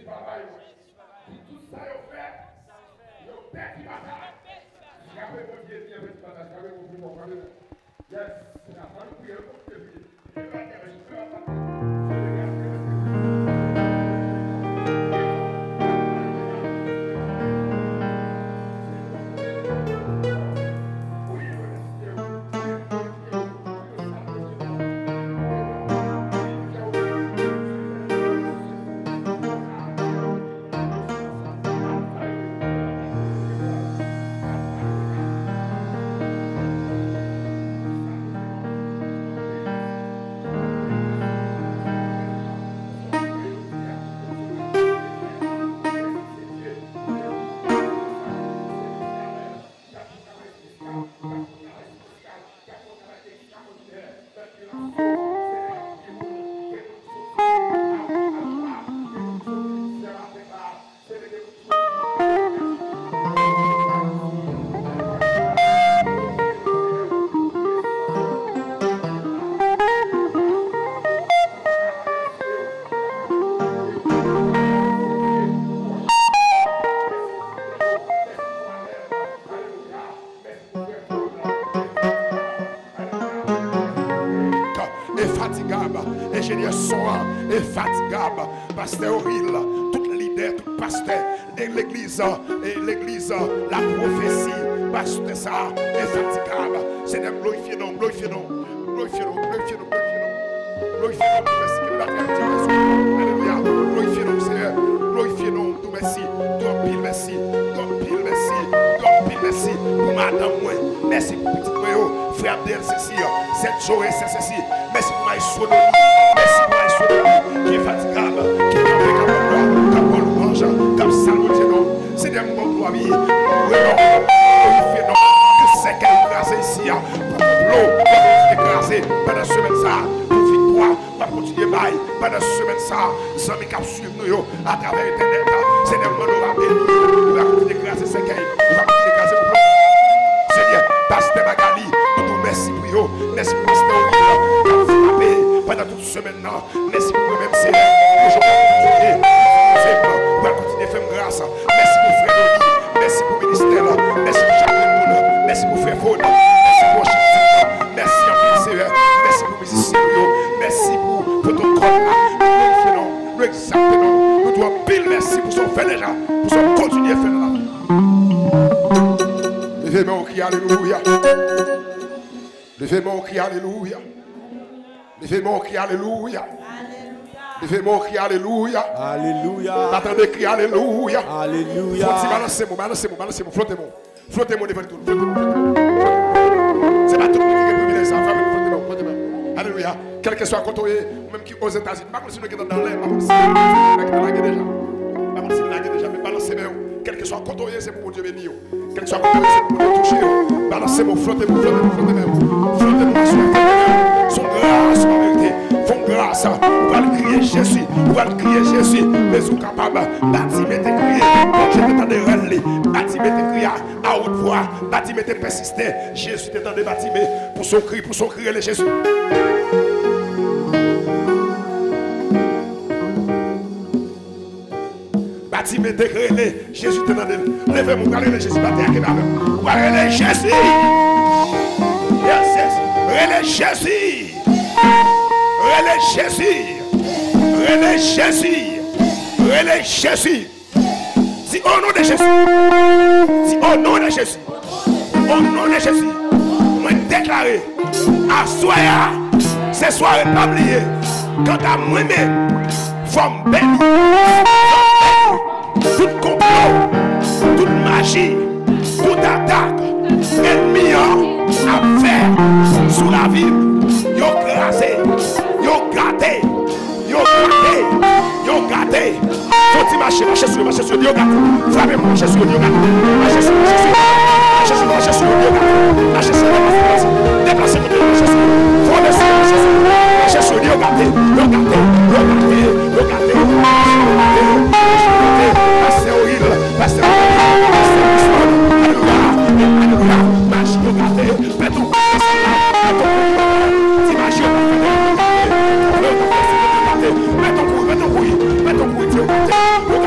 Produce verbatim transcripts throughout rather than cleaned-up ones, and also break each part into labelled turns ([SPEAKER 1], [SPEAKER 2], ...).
[SPEAKER 1] travail. Tout ça, ils ont fait. Ils ont fait qui bataille. Regardez mon Dieu, Dieu, petit bataille. Regardez mon Dieu, mon Dieu. Yes, c'est la bonne prière pour que vous infatigable, pasteur Auril, tout leader, tout pasteur de l'église, et l'église, la prophétie, pasteur ça, infatigable, Seigneur, glorifiez nous, glorifiez nous, glorifiez nous, glorifiez nous, glorifiez nous, merci que nous l'avons dit, alléluia, glorifiez nous, Seigneur, glorifiez nous, tout merci, tout pile merci, tout pile merci, tout pile merci, pour madame, merci pour petit frère, frère Abdel, ceci, cette journée, c'est ceci, merci pour ma sodomie, merci pour ma sodomie, qui est fatigable, qui est comme gloire, comme bon louange, comme saluer non, c'est des bons gloires, oui, glorifiez nous, que c'est qu'elle écrasé ici, pour l'eau, pour écraser pendant semaine ça, pour victoire, pour continuer bail, pendant semaine ça, sans mes cap suivre nous à travers Internet, c'est des bons gloires, il va continuer écraser c'est qu'elle, il va continuer écraser pour l'eau. Seigneur, pasteur Magali, nous nous merci pour vous, merci pour pasteur Auril, qui a frappé pendant toute semaine, merci pour vous-même, Seigneur, que je vais continuer, on va continuer à faire grâce, merci pour frère Oli, merci pour le ministère, merci pour Jacques Mouna, merci pour frère Fauna, merci pour Chipsy, merci en plus, Seigneur, merci pour mes musiciens, merci pour protocole, nous nous exaltons, nous devons pile merci pour son fait déjà, pour son continuer à faire la vie. Levez-moi au cri alléluia. Levez-moi au cri alléluia. Levez-moi au cri alléluia. Levez-moi au cri alléluia.
[SPEAKER 2] Alléluia.
[SPEAKER 1] T'attendez cri alléluia.
[SPEAKER 2] Alléluia.
[SPEAKER 1] Faut-il balancer moi, balancer moi, balancer moi, flottez-moi. Flottez-moi devant tout. Flottez-moi, flottez-moi. C'est pas tout le monde qui est privilégié, ça. Flottez-moi, flottez-moi. Alléluia. Quel que soit côté, même qui aux États-Unis, pas comme si nous sommes dans l'air, pas comme si nous sommes déjà. Pas comme si nous sommes déjà, mais balancez-moi. Quel que soit côté, c'est pour Dieu béni. Quel que soit côté, c'est pour Dieu toucher. Balancez-moi, flottez-moi, flottez-moi, flottez-moi. Flottez-moi, flottez-moi. Son grâce, en vérité. Font grâce. On va le crier Jésus. On va le crier Jésus. Mais vous capables. Bâtiment te crier. Quand je t'entendais râler. Bâtiment te crier à haute voix. Bâtiment te persister. Jésus t'entendait bâtiment. Pour son cri, pour son cri, le Jésus. Bâtiment te crier. Jésus t'entendait. Levez mon carré, Jésus. Bâtiment te crier. Jésus. Yes, yes. Relais Jésus. Relais Jésus. Relais Jésus. Relais Jésus. Si au nom de Jésus. Si au nom de Jésus. Au nom de Jésus. Moi déclaré. À soir. Ce soir pas oublié. Quant à moi-même. Femme bénie. Tout complot. Toute magie. Toute attaque. Ennemi à faire. Sous la vie. Yo grasé, yo gâté, yo gâté, yo gâté. Faut-il marcher, marcher sur le marcher sur le yo gâté. Frappez-moi, marcher sur le yo gâté. Marcher sur le marcher sur le marcher sur le marcher sur le yo gâté. Marcher sur le marcher. Déplacez-vous de marcher sur le. Faut laisser marcher sur le marcher sur le yo gâté. Yo gâté, yo gâté, yo gâté. Pasteur Auril, pasteur Auril, pasteur Auril. Alléluia, alléluia. Marche yo gâté. Fais-toi. Mets ton couille, mets ton couille, mets ton couille, Dieu.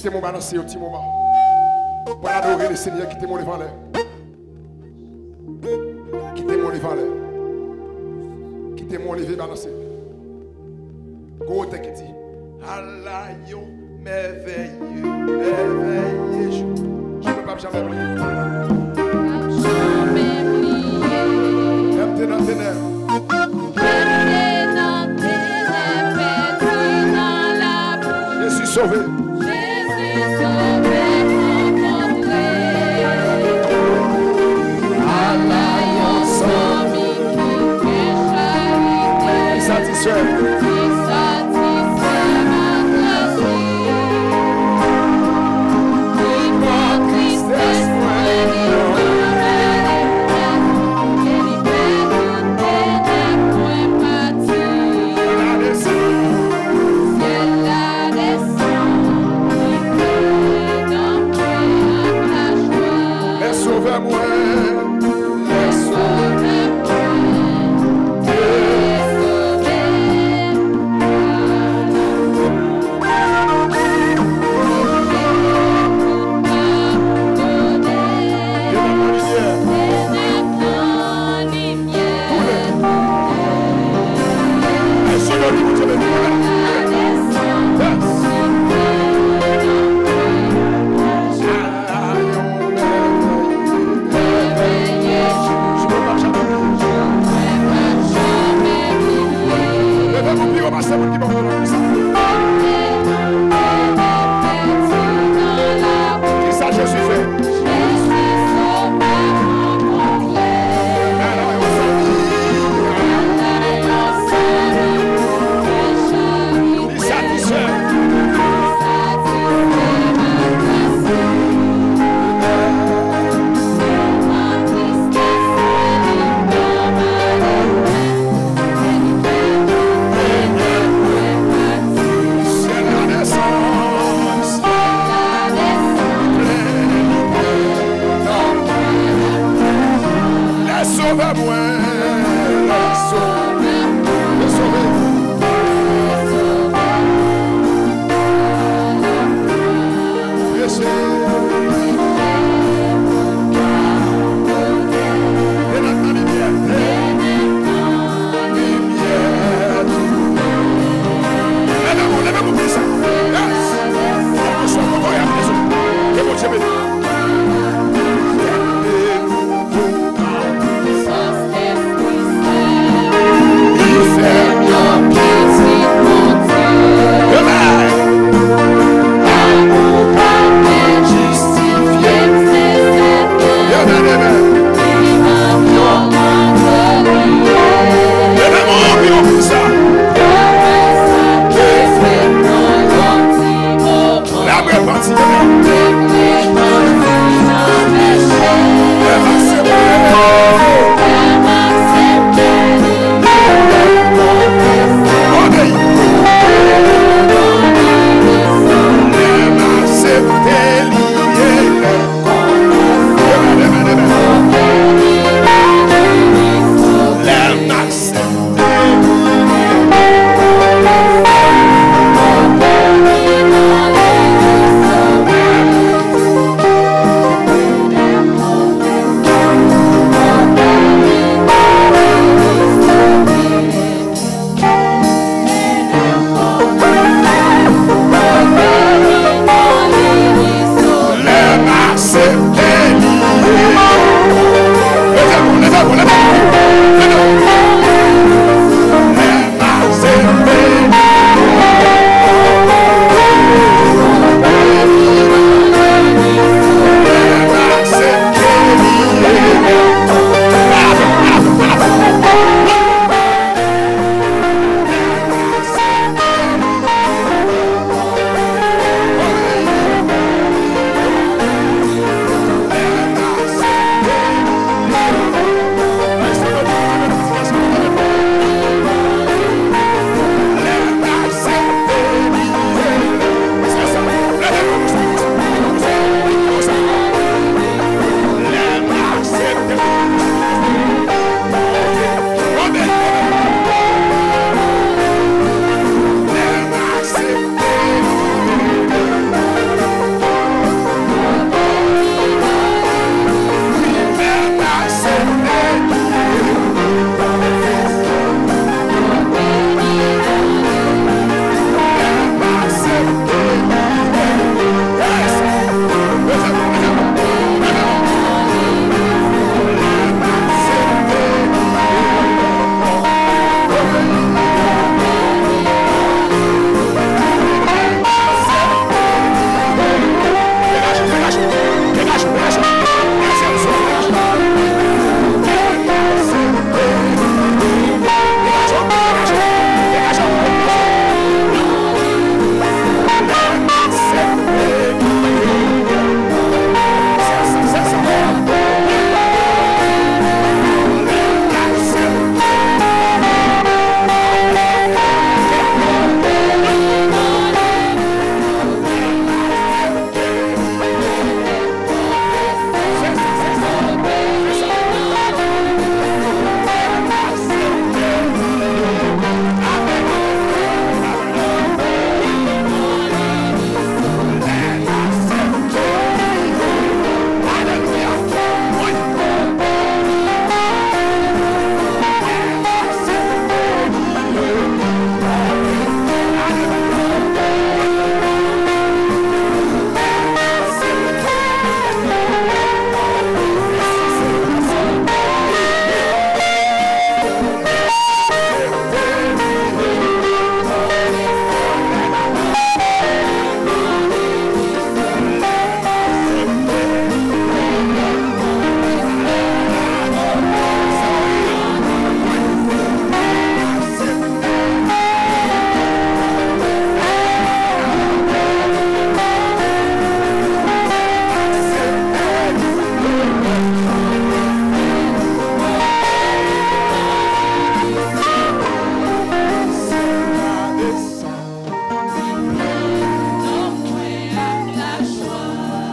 [SPEAKER 1] Quittez-moi balancer un petit moment. Pour adorer le Seigneur, quittez-moi les valeurs. Quittez-moi les valeurs. Quittez-moi les balancer. Go qui dit Allah yo merveilleux, merveilleux. Je ne peux pas jamais oublier.
[SPEAKER 2] Jamais oublier.
[SPEAKER 1] Même dans tes nerfs. Je suis sauvé. Satisfait.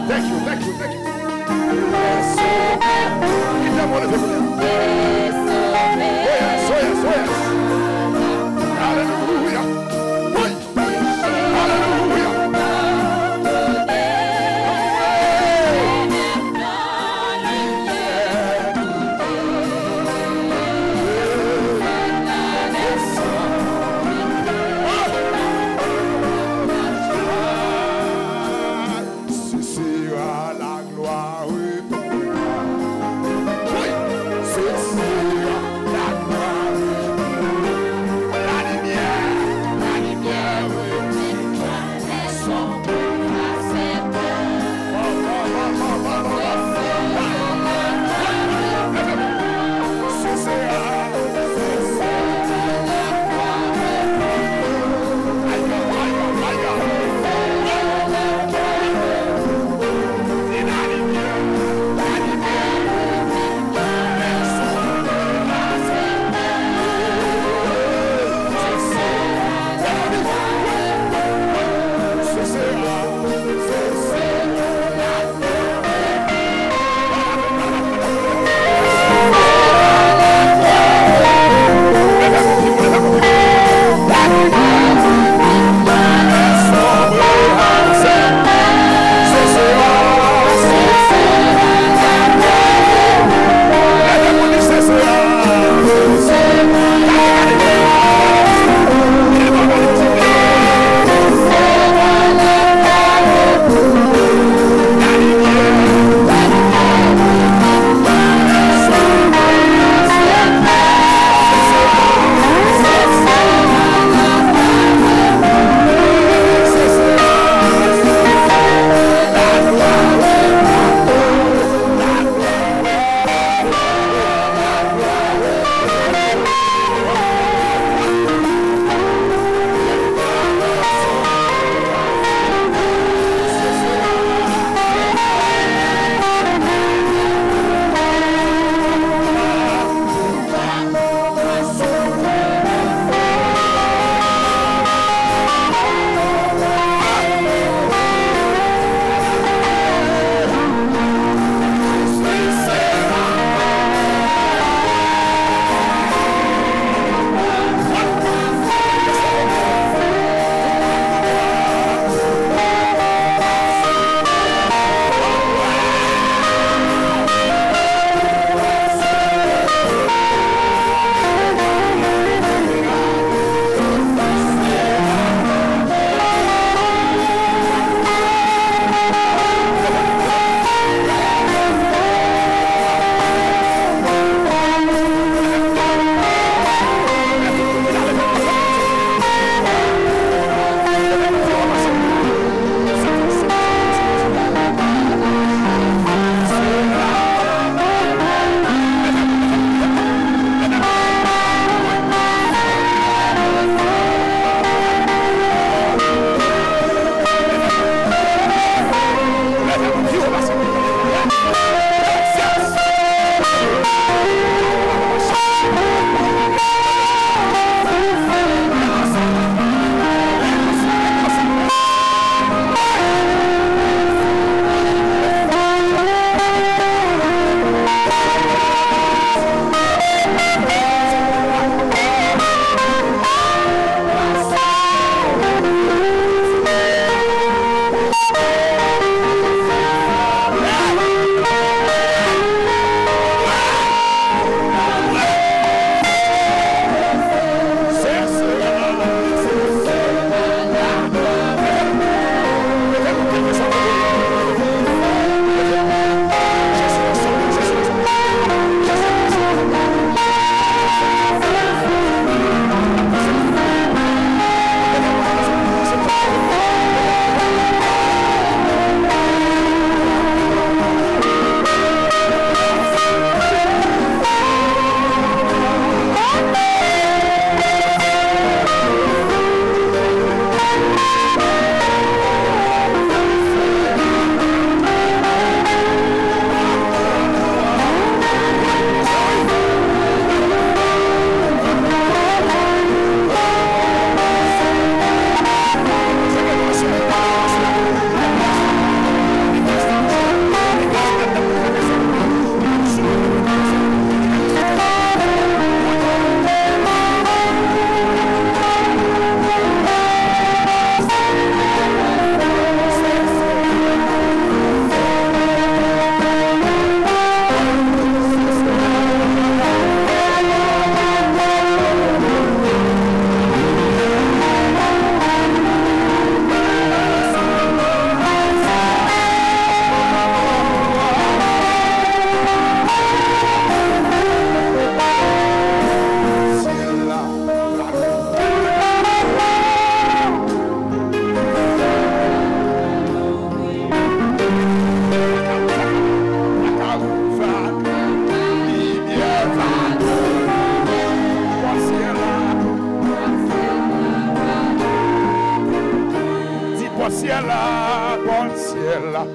[SPEAKER 1] Thank you, thank you, thank you. Give them one of them. Oh yes, oh yes, oh yes. Hallelujah. Hallelujah.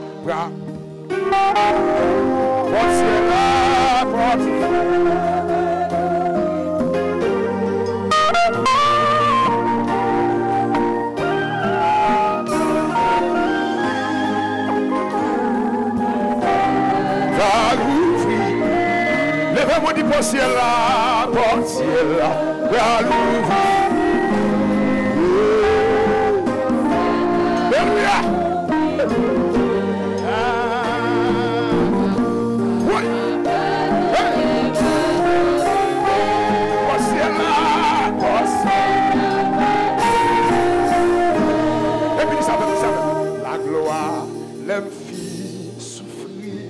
[SPEAKER 1] Bra. Porte là, porte. Levez-moi du ciel là, porte ciel là, vers l'ouvrir. Alléluia. Oui. Porte ciel là, porte ciel. Et puis ça fait ça. La gloire, l'aime fit souffrir.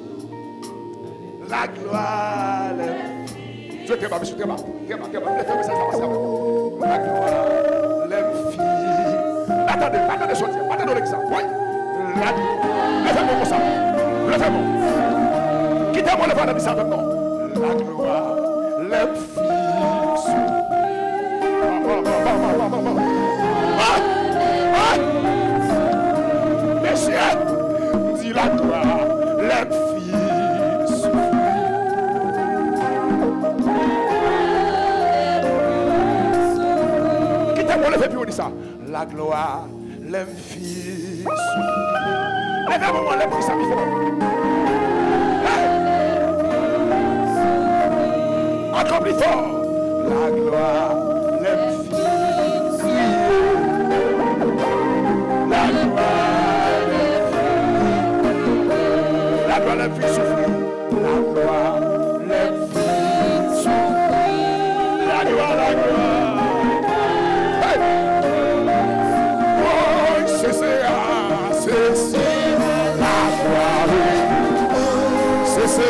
[SPEAKER 1] La gloire, l'aime. Je te bats, je te bats. Je te bats, je te bats. Ça va, ça va. La gloire, l'aime fit. Attendez, attendez, sortir. Attendez l'exemple. Oui. La gloire. Levez-moi comme ça. Levez-moi. Quittez-moi le ventre de ça maintenant. La gloire, l'aime fit souffrir. Messieurs, dis la gloire, l'aime fit souffrir. Quittez-moi le ventre de ça. La gloire, l'aime fit souffrir. Levez-moi l'aime fit souffrir. Encore plus fort. La gloire, l'aime fit souffrir. La gloire, la gloire, l'aime fit souffrir. La gloire, l'aime fit souffrir. La gloire, la gloire. Hey! Oh, c'est ça, c'est ça. La gloire, c'est ça.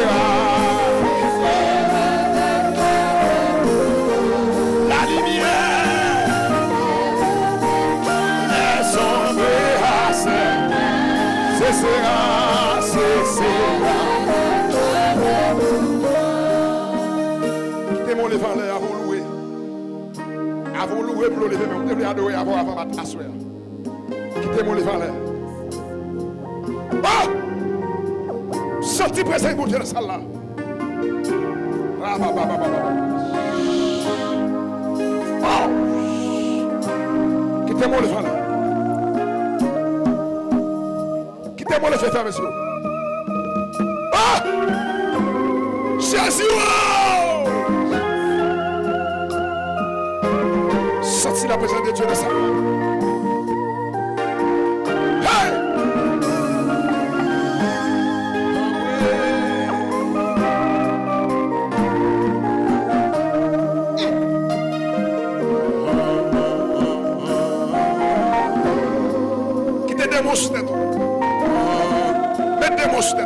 [SPEAKER 1] Sera, sera. Quittez-moi les valeurs avant louer. Avant louer pour lever, mais vous devez adorer avant avant à t'asseoir. Quittez-moi les valeurs. Oh! Sorti présent pour Dieu de ça là. Oh! Quittez-moi les valeurs. Quittez-moi le feu, monsieur. Ah! Jésus! Sorti la présence de Dieu de ça. Hey! Quittez des monstres. Demonstrate.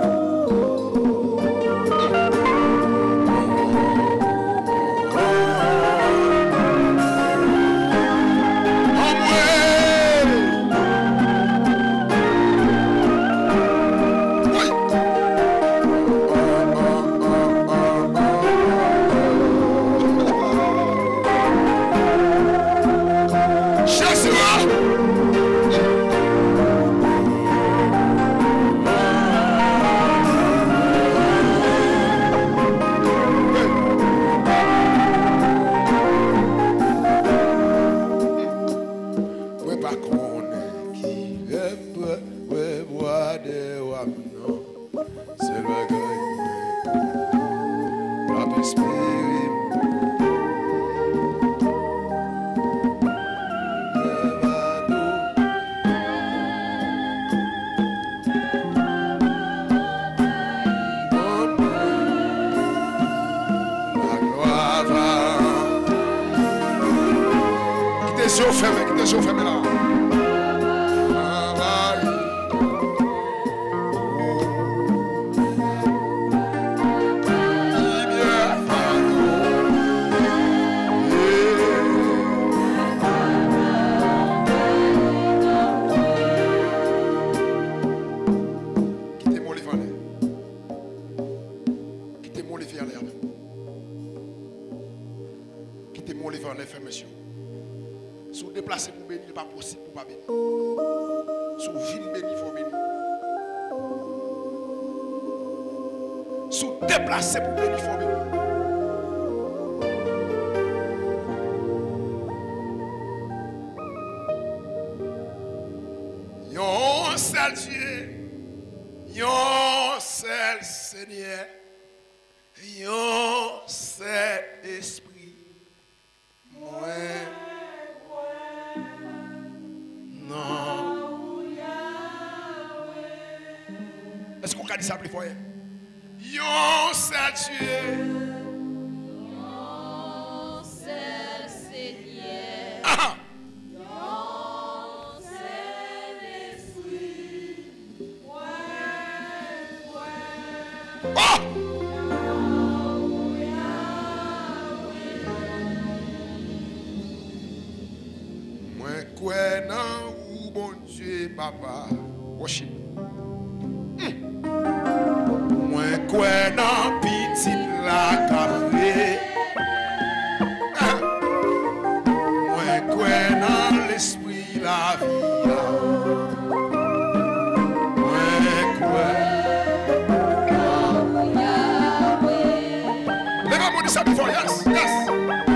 [SPEAKER 1] sous déplacer pour uniformer. Yon seul Dieu, yon seul Seigneur, yon seul Esprit. Moi, non. Est-ce qu'on a dit ça plus fort? Yon seul Dieu,
[SPEAKER 2] yon seul Seigneur.
[SPEAKER 1] Ah! Oh! Moi, quoi, non, ou bon Dieu, papa, worship. Mm. Moi, quoi, non, petit la café. Ah. Moi, quoi, non, l'esprit, la vie. Moi, quoi. This before, yes, yes.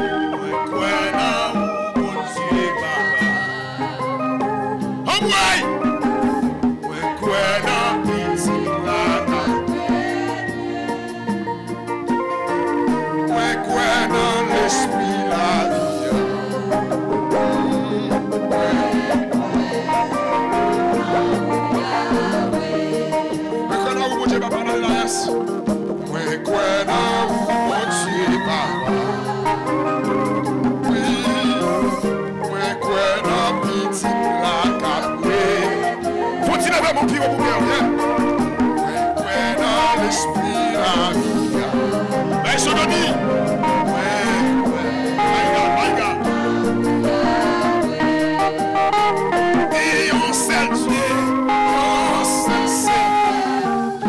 [SPEAKER 1] Mon pied au bouquet, ouais, dans l'esprit, la vie. Mais je te dis, ouais, ouais, my God, my God. Et on seul Dieu, on seul Seigneur,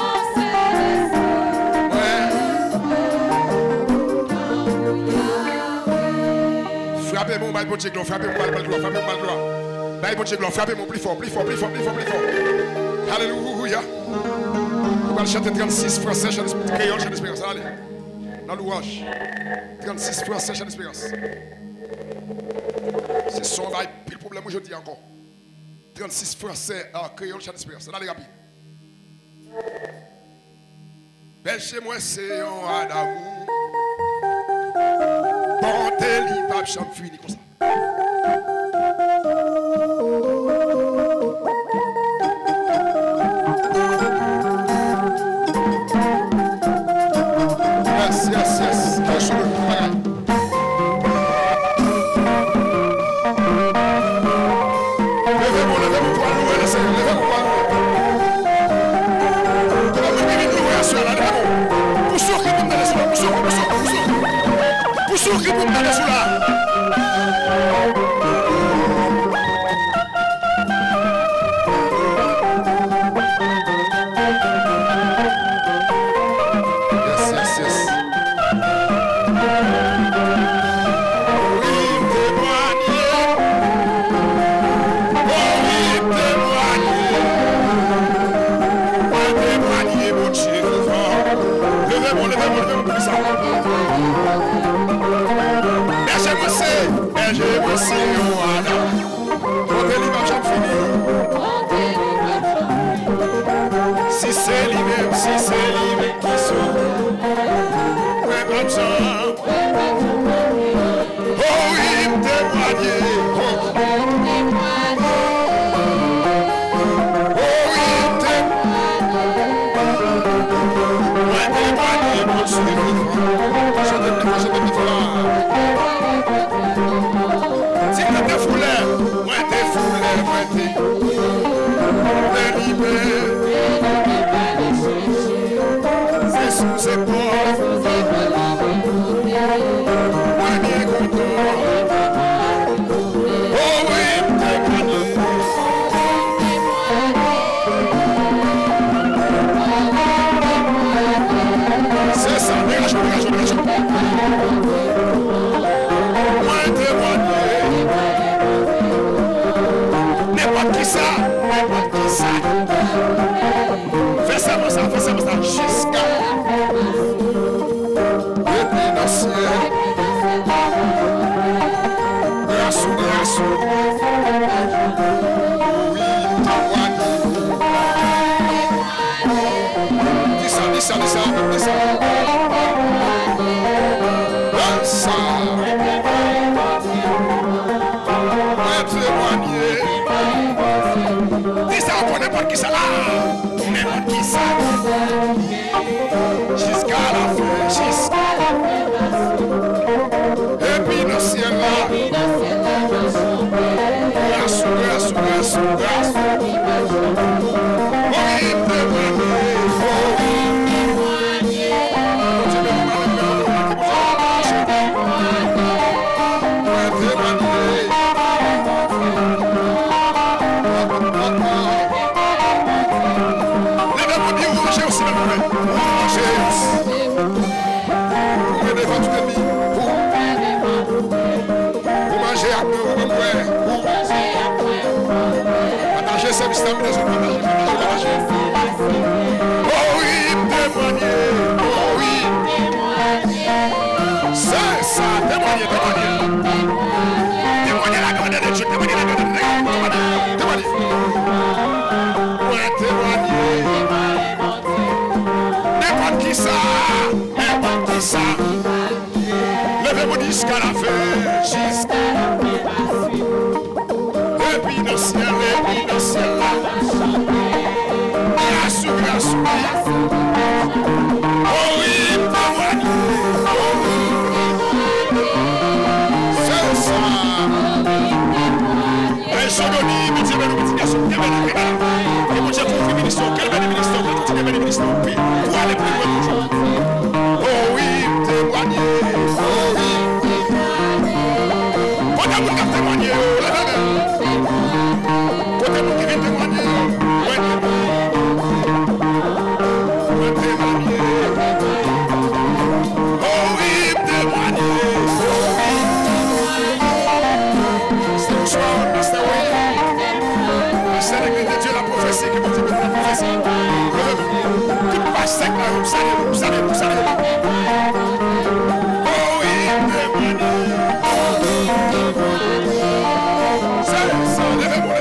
[SPEAKER 1] ouais. Frappez mon mal, bon Dieu, frappez mon mal, frappez mon mal, frappez mon mal. Frappez mon plus fort, plus fort, plus fort, plus fort, plus fort. Alléluia. On va chanter trente-six français, chant créole, chant d'espérance. Allez. Dans l'ouvrage. trente-six français, chant d'espérance. C'est son va pile problème aujourd'hui encore. trente-six français, créole, chant d'espérance. Allez, rapide. Ben chez moi, c'est un Adamou. Bonté, l'ipap, chant fini comme ça. Yes, yes, yes. Levez-vous, levez-vous pour louer le Seigneur. Levez-vous pour louer. Levez-vous pour louer à cela. Levez-vous. Pour ceux qui vous donnent cela. Pour ceux qui vous donnent cela. Pour ceux qui vous donnent cela. Si c'est lui-même, si c'est lui-même qui sauve, ouais, bon sang. Oh oui, témoigner. Oh oui, témoigner. Ouais, témoigner, mon Dieu. Je te dis, je te dis, si tu t'es foulé, moi t'es foulé, moi t'es libéré. C'est sous ses portes, moi bien content. Oh oui, t'es gagné. C'est ça, dégage, dégage, dégage. Moi témoigné. N'importe qui ça, n'importe qui ça. Fais ça, fais ça, fais ça, fais ça, jusqu'à ça, dis ça, dis ça. Dis ça. Témoigner. Dis ça, on n'importe qui ça là. N'importe qui ça. Jusqu'à la fin, jusqu'à la fin. Et puis le ciel là. Grâce, grâce, grâce, grâce. Oui, témoigner. Oui, témoigner. Oh oui, témoigner. Oh oui, c'est ça, témoigner, témoigner. Témoigner la grandeur de Dieu, témoigner la grandeur de Dieu. Témoigner. Ouais, témoigner. N'importe qui ça, n'importe qui ça. Levez-moi jusqu'à la fin, jusqu'à la fin. Et puis dans le ciel, et puis dans le ciel là. Grâce, grâce, grâce. Oh oui, témoigner. Oh oui. C'est ça. Un sodomie, petit bel petit garçon, quel bel ministre. Et mon Dieu, pour ministre, quel bel ministre, quel bel ministre. Oui, pour aller plus loin toujours. Oh oui, témoigner. Oh oui. Quand vous avez témoigné, quand vous qui vient témoigner, ouais, témoigner. Oh oui, témoigner. Oh oui. C'est le soir, c'est oui. C'est l'église de Dieu, la prophétie qui vous dit la prophétie. Toute page sec, vous savez, vous savez, vous savez. Oh oui, témoigner. C'est ça, levez-moi,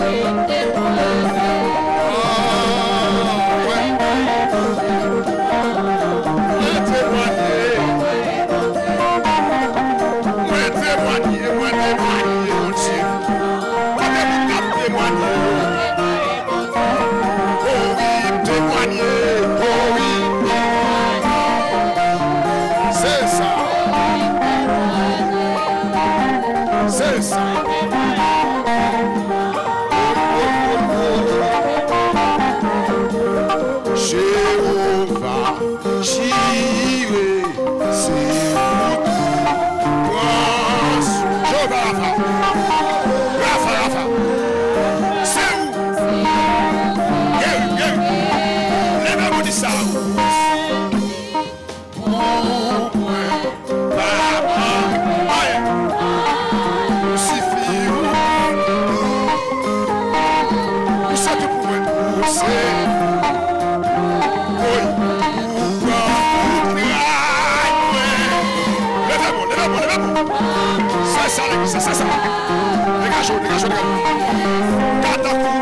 [SPEAKER 1] c'est ça, c'est ça. Dégagez, dégagez, dégagez. Katakou.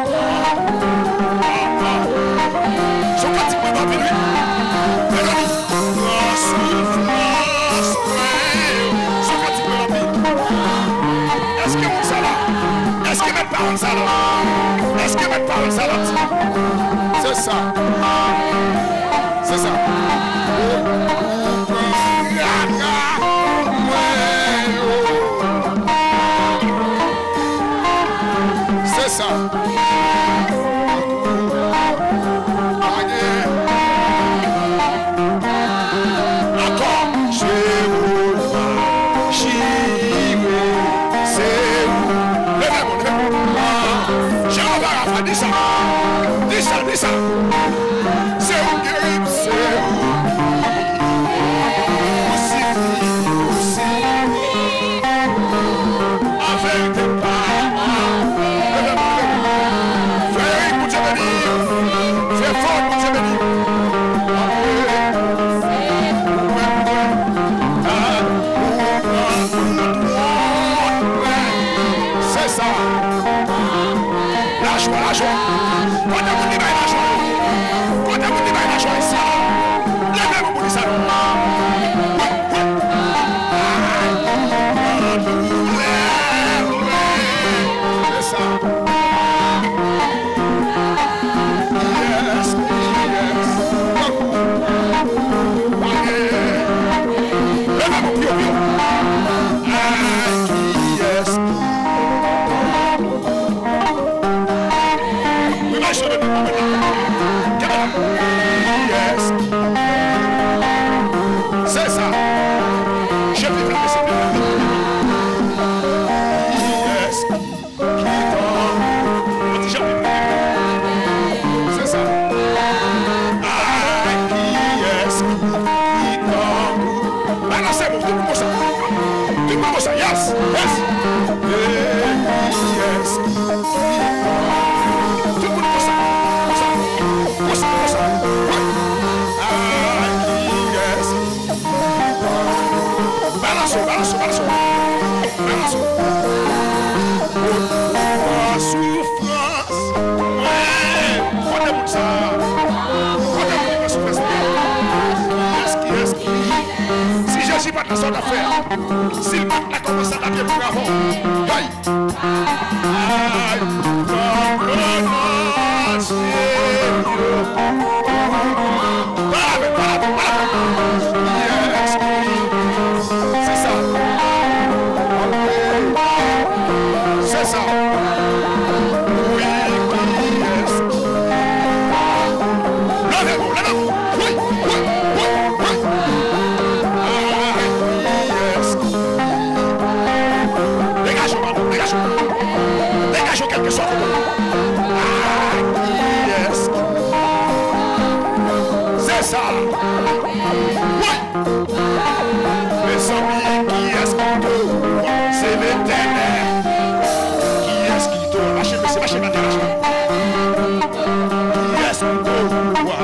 [SPEAKER 1] Je ne pratique pas ma vie, lui. Regardez. Souffle, je pratique pas ma vie. Est-ce que vous ça là? Est-ce que mes parents ça là? Est-ce que mes parents ça là? C'est ça. C'est ça. C'est ça. Encore. Jéhovah, Jireh, c'est où? Levez-moi, levez-moi. Jéhovah, Rapha, dis ça. Dis ça, dis ça. C'est où guérit, c'est où? Aussi, aussi. En vérité, fais fort pour te bénir. C'est ça. La joie, la joie. Quand on dit la joie. la sorte d'affaire. S'il m'a commencé à taper pour avant. Aïe. Aïe. Comme le Seigneur. Voilà, voilà, voilà. Yes. C'est ça. C'est ça. Oui, oui, yes. Levez-vous, levez-vous. Oui, oui, oui, oui. Ah, yes. Dégagez, madame, dégagez. Dégagez quelque chose. Ah, yes. C'est ça. Oui. Mes amis, qui est-ce qui te voit? C'est l'Éternel. Qui est-ce qui te voit? Lâchez, lâchez, lâchez, lâchez. Qui est-ce qui te voit?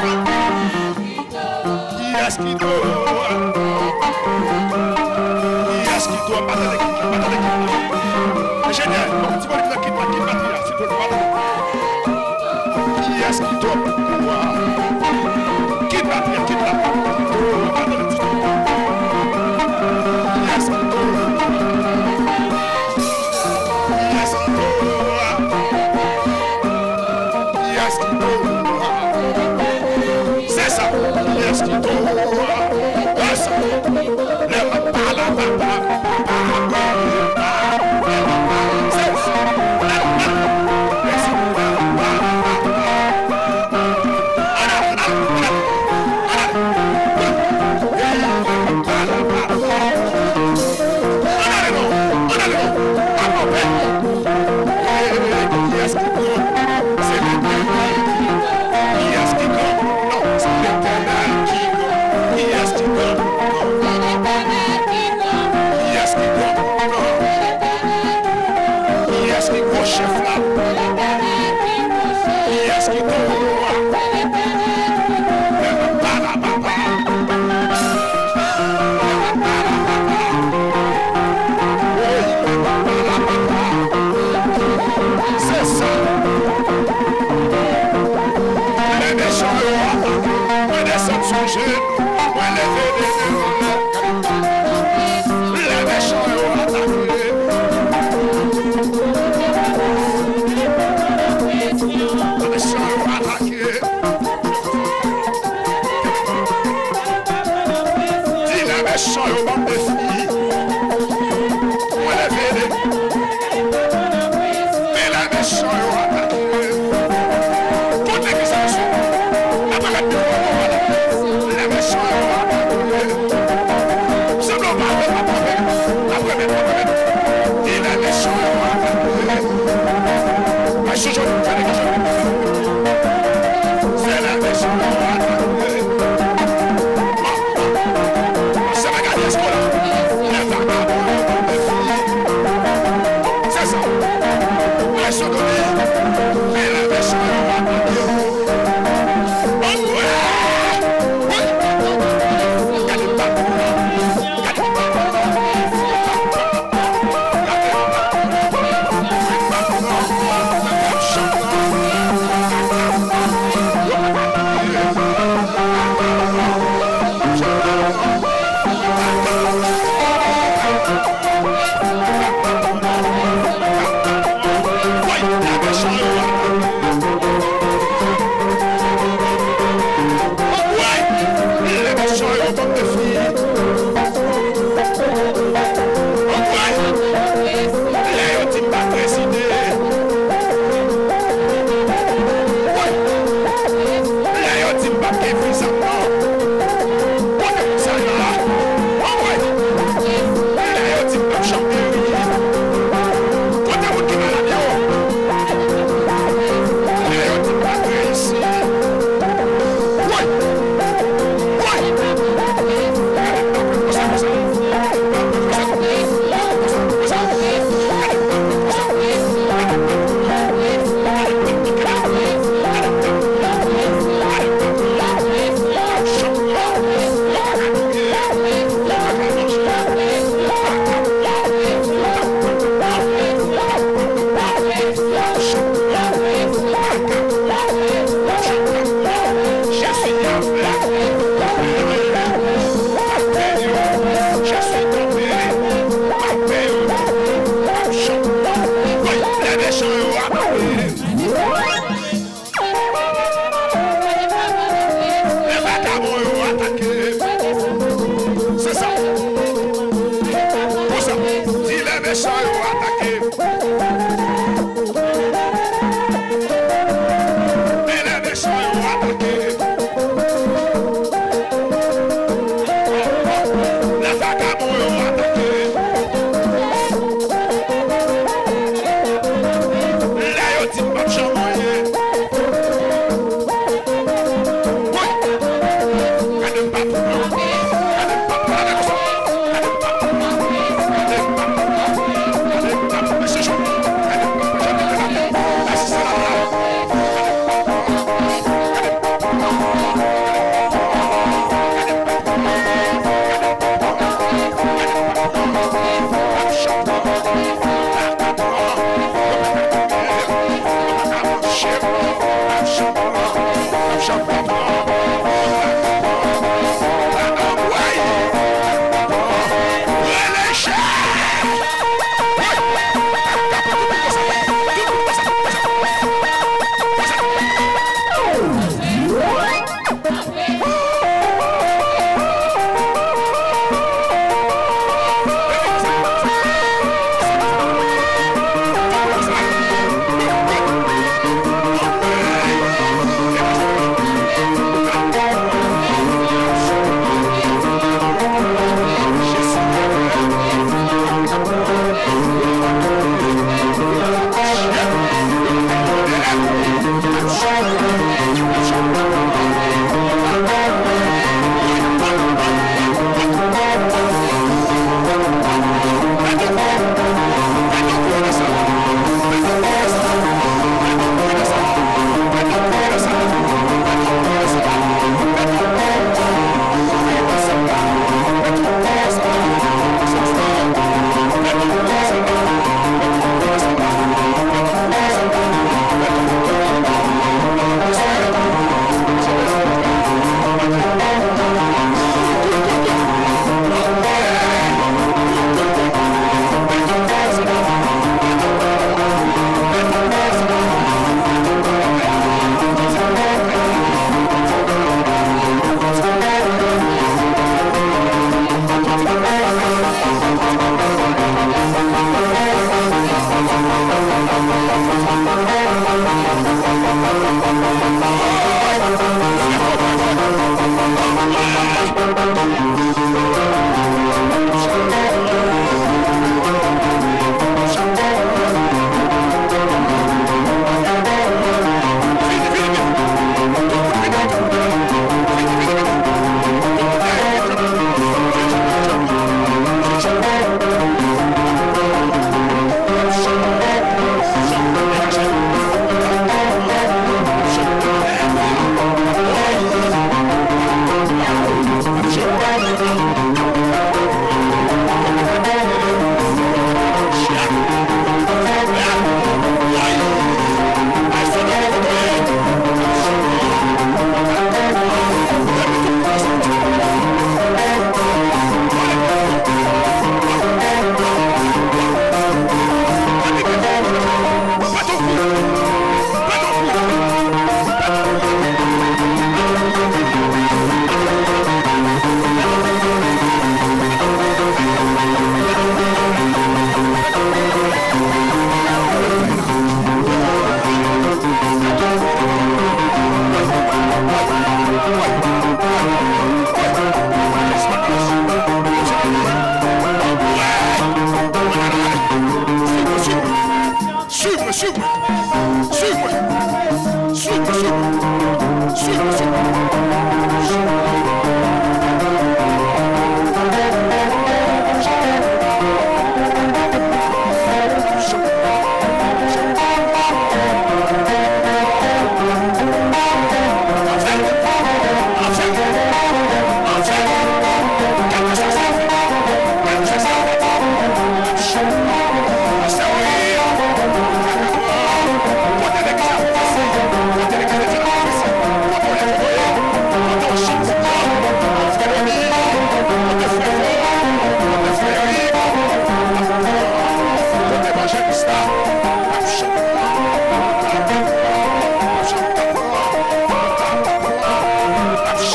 [SPEAKER 1] Qui est-ce qui te voit? Qui est-ce qui te voit? Pas de l'équipe, pas de l'équipe. Ingénieur, comment tu vas le quitter, quitte la tire, s'il te plaît. Qui est-ce qui te voit? Quitte la tire, quitte la tire. C'est ça. Yes, qui doit. C'est ça. Le pala papa. C'est ça.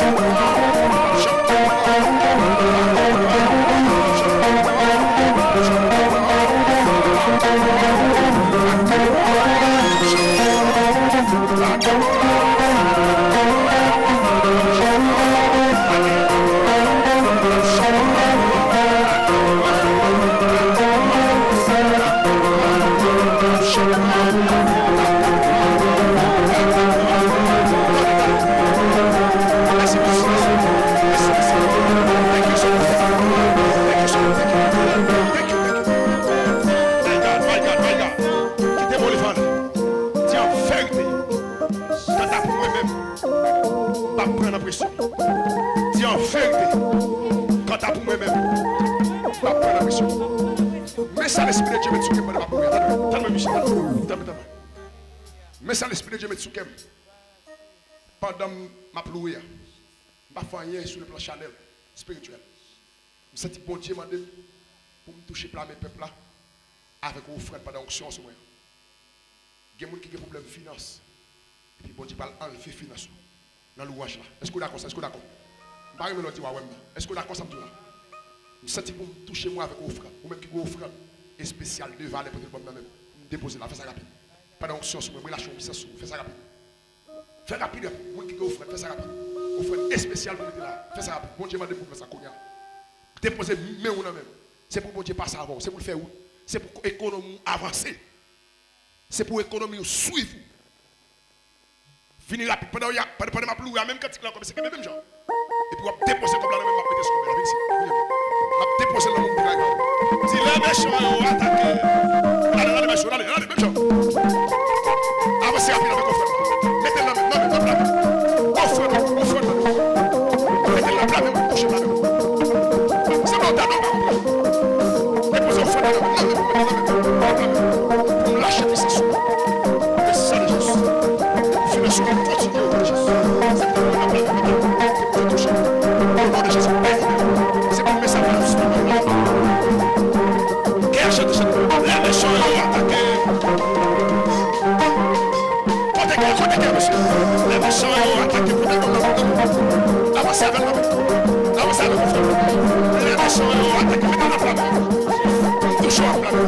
[SPEAKER 1] Mais ça l'esprit de Dieu met sous kem. Pendant ma plouée, ma famille sur le plan chanel spirituel. Je sens que bon Dieu m'a dit pour me toucher plein mes peuples là avec une offrande pendant l'onction sur moi. Il y a des gens qui ont des problèmes de finance. Et puis bon Dieu parle enlever finance dans le louange là. Est-ce que vous d'accord ça? Est-ce que vous d'accord? Je ne sais pas est-ce que vous d'accord ça tout là? Je sens que pour me toucher moi avec une offrande ou même qui a une offrande spéciale de valeur pour le même déposer là, fais ça rapide. Pendant l'onction sur moi, je lâche une puissance sur moi, fais ça rapide. Fais rapide, moi qui a une offrande, fais ça rapide. Offrande spéciale pour mettre là, fais ça rapide. Bon Dieu m'a dit pour faire ça qu'on a. Déposer mais ou non même. C'est pour bon Dieu passer avant, c'est pour le faire où? C'est pour l'économie avancer. C'est pour l'économie suivre. Finir rapide. Pendant que pendant ma pluie, même quand tu l'as comme c'est le même genre. Et puis on déposer comme là, même ma pété sur moi. Je déposer le monde de la si les méchants ont attaqué, allez, les méchants, allez, allez, même genre. Avancez rapide avec offrande. Mettez la main, non, mais non, la main. Offrande, offrande. Mettez la main, même, touchez la main. C'est bon, t'as non, déposez offrande, non, mais non, mais non, mais pour lâcher tout ça sur moi. Mais c'est ça le Jésus. Finir sur moi, continuez au Jésus. C'est pour la main, c'est pour toucher. Au nom de Jésus, c'est pour mettre ça dans le les méchants ont attaqué. Les méchants ont attaqué pour des avancez avec nous. Avancez avec nous. Les méchants ont attaqué pour des flammes. Touchons à flamme.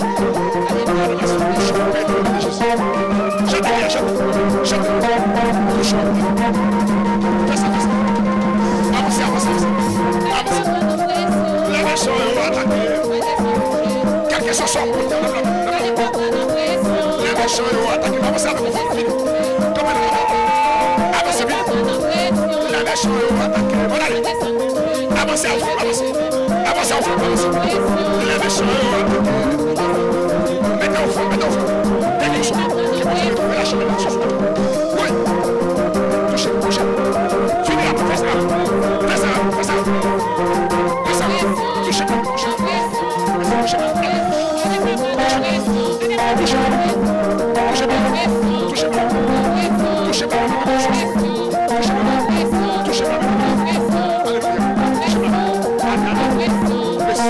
[SPEAKER 1] Je te dis, je te dis. Touchons à flamme. Fais ça, fais ça. Avancez, avancez, avancez. Les méchants ont attaqué. Quel que soit son pour la flamme. Les méchants ont attaqué. Avancez avec nous. Comme elle avancez vite. Les méchants ont attaqué. Voilà. Avancez, avancez. Avancez, avancez. Les méchants ont attaqué. Mettez au fond, mettez au fond. Mettez au fond. Je vais vous trouver la chemin là. Oui. Touchez, touchez. Finis là. Fais ça. Fais ça. Fais ça. Fais ça. Touchez, touchez. Touchez. Touchez. Touchez. Touchez pas. Touchez pas. Touchez pas. Alléluia. Touchez pas. Alléluia. Laissez.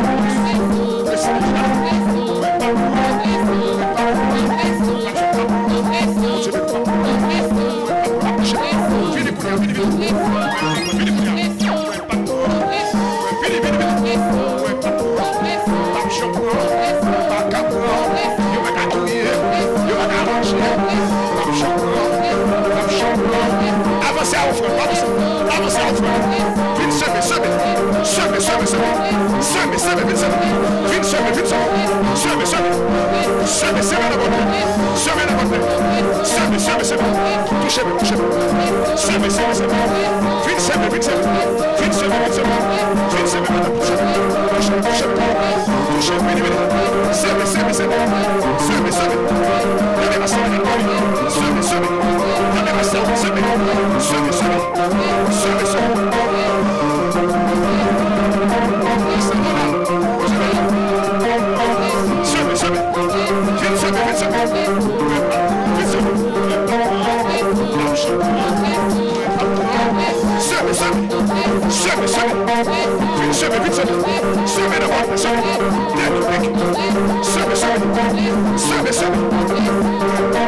[SPEAKER 1] Avancez à offre, avancez à offre. Vite semer, semer, semer, semer, semer, semer, semer, vite semer, vite semer, vite semer, semer, semer, semer, semer la bonne, semer la bonne, semer, semer, semer, touchez, touchez, semer, semer, semer, vite semer, vite semer, vite semer, vite semer, vite semer, madame, touchez, touchez, touchez, touchez, vite, vite, semer, semer, semer, semer, semer, donnez ma semer, semer, semer, donnez ma semer, semer, semer, semer, semer, semer.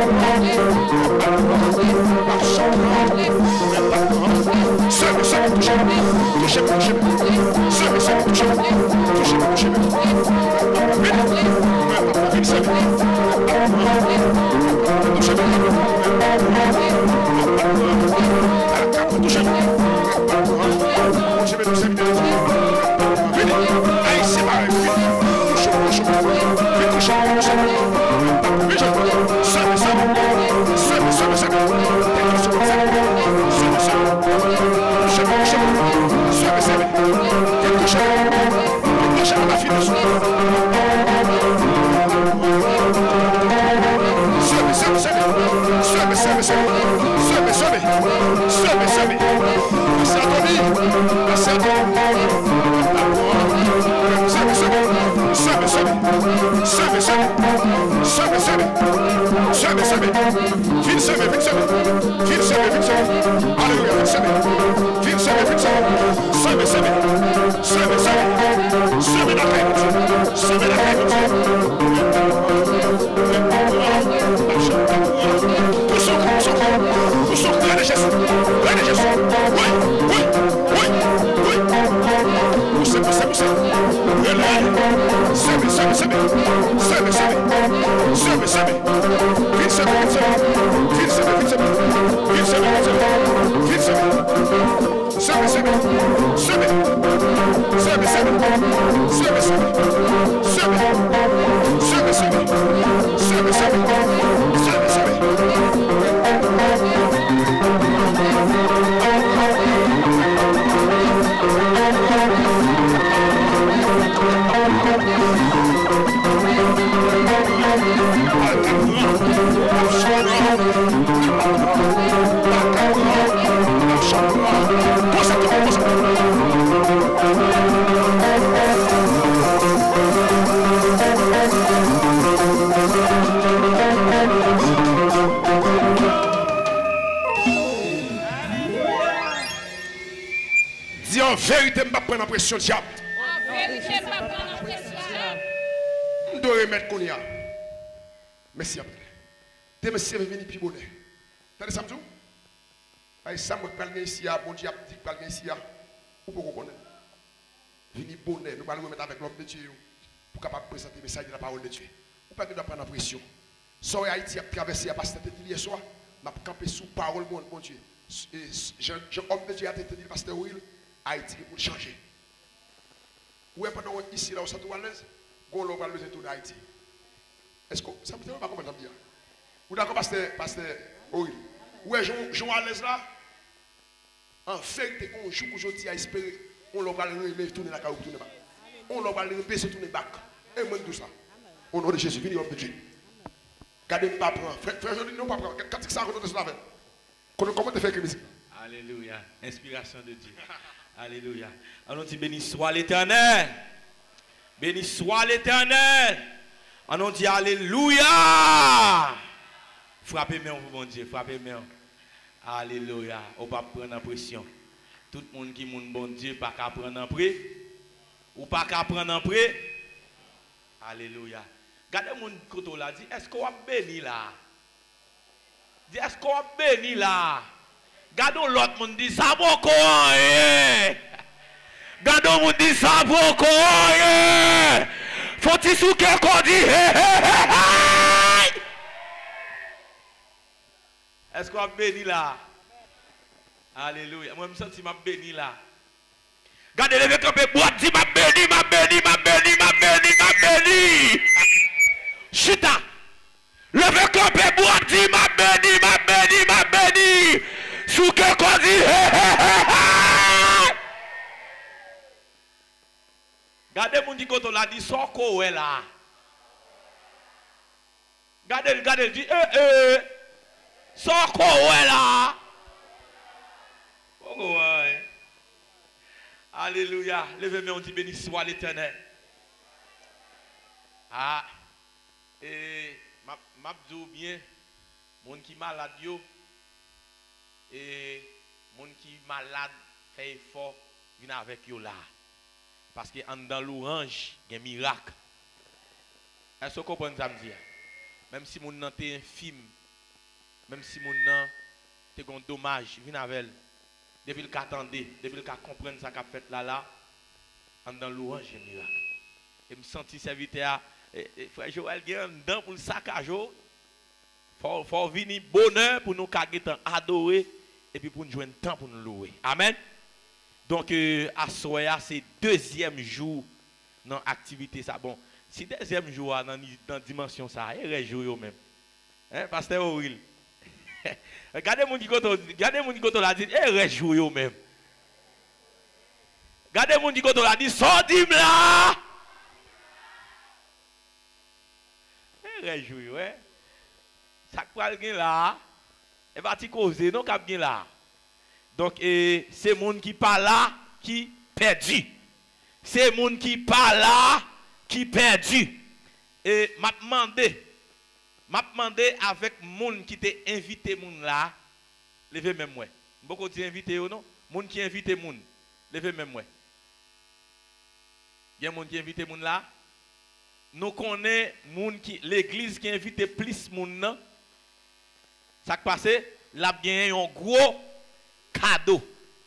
[SPEAKER 1] Seven, seven, touchez-moi, touchez-moi. Semez, semez, touchez-moi. Touchez-moi, touchez-moi. Venez, venez, semez. Touchez-moi. Touchez-moi. Touchez-moi, touchez-moi. Venez, allez, c'est pareil. Touchez-moi, touchez-moi. Venez, touchez-moi, touchez-moi. Venez, semez, semez. Semez, semez, semez. Vérité, je ne vais pas prendre en pression, diable.
[SPEAKER 2] En vérité, je ne vais pas prendre en pression.
[SPEAKER 1] Je dois remettre qu'on y a. Merci après. T'es monsieur venu plus bonnet. T'as dit ça, Samsung? Aïe, ça, moi, je parle ici, mon Dieu, je parle ici. Où pour qu'on connaisse? Vini bonnet, nous allons remettre avec l'homme de Dieu pour capable présenter le message de la parole de Dieu. Ou pas que nous prendre en pression. Soit Haïti a traversé à passer tête hier soir, m'a campé sous parole, mon Dieu. Jean homme de Dieu a été dit, pasteur Will. Haïti pour changer. Ou est pendant ici là où ça à l'aise, on va besoin de tourner Haïti. Est-ce que ça me fait pas comment ça me dit? Ou d'accord pasteur pasteur oui. Ou est Jean à l'aise là? En vérité, on joue aujourd'hui à espérer, on va le tourner la caille tourner back. On va le baisser tourner back. Et moi tout ça. Au nom de Jésus, venez homme de Dieu. Gardez pas prendre. Frère, frère, non pas prendre. Quand ça retourne sur la veine. Comment tu fais que musique?
[SPEAKER 3] Alléluia. Inspiration de Dieu. Alléluia. Allons dit béni soit l'Éternel. Béni soit l'Éternel. Allons dit Alléluia. Frappez main pour bon Dieu. Frappez main. Alléluia. On va prendre en pression. Tout le monde qui est bon Dieu, pas qu'à prendre en prêt. Ou pas qu'à prendre en prêt. Alléluia. Regardez mon côté là. Dit est-ce qu'on va béni là? Dit est-ce qu'on va béni là? Gardons l'autre monde dit ça beaucoup. Gardons monde dit ça beaucoup. Faut-il souquer qu'on dit. Est-ce qu'on a béni là? Alléluia. Moi, je me sens que je béni là. Gardez les campés boîte, dit m'a béni, m'a béni, m'a béni, m'a béni, m'a béni. Chita. Levez campé boîte, dit m'a béni, m'a béni, m'a béni. Souke qu'on dit. Gardez mon dit quand on l'a dit, son co est là. Gardez, gardez, dit, eh, eh. Son co est là. Oh, ouais. Alléluia. Levez-moi, on dit béni soit l'Éternel. Ah. Et, m'a dit bien, mon qui malade yo. Et mon qui malade fait effort vient avec yo là parce que en dans l'orange il y a un miracle. Est-ce que vous comprenez ça me dire? Même si mon nan t'es infime, même si mon nan t'es un dommage, vient avec depuis le qu'attendait, depuis le qu'a comprendre ça qu'a fait là là, en dans louange et miracle. Et me senti serviteur frère Joël gagne dedans pour le saccage. Faut faut venir bonheur pour nous caguer temps adorer et puis pour nous joindre temps pour nous louer. Amen. Donc euh, à soya c'est deuxième jour dans activité ça. Bon, si deuxième jour dans dans dimension ça, il reste jour même. Hein, pasteur Auril. Regardez mon qui koto, regardez mon qui koto la dit, eh reste jour même. Regardez mon qui koto la dit, sorti là. Eh reste jour, ouais. Ça pral gen là, et va ti causer non cap gen là. Donc eh, c'est monde qui pas là qui perdu. C'est monde qui pas là qui perdu. Et m'a demandé m'a demandé avec monde qui t'ai invité moun là, levez même moi. Beaucoup t'ai invité ou non? Monde qui invité moun, levez même moi. Il y a monde qui invité moun là. Nous connaissons moun qui l'église qui invite plus moun nan. Ça qui passe, l'a gagné un gros cadeau.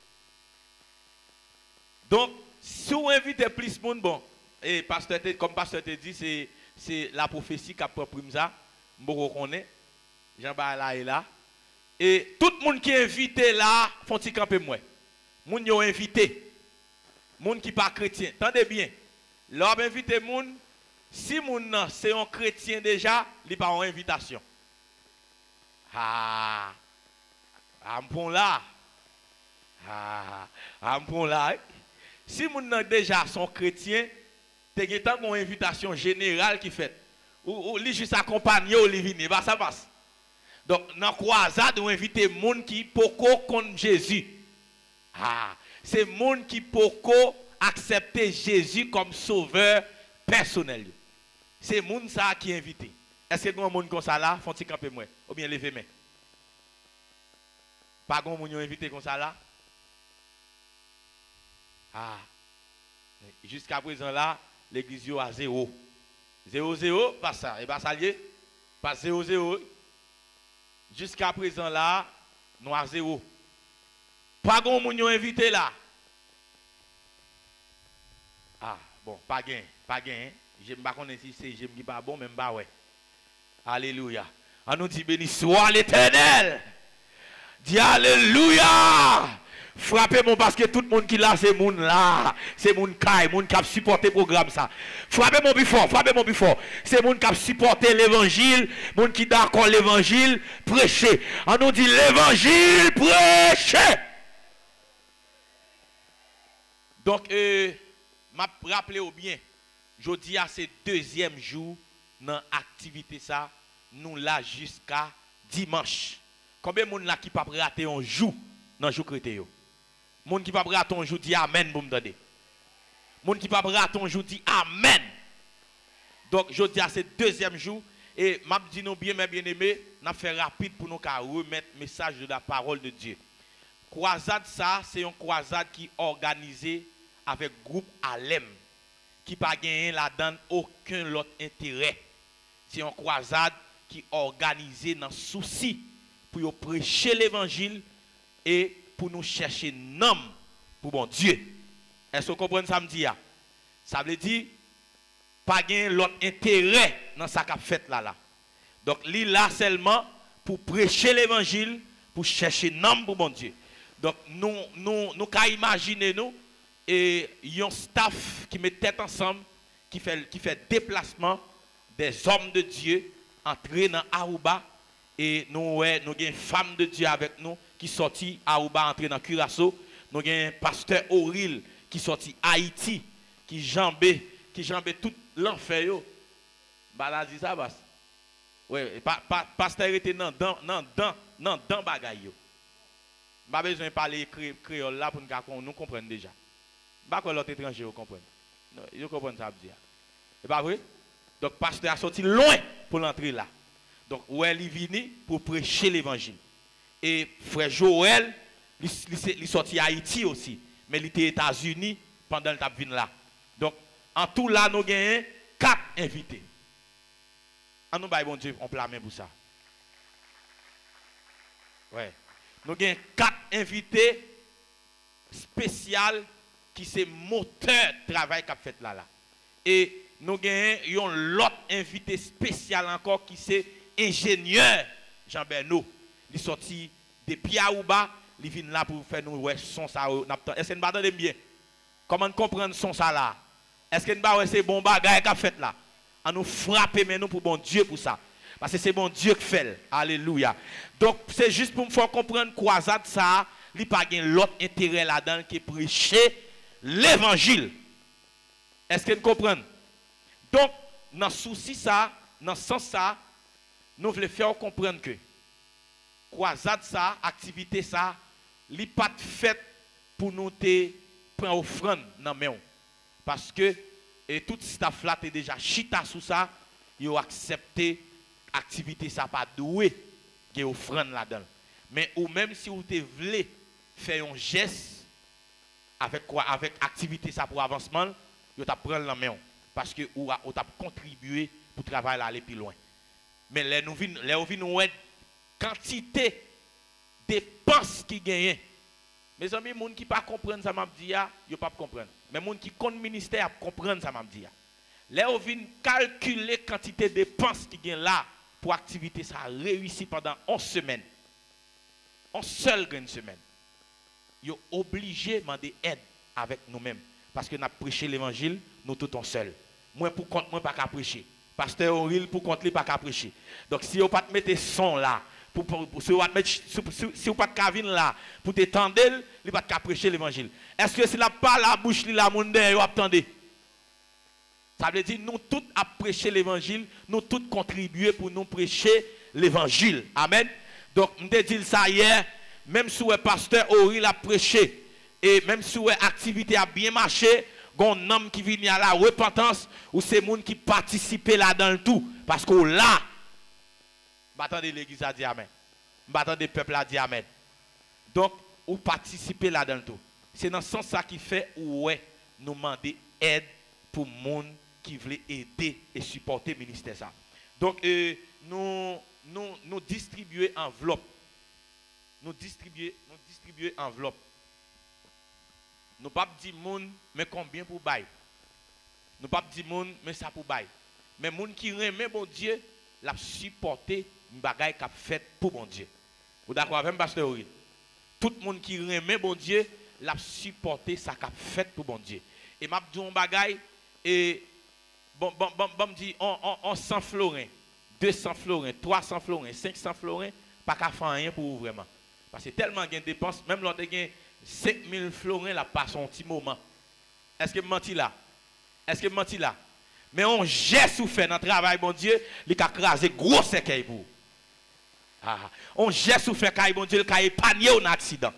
[SPEAKER 3] Donc si vous invitez plus moun bon, et pasteur comme pasteur te dit c'est c'est la prophétie qui a propre ça. Mboko connaît Jean-Baptiste là et là et tout le monde qui est invité là font-ils camper moi moun yo invité moun qui pas chrétien tendez bien l'homme invité moun si moun nan c'est un chrétien déjà il pas en invitation ah ah m'pon là ah ah m'pon là si moun nan déjà sont chrétiens t'es gen tant une invitation générale qui fait ou, ou li juste accompagner ou li vini, bah ça passe. Donc dans croisade on invite moun qui poko contre Jésus. Ah, c'est moun qui poko accepter Jésus comme sauveur personnel. C'est moun ça qui invité. Est-ce que nous moun comme ça là, font-ils camper moi ou bien lever main? Pas gon moun invité comme ça là? Ah. Jusqu'à présent là, l'église yo à zéro. Zéro, zéro, pas ça. Et pas ça lié. Pas zéro, zéro. Jusqu'à présent là, nous à zéro. Pas grand moun yo invité là. Ah, bon, pas gain, pas gain. Je ne sais pas si c'est j'aime qui pas bon, même pas ouais. Alléluia. On nous dit béni soit l'Éternel. Dis alléluia. Frappez moi parce que tout le monde qui là c'est moun là, c'est moun kai, moun qui a supporté programme ça. Frappez moi plus fort, frappez moi plus fort. C'est moun qui a supporté l'évangile, moun qui d'accord l'évangile, prêcher. On nous dit l'évangile prêcher. Donc euh m'a rappelé au bien. Jodi à ce deuxième jour dans activité ça, nous là jusqu'à dimanche. Combien de monde là qui pas rater un jour dans jour chrétien yo? Moun qui pas rater un jour dit amen pour me demander. Moun qui pas rater un jour dit amen. Donc jodi à ce deuxième jour et m'a dit nous bien mes bien-aimés, n'a fait rapide pour nous remettre message de la parole de Dieu. Croisade ça, c'est une croisade qui organisée avec groupe Alem qui pas gagné là-dedans aucun autre intérêt. C'est une croisade qui organisée dans souci pour prêcher l'évangile et pour nous chercher un homme pour bon Dieu. Est-ce que vous comprenez ça me dit? Ça veut dire pas gagner l'autre intérêt dans ça qu'a fait là là. Donc li là seulement pour prêcher l'évangile, pour chercher un homme pour bon Dieu. Donc nous nous nous qu'à imaginer nous et un staff qui met tête ensemble qui fait qui fait déplacement des hommes de Dieu entrer dans Aruba et nous ouais nous avons femme de Dieu avec nous qui sorti Aruba entrer dans Curaçao, nous avons pasteur Auril qui sorti Haïti qui jambé qui jambé tout l'enfer yo. Bah là dit ça bas. Ouais, pa, pa, pasteur était dans dans dans dans dans dans bagaille yo. Pas besoin de parler cré, créole là pour nous nous comprendre déjà. Pas que l'autre étranger vous comprendre. Non, vous comprenez ça dire. C'est pas vrai? Donc pasteur a sorti loin pour l'entrer là. Donc ouais, il vini pour prêcher l'évangile. Et frère Joël, il est sorti à Haïti aussi, mais il était aux États-Unis pendant le tap vin là. Donc en tout là nous gagnons quatre invités. En nous bail bon Dieu, on plaît pour ça. Ouais. Nous avons quatre invités spécial qui c'est moteur travail qu'a fait là là. Et nous avons l'autre invité spécial encore qui c'est ingénieur Jean Bernot. Il est sorti de Piaouba, il vient là pour faire nous ouais son ça. Est-ce que nous entendez bien? Comment comprendre son ça là? Est-ce que nous va c'est bon bagage qu'a fait là? On nous frapper mais nous pour bon Dieu pour ça. Parce que c'est bon Dieu qui fait. Alléluia. Donc c'est juste pour me faire comprendre croisade ça, il pas gain l'autre intérêt là-dedans qui est prêcher l'évangile. Est-ce que vous comprenez? Donc, dans ce souci ça, dans ce sens ça, nous voulons faire comprendre que croisade ça, activité ça, li pas fait pour nous te prendre offrande dans main. Parce que et tout staff là est déjà chita sous ça, ils ont accepté activité ça pas doué qui offrande là-dedans. Mais ou même si vous te voulez faire un geste avec quoi avec activité ça pour avancement, vous t'a prendre la main parce que ou t'a contribué pour travailler aller plus loin. Mais les nous vinn les vinn nous quantité dépenses qui gagnent. Mes amis, les gens qui ne comprennent pas ça, ils ne peuvent pas comprendre. Mais les gens qui connaissent le ministère comprennent ça, ils les gens viennent calculer la quantité de dépenses qui gagnent là pour activité ça réussi pendant onze semaines. En seule une semaine. Ils sont obligés de demander aide avec nous-mêmes. Parce que nous avons prêché l'évangile, nous tous en seul. Moi, pour compte, moi, pas qu'à prêcher. Pasteur Auril, pour compte, lui, pas qu'à prêcher. Donc, si vous ne pas mettre son là, pour, pour, pour, si vous ne pas qu'à venir là, pour t'étendre, il ne pas qu'à prêcher l'évangile. Est-ce que si la pas la bouche, la monde, vous attendez? Ça veut dire, nous tous à prêcher l'évangile, nous tous contribuer pour nous prêcher l'évangile. Amen. Donc, je te dis ça hier, même si le pasteur Auril a prêché, et même si l'activité a bien marché, il y a un homme qui vient à la repentance, ou c'est gens qui participent là-dedans le tout. Parce que là, m'attendez l'église à dire amen. M'attendez le peuple à dire amen. Donc, ou participer là-dedans le tout. C'est dans ce sens ça qui fait, ouais, nous demander aide pour les gens qui veulent aider et supporter le ministère. Ça. Donc, euh, nous, nous, nous distribuer enveloppe. Nous distribuer, nous distribuer enveloppe. Nous ne pouvons pas dire moun, mais combien pour bail. Nous ne pouvons pas dire moun, mais ça pour bail. Mais moun qui remet bon Dieu, l'a supporté une bagaille qu'a fait pour bon Dieu. Vous d'accord avec pasteur Auril? Tout le monde qui remet bon Dieu, l'a supporté ça qu'a fait pour bon Dieu. Et m'a dit un bagaille et bon bon bon bon dit on on on cent florins, deux cents florins, trois cents florins, cinq cents florins, pas qu'à faire rien pour vous vraiment. Parce que tellement gain dépenses, même l'autre gain cinq mille florins là passe un petit moment. Est-ce que menti là? Est-ce que menti là? Mais on geste ou fait dans le travail, bon Dieu, il a crasé gros séquelles pour. Ah, on geste ou fait quand bon Dieu, il a épargné un accident.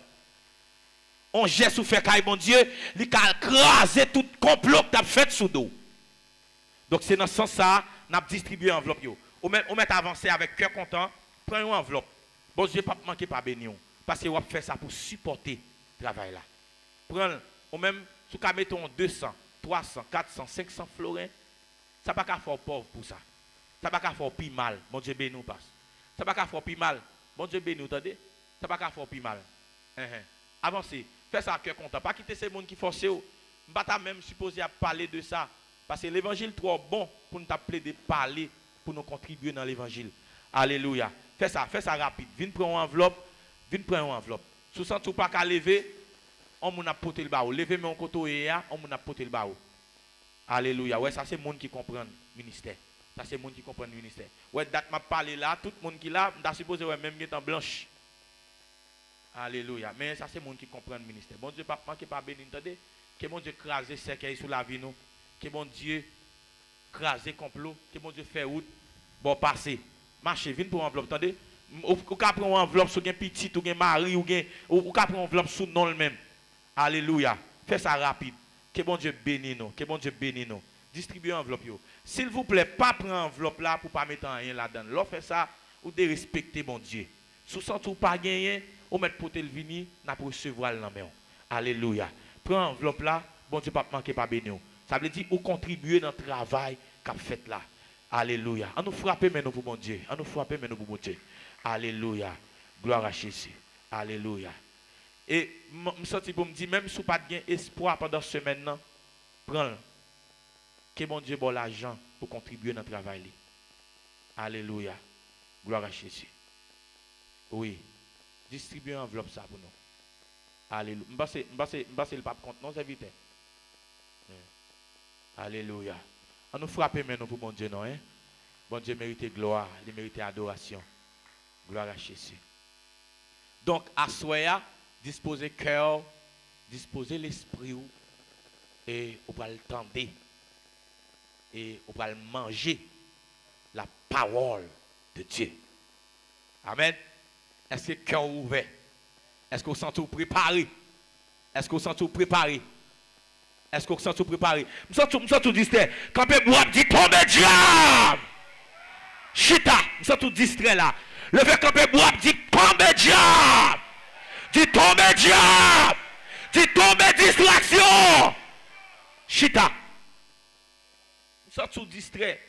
[SPEAKER 3] On geste ou fait quand bon Dieu, il a crasé tout complot que tu as fait sous dos. Donc c'est dans ce sens ça, nous avons distribué l'enveloppe. On met, on met avancé avec cœur content, prenez une enveloppe. Bon Dieu, pas manquer pas bénir. Parce que vous fait ça pour supporter le travail là. Prenez, ou même, si vous mettez deux cents, trois cents, quatre cents, cinq cents florins, ça va pas faire pauvre pour ça. Ça va pas faire plus mal. Bon Dieu béni nous passe. Ça va pas faire plus mal. Bon Dieu béni nous entendez? Ça va pas faire plus mal. Uh -huh. Avancez. Faites ça à cœur content. Pas quitter ces gens qui forcent. Je ne pas même supposé à parler de ça. Parce que l'évangile est trop bon pour nous appeler de parler, pour nous contribuer dans l'évangile. Alléluia. Fais ça, fais ça rapide. Viens prendre une enveloppe. Viens prendre une enveloppe. Si vous ne sentez pas qu'à lever, on m'a porté le barreau. Levez mon côté et on m'a porté le barreau. Alléluia. Ouais, ça c'est le monde qui comprend le ministère. Ça c'est le monde qui comprend le ministère. Ouais, date m'a parlé là, tout le monde qui là, m'a supposé ouais même en blanche. Alléluia. Mais ça c'est le monde qui comprend le ministère. Bon Dieu, pas manquer pas béni, entendez? Que bon Dieu craser cercueil sur la vie nous. Que bon Dieu craser complot, que bon Dieu fait route bon passer. Marchez, viens pour enveloppe, entendez? Ou ka prendre une enveloppe sur un petit ou un mari ou ou ka prendre une enveloppe sous non le même. Alléluia. Fais ça rapide. Que bon Dieu bénisse nous. Que bon Dieu bénisse nous. Distribuez enveloppe. S'il vous plaît, pas prendre enveloppe là pour pas mettre rien là-dedans. L'on fait ça ou de respecter bon Dieu. Si vous sentez pas gagner, ou mettre pour le vini, n'a pas recevoir la main. Alléluia. Prends enveloppe là, bon Dieu pas manquer pas bénir. Ça veut dire ou contribuer dans le travail qu'a fait là. Alléluia. On nous frapper maintenant pour bon Dieu. On nous frapper maintenant pour bon Dieu. Alléluia. Gloire à Jésus. Alléluia. Et je me sens pour me dire, même si vous n'avez pas d'espoir pendant ce semaine, prends-le. Que mon Dieu bon l'argent pour contribuer dans le travail. Alléluia. Gloire à Jésus. Oui. Distribuez une enveloppe ça pour nous. Alléluia. Je pense que le pape compte, non, c'est vite. Alléluia. On nous frappe maintenant pour mon Dieu, non? Hein? Bon Dieu mérite gloire, il mérite adoration. Gloire à Jésus. Donc, à soi, disposez cœur, disposez l'esprit, et on va le tendre, et on va manger la parole de Dieu. Amen. Est-ce que le cœur est ouvert? Est-ce que vous sentez préparé? Est-ce que vous sentez préparé? Est-ce que vous sentez préparé? Je sens tout distrait. Quand vous dites tombe diable! Chita, je sens tout distrait là. Le fait que vous dites tombe diable! Dit tombe diable! Dit tombe distraction! Chita. Je sens tout distrait.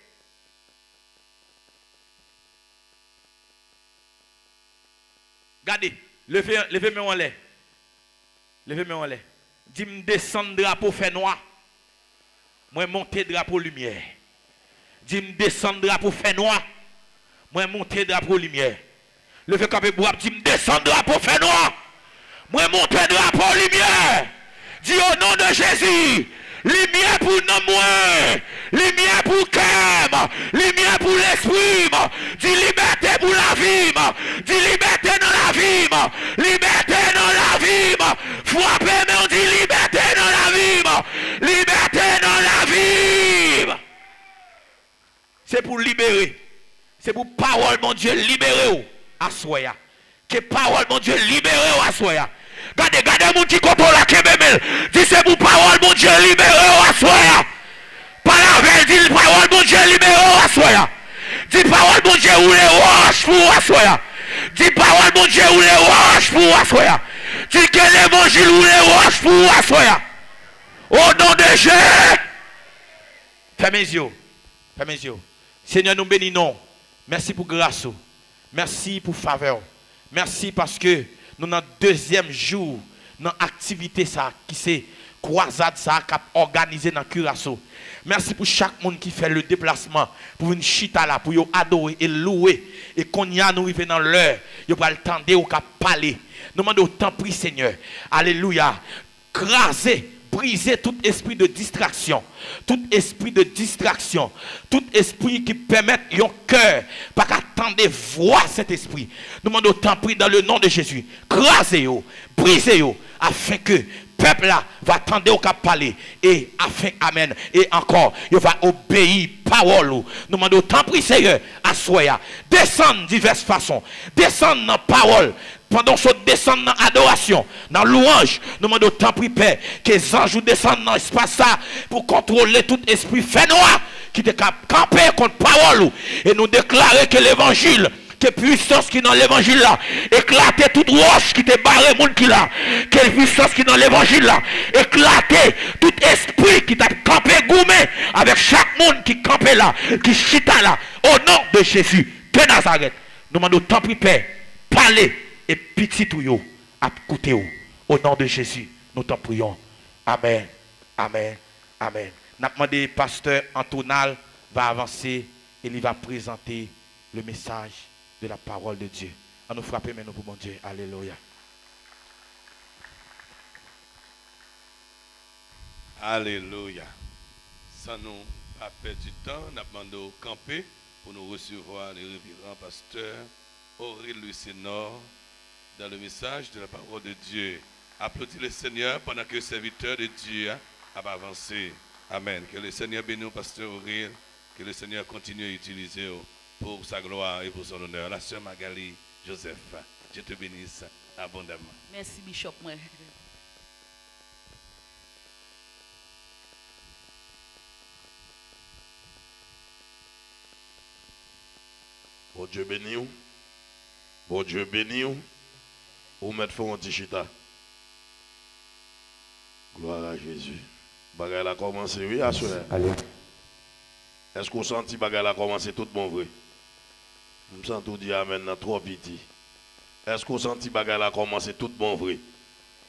[SPEAKER 3] Regardez, levez, levez-moi en l'air. Levez-moi en l'air. Dis-moi descendre drapeau fait noir. Moi monter drapeau lumière. Dis-moi descendre drapeau fait noir. Moi monter drapeau lumière. Levez campé bois, dis-moi descendre drapeau fait noir. Moi monter drapeau lumière. Dis au nom de Jésus. Lumière pour nous, moi. Lumière pour cœur. Lumière pour l'esprit. Dis liberté pour la vie. Dis liberté dans la vie. Liberté dans la vie. Frappez, mais on dit liberté dans la vie. Liberté dans la vie. C'est pour libérer. C'est pour parole, mon Dieu, libérer à soya. Que parole, mon Dieu, libérer à soya. Regardez, regardez mon petit coton là qui est dis c'est pour parole, mon Dieu, libéré à soya. Par la veille, dis parole, mon Dieu, libéré à soya. Dis parole, mon Dieu, ou les roches pour à soya. Dis parole, mon Dieu, ou les roches pour à soya. Dis que l'évangile ou les roches pour à soya. Au nom de Jésus. Fermez les yeux. Fermez les yeux. Seigneur, nous bénissons. Merci pour grâce. Merci pour faveur. Merci parce que nous dans le deuxième jour, dans l'activité qui c'est croisade ça qui a organisé dans Curaçao. Merci pour chaque monde qui fait le déplacement pour une chita là, pour adorer et louer. Et qu'on y a nous arriver dans l'heure, il va le tendre ou parler. Nous demandons autant prix Seigneur. Alléluia. Craser, briser tout esprit de distraction. Tout esprit de distraction. Tout esprit qui permet un cœur pas qu'attendre voir cet esprit. Nous demandons autant prix dans le nom de Jésus. Crasez-yo, brisez-yo, afin que peuple là va attendre au cap parler et afin amen et encore il va obéir parole nous demandons autant prix Seigneur à soya descendre diverses façons descendre dans parole pendant ce descendre dans adoration dans louange nous demandons autant prix Père que les anges descendent dans l'espace ça pour contrôler tout esprit fait noir qui te camper contre parole et nous déclarer que l'évangile que puissance qui dans l'évangile là, éclater toute roche qui te barré monde qui là, quelle puissance qui dans l'évangile là, éclater tout esprit qui t'a campé gourmé avec chaque monde qui campé là, qui chita là, au nom de Jésus de Nazareth. Nous demandons tant pis Père, parlez et petit tout yo, à côté au nom de Jésus, nous t'en prions. Amen, amen, amen. Nous demandons pasteur Antonal va avancer et il va présenter le message de la parole de Dieu. On nous frappe maintenant pour mon Dieu. Alléluia.
[SPEAKER 4] Alléluia. Sans nous pas perdre du temps, nous demandons au camper pour nous recevoir le révérend pasteur Aurélien Louis Sénor dans le message de la parole de Dieu. Applaudissez le Seigneur pendant que le serviteur de Dieu a avancé. Amen. Que le Seigneur bénisse pasteur Aurélien, que le Seigneur continue à utiliser pour sa gloire et pour son honneur. La sœur Magali Joseph, Dieu te bénisse abondamment.
[SPEAKER 5] Merci Bishop.
[SPEAKER 6] Bon Dieu béni ou. Bon Dieu béni ou. Ou mettre fond anti-chita. Gloire à Jésus. Bagay a commencé, oui, à ce moment. Est-ce qu'on sent que bagay a commencé tout bon vrai? Je me sens tout dire amen dans trop petit. Est-ce qu'on sent que bagay a commencé tout bon vrai?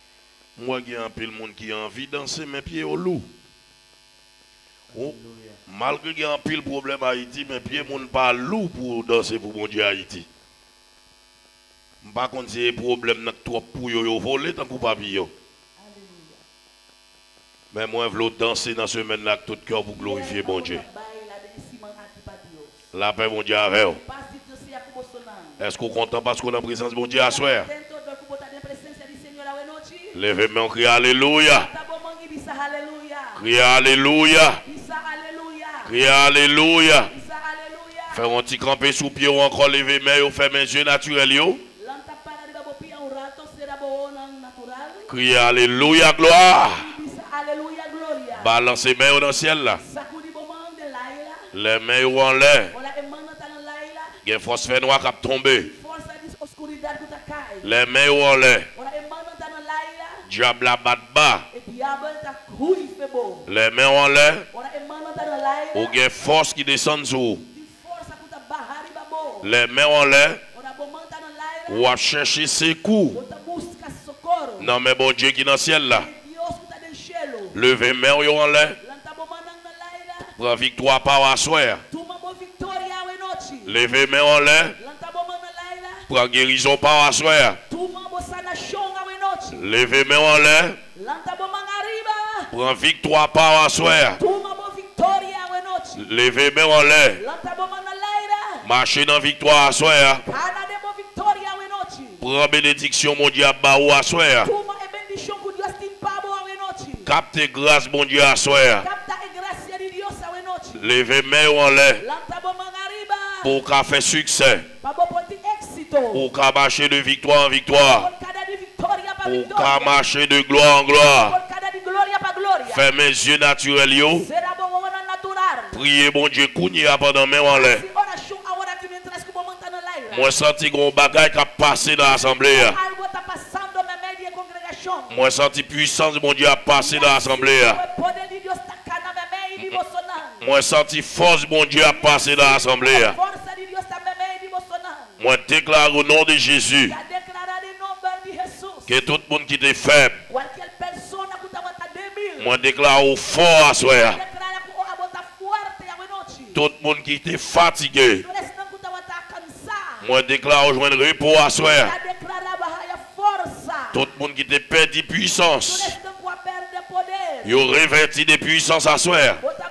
[SPEAKER 6] Moi, il y a un peu de monde qui a envie de danser, mes pieds au loup. Oh, malgré qu'il y a un pile problème à Haïti, mes pieds ne sont pas lourds pour danser pour mon Dieu Haïti. Par contre, c'est un problème trop pour yo voler tant que papillon. Mais moi, je veux danser dans ce semaine là tout cœur pour glorifier mon Dieu. La paix, mon Dieu, avec vous. Est-ce qu'on est content parce qu'on a la présence de mon Dieu à soir? Levez-moi, criez Alléluia. Criez Alléluia. Criez Alléluia. Faire un petit camper sous pied ou encore lever main ou faire mes yeux naturels. Criez Alléluia, gloire. Balancez mains dans le ciel là. Les mains en l'air. Il y a une force fait noire qui a tombé. Les mains en l'air. Diable la bat bas. Les mains en l'air. Ou il y a une force qui descend sous. Les mains en l'air. Ou à chercher ses coups. Non mais bon Dieu qui est dans le ciel là. Levez mains en l'air. Pour victoire par la soeur. Levez mains en l'air. Pour guérison par la soeur. Levez mains en l'air. Pour victoire par la soeur. Levez mains en l'air. Marchez dans victoire à soeur. Pour bénédiction mon Dieu à soeur. Captez grâce mon Dieu à soeur. Levez mains en l'air. Pour qu'à faire succès. Pour qu'à marcher de victoire en victoire. Pour qu'à marcher de gloire en gloire. Fermez mes yeux naturels. Yo. Priez mon Dieu, cougné pendant main en l'air. Moi senti qu'on bagaille qui a passé dans l'assemblée. Moi senti puissance de mon Dieu a passé dans l'assemblée. Moi senti force de mon Dieu a passé dans l'assemblée. Moi déclare au nom de Jésus que tout le monde qui est faible, moi déclare au fort à soi. Tout le monde qui était fatigué, moi déclare au joindre repos à soi. Tout le monde qui était perdu puissance, il réverti des puissances à soi.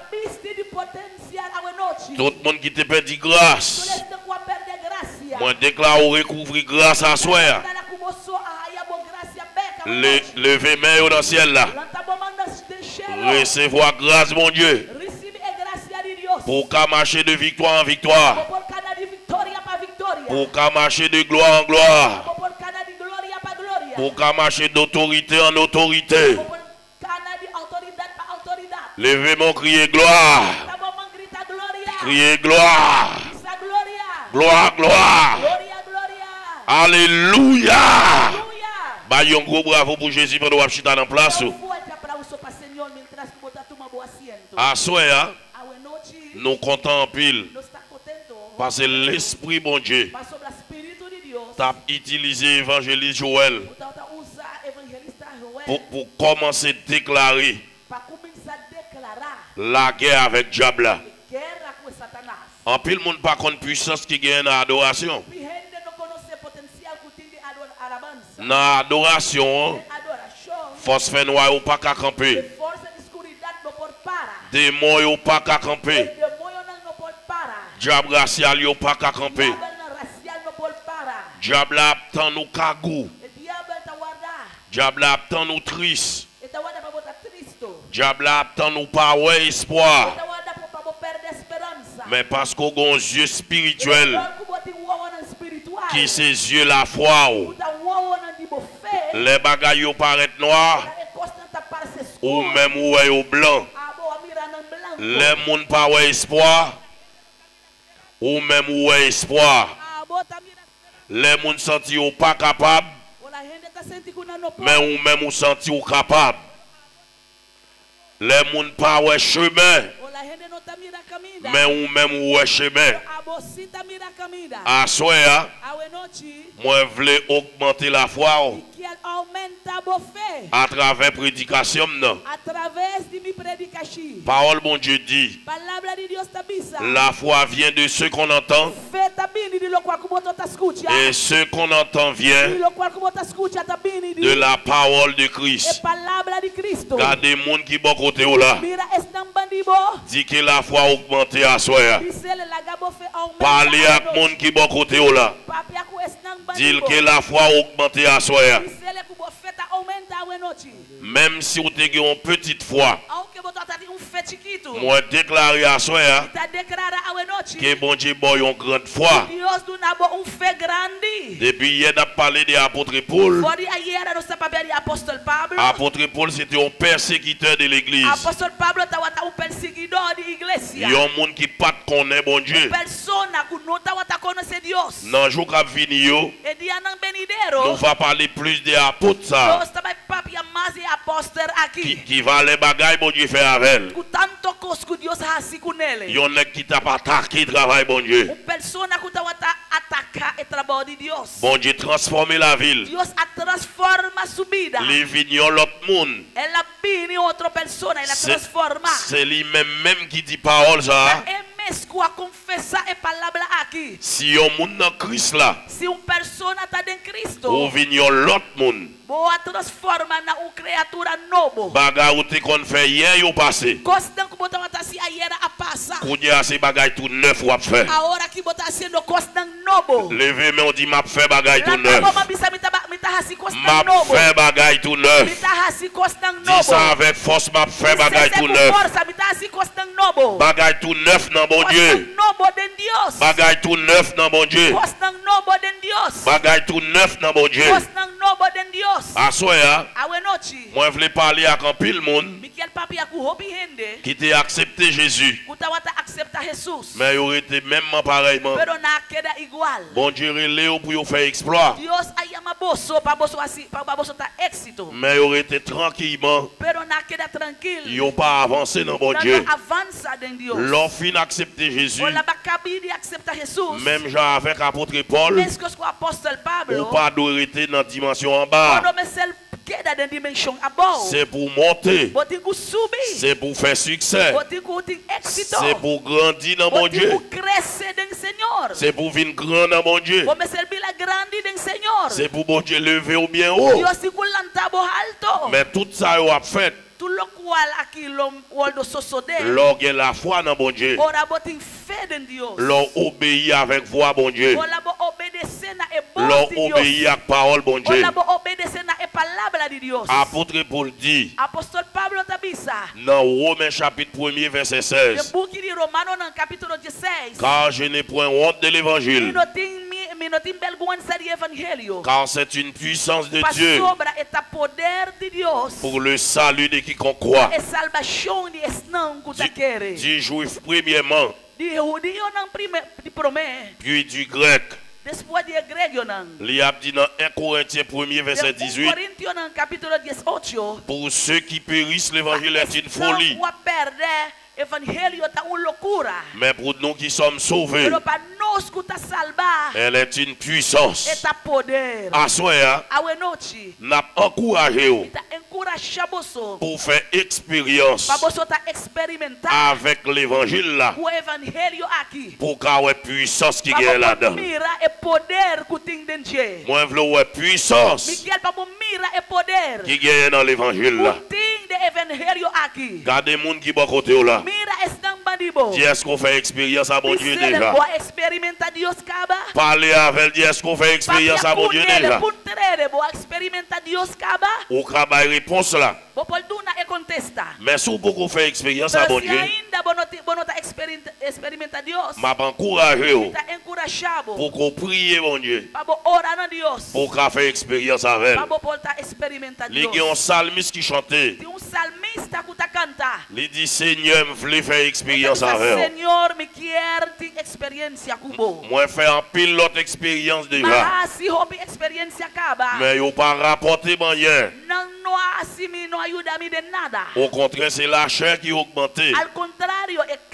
[SPEAKER 6] Tout le monde qui était perdu grâce, moi déclare au recouvrir grâce à soi. Le, levez main dans le ciel là. Recevoir grâce mon Dieu. Pour qu'à marcher de victoire en victoire. Pour qu'à marcher de gloire en gloire. Pour qu'à marcher d'autorité en autorité. Levez mon crier gloire. Crier gloire. Gloire, gloire. Alléluia. Bah, un gros bravo pour Jésus pendant que vous êtes en place. À soi, nous comptons en pile. Parce que l'Esprit bon Dieu t'a utilisé l'évangéliste Joël pour, pour commencer à déclarer la guerre avec diable. En pile, le monde pas contre puissance qui gagne dans l'adoration. Dans l'adoration, force fait noir ou pas qu'à camper. Démon ou pas qu'à camper. Diable racial ou pas qu'à camper. Diable attend nous kagou. Diable attend nous triste. Diable attend nous pas ouais espoir. Mais parce qu'on a un yeux spirituel qui ses yeux la foi. Les bagailles paraissent noirs ou même ouais au blanc. Les monde pas ouais espoir ou même ouais espoir. Les monde senti ou pas capable mais ou même ou senti ou capable. Les monde pas ouais chemin mais ou même ou ouais chemin. À soi, moi je voulais augmenter la foi.
[SPEAKER 5] Miquel aumenta bo fé.
[SPEAKER 6] À travers prédication, non.
[SPEAKER 5] Através de mi predicação.
[SPEAKER 6] Parole, bon Dieu dit.
[SPEAKER 5] Palavra de Deus tabisa.
[SPEAKER 6] La foi vient de ce qu'on entend.
[SPEAKER 5] Fé tabini de lo qual como tota escuta.
[SPEAKER 6] Et ce qu'on entend vient
[SPEAKER 5] De lo qual como tota escuta tabini
[SPEAKER 6] de la parole de
[SPEAKER 5] É
[SPEAKER 6] Christ.
[SPEAKER 5] palavra de Cristo.
[SPEAKER 6] Car des gens qui bon côté ou là,
[SPEAKER 5] Mira estam bandibo.
[SPEAKER 6] dit que la foi augmentée à soi.
[SPEAKER 5] Dizele la gabo fé aumenta.
[SPEAKER 6] Parlez à des gens qui bon côté ou là,
[SPEAKER 5] Papia ku estam
[SPEAKER 6] dit
[SPEAKER 5] bandibo.
[SPEAKER 6] que la foi augmentée à soi.
[SPEAKER 5] Dizele ku bo fé ta aumenta wenochi.
[SPEAKER 6] Même si vous avez une petite foi,
[SPEAKER 5] Aunque boto tati um fé chiquito.
[SPEAKER 6] moi déclarer à soi
[SPEAKER 5] Ta declara awenochi.
[SPEAKER 6] que bon Dieu boy une grande foi.
[SPEAKER 5] Deus do nabo um fé grande.
[SPEAKER 6] Depuis hier, on a parlé de l'apôtre Paul.
[SPEAKER 5] Fora ayer no sapabia de apóstolo Pablo.
[SPEAKER 6] Apôtre Paul, c'était un persécuteur de l'église.
[SPEAKER 5] Apóstolo Pablo estava um perseguidor de igreja.
[SPEAKER 6] Il y a un monde qui pas connaît bon Dieu.
[SPEAKER 5] Persona que não estava a conhecer Deus.
[SPEAKER 6] Dans le jour qui vient, yo,
[SPEAKER 5] E dia não
[SPEAKER 6] nous
[SPEAKER 5] venideiro.
[SPEAKER 6] va parler plus des apôtres ça,
[SPEAKER 5] Deus também papia mais de apóstolo
[SPEAKER 6] qui,
[SPEAKER 5] aqui.
[SPEAKER 6] qui va les bagailles bon Dieu fait avec elle.
[SPEAKER 5] Com tanto coisa que Deus ha assim com
[SPEAKER 6] Il
[SPEAKER 5] ele.
[SPEAKER 6] y en a qui t'a pas attaqué travail bon Dieu.
[SPEAKER 5] Um persona que estava a atacar o trabalho de Deus.
[SPEAKER 6] Bon Dieu transformer la ville.
[SPEAKER 5] Deus a transforma sua vida.
[SPEAKER 6] Les vignes l'autre monde.
[SPEAKER 5] Ela vem outra persona, ela
[SPEAKER 6] C'est
[SPEAKER 5] transforma.
[SPEAKER 6] c'est lui-même même qui dit parole ça.
[SPEAKER 5] É mesmo a confessar a palavra aqui.
[SPEAKER 6] Si on monde dans Christ là,
[SPEAKER 5] Se uma persona está em Cristo,
[SPEAKER 6] ou vignes l'autre monde.
[SPEAKER 5] boa transforma na uma criatura novo.
[SPEAKER 6] Bagay ou te kon fait hier ou passé.
[SPEAKER 5] Costa que botar tá se aí era a passar.
[SPEAKER 6] Kounya c'est bagay tout neuf ou a fait.
[SPEAKER 5] A hora que botar sendo costa novo.
[SPEAKER 6] Levé mais on dit m'a fait bagay tout
[SPEAKER 5] Lá
[SPEAKER 6] neuf.
[SPEAKER 5] tá bom, bisa mita mita hasi costa
[SPEAKER 6] M'a
[SPEAKER 5] novo.
[SPEAKER 6] fait bagay tout neuf.
[SPEAKER 5] Mita hasi costa
[SPEAKER 6] Dis
[SPEAKER 5] novo.
[SPEAKER 6] ça avec force, m'a fait bagay tout neuf.
[SPEAKER 5] Força, mita hasi costa novo.
[SPEAKER 6] Bagay tout neuf dans bon
[SPEAKER 5] Costa
[SPEAKER 6] Dieu.
[SPEAKER 5] novo de Deus.
[SPEAKER 6] Bagay tout neuf dans bon Dieu.
[SPEAKER 5] Costa novo de Deus.
[SPEAKER 6] Bagay tout neuf dans bon Dieu.
[SPEAKER 5] Costa novo de Deus.
[SPEAKER 6] À soya,
[SPEAKER 5] Awe nochi.
[SPEAKER 6] moi je voulais parler à un pile monde
[SPEAKER 5] Miquel papi ya ku hobi hende.
[SPEAKER 6] qui t'a accepté Jésus.
[SPEAKER 5] Kutawata accepta Jesus.
[SPEAKER 6] Mais il aurait été même pareillement.
[SPEAKER 5] Pero na queda igual.
[SPEAKER 6] Bon Dieu relé pour y faire exploit.
[SPEAKER 5] Dios ayama boso pa boso assim, pa boso ta éxito.
[SPEAKER 6] Mais il aurait été tranquillement.
[SPEAKER 5] Pero na queda tranquilo.
[SPEAKER 6] Il n'a pas avancé dans bon
[SPEAKER 5] Não
[SPEAKER 6] Dieu.
[SPEAKER 5] avança em Deus.
[SPEAKER 6] L'offre accepté Jésus.
[SPEAKER 5] Ola bakabi de accepta Jesus.
[SPEAKER 6] Même Jean avec l'apôtre Paul.
[SPEAKER 5] Mesmo que o apóstolo Pablo.
[SPEAKER 6] Ou pas d'arrêter dans la dimension en bas.
[SPEAKER 5] Quando me sel queda da dimensão above.
[SPEAKER 6] C'est pour monter.
[SPEAKER 5] Botiku subir.
[SPEAKER 6] C'est pour faire succès.
[SPEAKER 5] Botiku tem éxito.
[SPEAKER 6] C'est pour grandir dans mon Dieu.
[SPEAKER 5] Botiku crescer em Senhor.
[SPEAKER 6] C'est pour venir grand dans mon Dieu.
[SPEAKER 5] Vou me servir la grande em Senhor.
[SPEAKER 6] C'est pour mon Dieu lever au bien haut.
[SPEAKER 5] Dios sigulanta bo alto.
[SPEAKER 6] Mais tout ça, il a fait.
[SPEAKER 5] Tout lo qual aqui lo woldo sosode.
[SPEAKER 6] Lorsqu'il a la foi dans mon Dieu.
[SPEAKER 5] Ora botin fé em Deus.
[SPEAKER 6] L'on obéit avec voix, bon Dieu.
[SPEAKER 5] Ola bo obedecer na e
[SPEAKER 6] L'on
[SPEAKER 5] voz de Deus.
[SPEAKER 6] obéit avec parole, bon Dieu.
[SPEAKER 5] Ola bo obedecer na e palavra de Deus.
[SPEAKER 6] Apôtre Paul dit,
[SPEAKER 5] Apóstolo Pablo tabisa.
[SPEAKER 6] dans Romains chapitre premier, verset
[SPEAKER 5] No
[SPEAKER 6] seize,
[SPEAKER 5] book de Romano no capítulo dezesseis.
[SPEAKER 6] car je n'ai point honte de l'évangile,
[SPEAKER 5] Não tem mi não tem vergonha de evangelho.
[SPEAKER 6] car c'est une puissance de
[SPEAKER 5] Para
[SPEAKER 6] Dieu
[SPEAKER 5] sobra eta poder de Deus.
[SPEAKER 6] pour le salut de quiconque croit.
[SPEAKER 5] É salvação de esnão que
[SPEAKER 6] Du,
[SPEAKER 5] quer.
[SPEAKER 6] du juif premièrement,
[SPEAKER 5] De judio não prime de promé.
[SPEAKER 6] puis du grec.
[SPEAKER 5] Depois de grego não.
[SPEAKER 6] Il a dit dans un Corinthiens premier, verset dix-huit,
[SPEAKER 5] Coríntios no capítulo dezoito.
[SPEAKER 6] pour ceux qui périssent, l'évangile est une folie.
[SPEAKER 5] Não perder evangelho tá uma loucura.
[SPEAKER 6] Mais pour nous qui sommes sauvés,
[SPEAKER 5] Pero para nós que tá salvar,
[SPEAKER 6] elle est une puissance.
[SPEAKER 5] eta poder.
[SPEAKER 6] À soi,
[SPEAKER 5] Awe noite.
[SPEAKER 6] n'a encouragé
[SPEAKER 5] Tá encorajar você.
[SPEAKER 6] pour faire expérience
[SPEAKER 5] Para você tá experimentar
[SPEAKER 6] avec l'évangile là,
[SPEAKER 5] o evangelho aqui.
[SPEAKER 6] pour qu'il y ait puissance qui
[SPEAKER 5] Para
[SPEAKER 6] est là-dedans.
[SPEAKER 5] mira e poder que tem dentro.
[SPEAKER 6] Moi, je veux puissance
[SPEAKER 5] Miguel para mira e poder.
[SPEAKER 6] qui est dans l'évangile là.
[SPEAKER 5] Que tem de evangelho aqui.
[SPEAKER 6] Gardez les gens qui sont côté là.
[SPEAKER 5] Mira estão bandibo.
[SPEAKER 6] Dis est-ce qu'on fait expérience à bon Dieu
[SPEAKER 5] Dizer,
[SPEAKER 6] déjà?
[SPEAKER 5] boa experimenta Deus caba.
[SPEAKER 6] Parlez avec Dieu, est-ce qu'on fait expérience à bon Dieu déjà?
[SPEAKER 5] Puntere, boa experimenta Deus caba.
[SPEAKER 6] Ou travail réponse là.
[SPEAKER 5] Bo polduna e contesta.
[SPEAKER 6] Mais si vous faites expérience à
[SPEAKER 5] Pero
[SPEAKER 6] bon
[SPEAKER 5] se
[SPEAKER 6] Dieu,
[SPEAKER 5] ainda bonota bonota experimenta experimenta Deus.
[SPEAKER 6] m'a encouragé
[SPEAKER 5] Tá encorajado.
[SPEAKER 6] pour qu'on prie bon Dieu,
[SPEAKER 5] Para bo orar na Deus.
[SPEAKER 6] pour qu'on fasse expérience avec
[SPEAKER 5] Para
[SPEAKER 6] elle.
[SPEAKER 5] bo polta experimenta
[SPEAKER 6] Il y a un
[SPEAKER 5] Deus.
[SPEAKER 6] psalmiste qui chantait.
[SPEAKER 5] Tem um salmista que tá canta.
[SPEAKER 6] Il dit Seigneur, je veux faire expérience
[SPEAKER 5] Ele diz,
[SPEAKER 6] avec elle.
[SPEAKER 5] Senhor, me quer ter experiência cubo.
[SPEAKER 6] Moi, je fais un pilote expérience déjà.
[SPEAKER 5] Mas se hobby experiência acaba.
[SPEAKER 6] Mais il n'y a pas rapporté rien.
[SPEAKER 5] Não não assim me não ajuda me de nada.
[SPEAKER 6] Au contraire, c'est la chair qui a augmenté.
[SPEAKER 5] Al contrário, é carne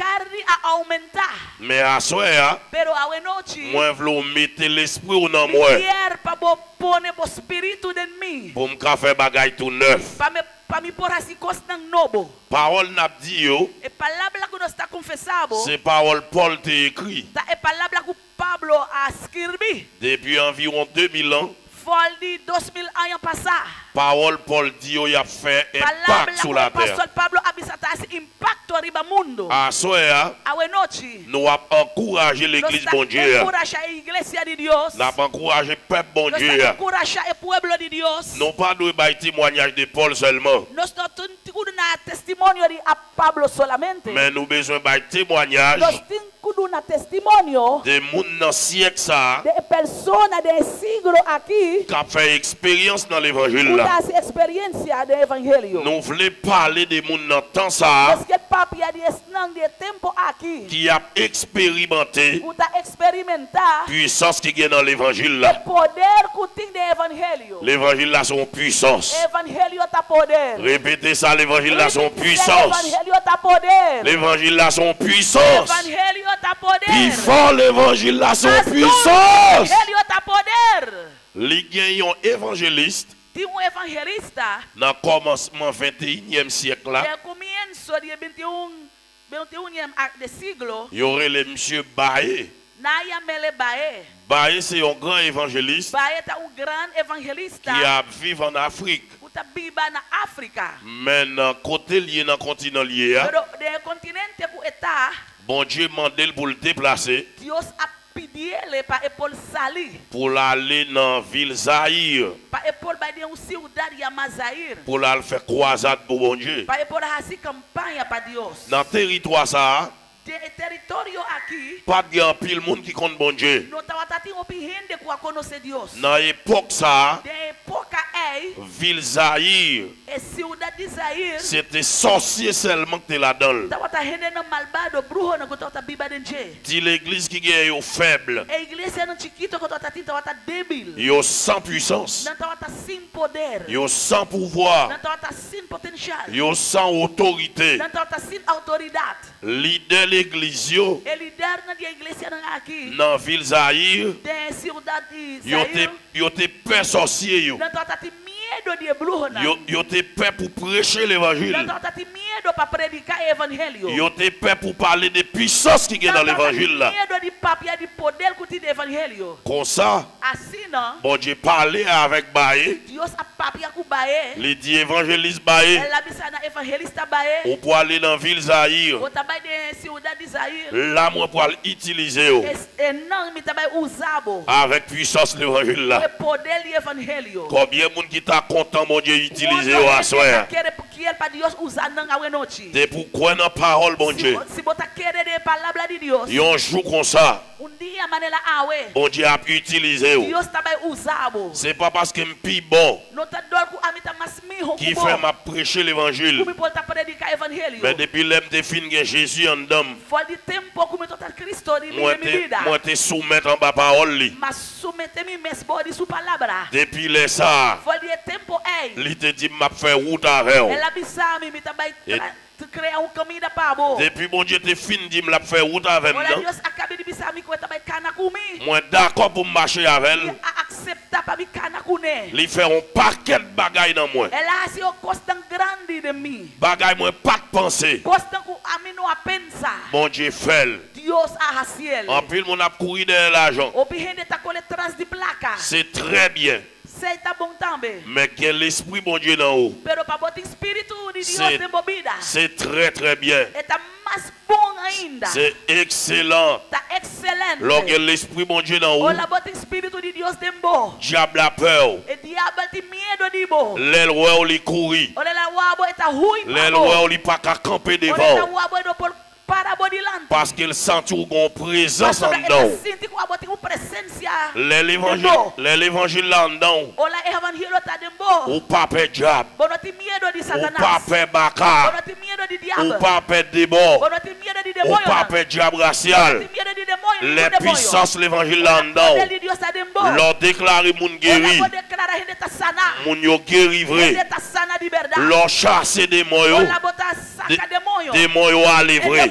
[SPEAKER 5] a aumentar.
[SPEAKER 6] Mais à soir,
[SPEAKER 5] Pero a noite,
[SPEAKER 6] moi vle mettre l'esprit dans moi
[SPEAKER 5] quer para bo pone bo espírito de mim.
[SPEAKER 6] pour me faire bagay tout neuf.
[SPEAKER 5] Para me para me pôr assim costa novo.
[SPEAKER 6] Parole n'a dit yo,
[SPEAKER 5] E palavra que nós está confessado.
[SPEAKER 6] c'est parole Paul t'a écrit
[SPEAKER 5] Ta é palavra que Pablo a escrevi.
[SPEAKER 6] depuis environ deux mille ans.
[SPEAKER 5] Foi de dois mil anos passar.
[SPEAKER 6] Parole Paul dit yo y a fait
[SPEAKER 5] Palavra
[SPEAKER 6] impact sur
[SPEAKER 5] que
[SPEAKER 6] la
[SPEAKER 5] o pastor
[SPEAKER 6] terre.
[SPEAKER 5] Pablo abisata esse impacto arriba mundo.
[SPEAKER 6] À soir,
[SPEAKER 5] A noite,
[SPEAKER 6] nous avons encouragé
[SPEAKER 5] nós
[SPEAKER 6] l'église
[SPEAKER 5] está
[SPEAKER 6] bon Dieu.
[SPEAKER 5] encorajar a igreja de Deus.
[SPEAKER 6] Nous avons encouragé le peuple bon
[SPEAKER 5] Nós
[SPEAKER 6] Dieu.
[SPEAKER 5] está encorajar o pueblo de Deus.
[SPEAKER 6] Non pas de bail témoignage de Paul seulement,
[SPEAKER 5] Nós não temos na testemunho de a Pablo solamente.
[SPEAKER 6] mais nous avons besoin de témoignage
[SPEAKER 5] Nós temos na testemunho
[SPEAKER 6] de moun dans siècle ça
[SPEAKER 5] de persona de siglo aqui
[SPEAKER 6] qui a fait expérience dans l'évangile
[SPEAKER 5] que
[SPEAKER 6] là.
[SPEAKER 5] dá experiência de evangelho.
[SPEAKER 6] Nous voulons parler de moun dans temps ça
[SPEAKER 5] Nós que papi de esnan de tempo aqui.
[SPEAKER 6] qui a expérimenté
[SPEAKER 5] Que tá experimentar
[SPEAKER 6] puissance qui est dans l'évangile
[SPEAKER 5] o
[SPEAKER 6] là.
[SPEAKER 5] poder que tem de evangelho.
[SPEAKER 6] L'évangile là son puissance.
[SPEAKER 5] Evangelho tá poder.
[SPEAKER 6] Répétez ça, l'évangile là son
[SPEAKER 5] Repite,
[SPEAKER 6] puissance.
[SPEAKER 5] Evangelho tá poder.
[SPEAKER 6] L'évangile là son puissance.
[SPEAKER 5] Evangelho tá poder.
[SPEAKER 6] Puis fort l'évangile là son
[SPEAKER 5] Mas duro,
[SPEAKER 6] puissance.
[SPEAKER 5] Evangelho tá poder.
[SPEAKER 6] Les gagnants évangélistes
[SPEAKER 5] Tem um evangelista
[SPEAKER 6] dans le commencement vingt et unième siècle là,
[SPEAKER 5] de comienzo de vinte e um, vinte e um de siglo,
[SPEAKER 6] il y aurait le monsieur Baé.
[SPEAKER 5] Naya Mele Bae.
[SPEAKER 6] Baé c'est un grand évangéliste
[SPEAKER 5] Bae tá um grande evangelista
[SPEAKER 6] qui a vécu en Afrique.
[SPEAKER 5] que tá biba na África.
[SPEAKER 6] Mais dans le côté lié dans le continent lié,
[SPEAKER 5] Pero de continente que está,
[SPEAKER 6] bon Dieu demandé pour le déplacer
[SPEAKER 5] Deus a pedido ele para Epol salir.
[SPEAKER 6] pour aller dans la ville Zaïre,
[SPEAKER 5] Para Epol vai de uma cidade chamada Zaire.
[SPEAKER 6] pour aller faire croisade pour bon Dieu.
[SPEAKER 5] Para Epol fazer campanha para Deus.
[SPEAKER 6] Dans le territoire ça,
[SPEAKER 5] De território aqui,
[SPEAKER 6] pas de grand pile monde qui compte bon Dieu.
[SPEAKER 5] não estava tendo opinião de conhecer Deus.
[SPEAKER 6] Dans l'époque ça,
[SPEAKER 5] De época é,
[SPEAKER 6] ville Zaïre,
[SPEAKER 5] e cidade de Zaire,
[SPEAKER 6] c'était sorcier seulement que là-dedans.
[SPEAKER 5] estava rendendo malvado, bruxo, não estava biba de gente.
[SPEAKER 6] Si l'église qui est faible,
[SPEAKER 5] A igreja não chiquito, que estava estava débil.
[SPEAKER 6] yo sans puissance,
[SPEAKER 5] Não estava sem poder.
[SPEAKER 6] yo sans
[SPEAKER 5] Não
[SPEAKER 6] pouvoir,
[SPEAKER 5] estava sem potencial.
[SPEAKER 6] yo sans autorité.
[SPEAKER 5] Não estava sem autoridade.
[SPEAKER 6] Leader l'église yo,
[SPEAKER 5] E líder na igreja aqui,
[SPEAKER 6] dans ville Zaïre,
[SPEAKER 5] de cidade de
[SPEAKER 6] yo te
[SPEAKER 5] Zaire,
[SPEAKER 6] yo te peur sorcier yo.
[SPEAKER 5] não estava tendo medo de bruxo.
[SPEAKER 6] Yo yo te peur pour prêcher
[SPEAKER 5] Não
[SPEAKER 6] l'évangile.
[SPEAKER 5] estava tendo medo para predicar o evangelho.
[SPEAKER 6] Yo te peur pour parler de puissance qui est dans l'évangile là.
[SPEAKER 5] medo de papia de poder que tem de evangelho.
[SPEAKER 6] Comme ça,
[SPEAKER 5] Assim não,
[SPEAKER 6] bon Dieu parlait avec Baé,
[SPEAKER 5] Deus a papia com Baé.
[SPEAKER 6] il dit évangéliste Baé,
[SPEAKER 5] Ela bisa na evangelista Baé.
[SPEAKER 6] ou pour aller dans ville Zaïre.
[SPEAKER 5] O trabalho de cidade de Zaire.
[SPEAKER 6] Là moi pour utiliser yo,
[SPEAKER 5] E não me também usabo.
[SPEAKER 6] avec puissance l'évangile
[SPEAKER 5] O
[SPEAKER 6] là.
[SPEAKER 5] poder de evangelho.
[SPEAKER 6] Combien de monde qui t'a content mon Dieu utiliser yo à soir.
[SPEAKER 5] Quer que ele para Deus usar não a noite.
[SPEAKER 6] C'est pourquoi dans parole bon Dieu.
[SPEAKER 5] Se botar querer de palavra de Deus.
[SPEAKER 6] Yon jour comme ça,
[SPEAKER 5] Um dia maneira awe.
[SPEAKER 6] bon Dieu a utilisé yo.
[SPEAKER 5] Deus também usabo.
[SPEAKER 6] C'est pas parce que m'pi bon
[SPEAKER 5] Não tá dor com a mita mas miho
[SPEAKER 6] qui fait m'a prêcher l'évangile.
[SPEAKER 5] Como pode predicar evangelho?
[SPEAKER 6] Mais depuis l'aime te fin que Jésus en dame,
[SPEAKER 5] Foi de tempo como eu tô Cristo de
[SPEAKER 6] moi
[SPEAKER 5] minha
[SPEAKER 6] te
[SPEAKER 5] vida.
[SPEAKER 6] moi te soumettre en bas parole li.
[SPEAKER 5] Mas submeter-me mesmo de sua palavra.
[SPEAKER 6] Depuis les ça,
[SPEAKER 5] Foi de tempo ei.
[SPEAKER 6] il te dit m'a fait route avec yo.
[SPEAKER 5] Ela bisame me também
[SPEAKER 6] Et-
[SPEAKER 5] criar um caminho da pabo.
[SPEAKER 6] Depuis bon Dieu te fin dit m'a fait route avec
[SPEAKER 5] Olha
[SPEAKER 6] moi.
[SPEAKER 5] Deus acabei de bisame que eu também cana comigo.
[SPEAKER 6] Moi d'accord pour marcher avec elle.
[SPEAKER 5] A acceptar para me cana com ele.
[SPEAKER 6] Li fait un paquet de bagailles dans moi.
[SPEAKER 5] Ela assim o costan grande de mim.
[SPEAKER 6] Bagaille moi pas de penser.
[SPEAKER 5] Costan com a mim não a pensar.
[SPEAKER 6] Bon Dieu fait.
[SPEAKER 5] Deus a raciel.
[SPEAKER 6] En pile mon a couru de l'argent.
[SPEAKER 5] O bihende tá colhe trás de placa.
[SPEAKER 6] C'est très bien.
[SPEAKER 5] Sei tá bom também.
[SPEAKER 6] Mais quel l'esprit bon Dieu dans haut.
[SPEAKER 5] Pero para botar espírito de Deus
[SPEAKER 6] C'est-
[SPEAKER 5] de bobida.
[SPEAKER 6] C'est très très bien.
[SPEAKER 5] É tá mais bom ainda.
[SPEAKER 6] C'est excellent.
[SPEAKER 5] Tá excelente.
[SPEAKER 6] Lorsque l'esprit bon Dieu dans haut,
[SPEAKER 5] Olha bota espírito de Deus de bo.
[SPEAKER 6] diable a peur.
[SPEAKER 5] E diabo tem medo de bo.
[SPEAKER 6] L'aile roi li courir.
[SPEAKER 5] Olha lá o abo tá ruim
[SPEAKER 6] L'aile
[SPEAKER 5] para bo.
[SPEAKER 6] roi li pas qu'à camper
[SPEAKER 5] Olha lá
[SPEAKER 6] devant.
[SPEAKER 5] o abo do por para bodilante.
[SPEAKER 6] Parce qu'il sent tout une présence en
[SPEAKER 5] Ele
[SPEAKER 6] dedans.
[SPEAKER 5] sente que o abo tem uma presença.
[SPEAKER 6] L'évangile, l'évangile là en dedans.
[SPEAKER 5] Olha evangelho tá de bo.
[SPEAKER 6] Ou pas peur diable.
[SPEAKER 5] Bo não tem medo de
[SPEAKER 6] Ou pas
[SPEAKER 5] Satanás.
[SPEAKER 6] peur
[SPEAKER 5] Bo
[SPEAKER 6] baka.
[SPEAKER 5] não tem medo de
[SPEAKER 6] Ou
[SPEAKER 5] diabo.
[SPEAKER 6] pas peur démon.
[SPEAKER 5] Bo não tem medo de
[SPEAKER 6] Ou
[SPEAKER 5] demônio.
[SPEAKER 6] pas
[SPEAKER 5] Não
[SPEAKER 6] peur diable
[SPEAKER 5] tem
[SPEAKER 6] racial.
[SPEAKER 5] medo de demônio.
[SPEAKER 6] Les
[SPEAKER 5] de demônio.
[SPEAKER 6] puissances l'évangile là en
[SPEAKER 5] O
[SPEAKER 6] dedans.
[SPEAKER 5] poder de Deus tá de bo.
[SPEAKER 6] Leur déclarer moun
[SPEAKER 5] Olha
[SPEAKER 6] guéri.
[SPEAKER 5] vou declarar a gente tá sana.
[SPEAKER 6] Moun yo guéri vrai.
[SPEAKER 5] Ele tá sana de verdade.
[SPEAKER 6] Leur chasser des moyens.
[SPEAKER 5] Olha botar saca demônio.
[SPEAKER 6] Des moyens à
[SPEAKER 5] E
[SPEAKER 6] livrer.
[SPEAKER 5] demônio não tá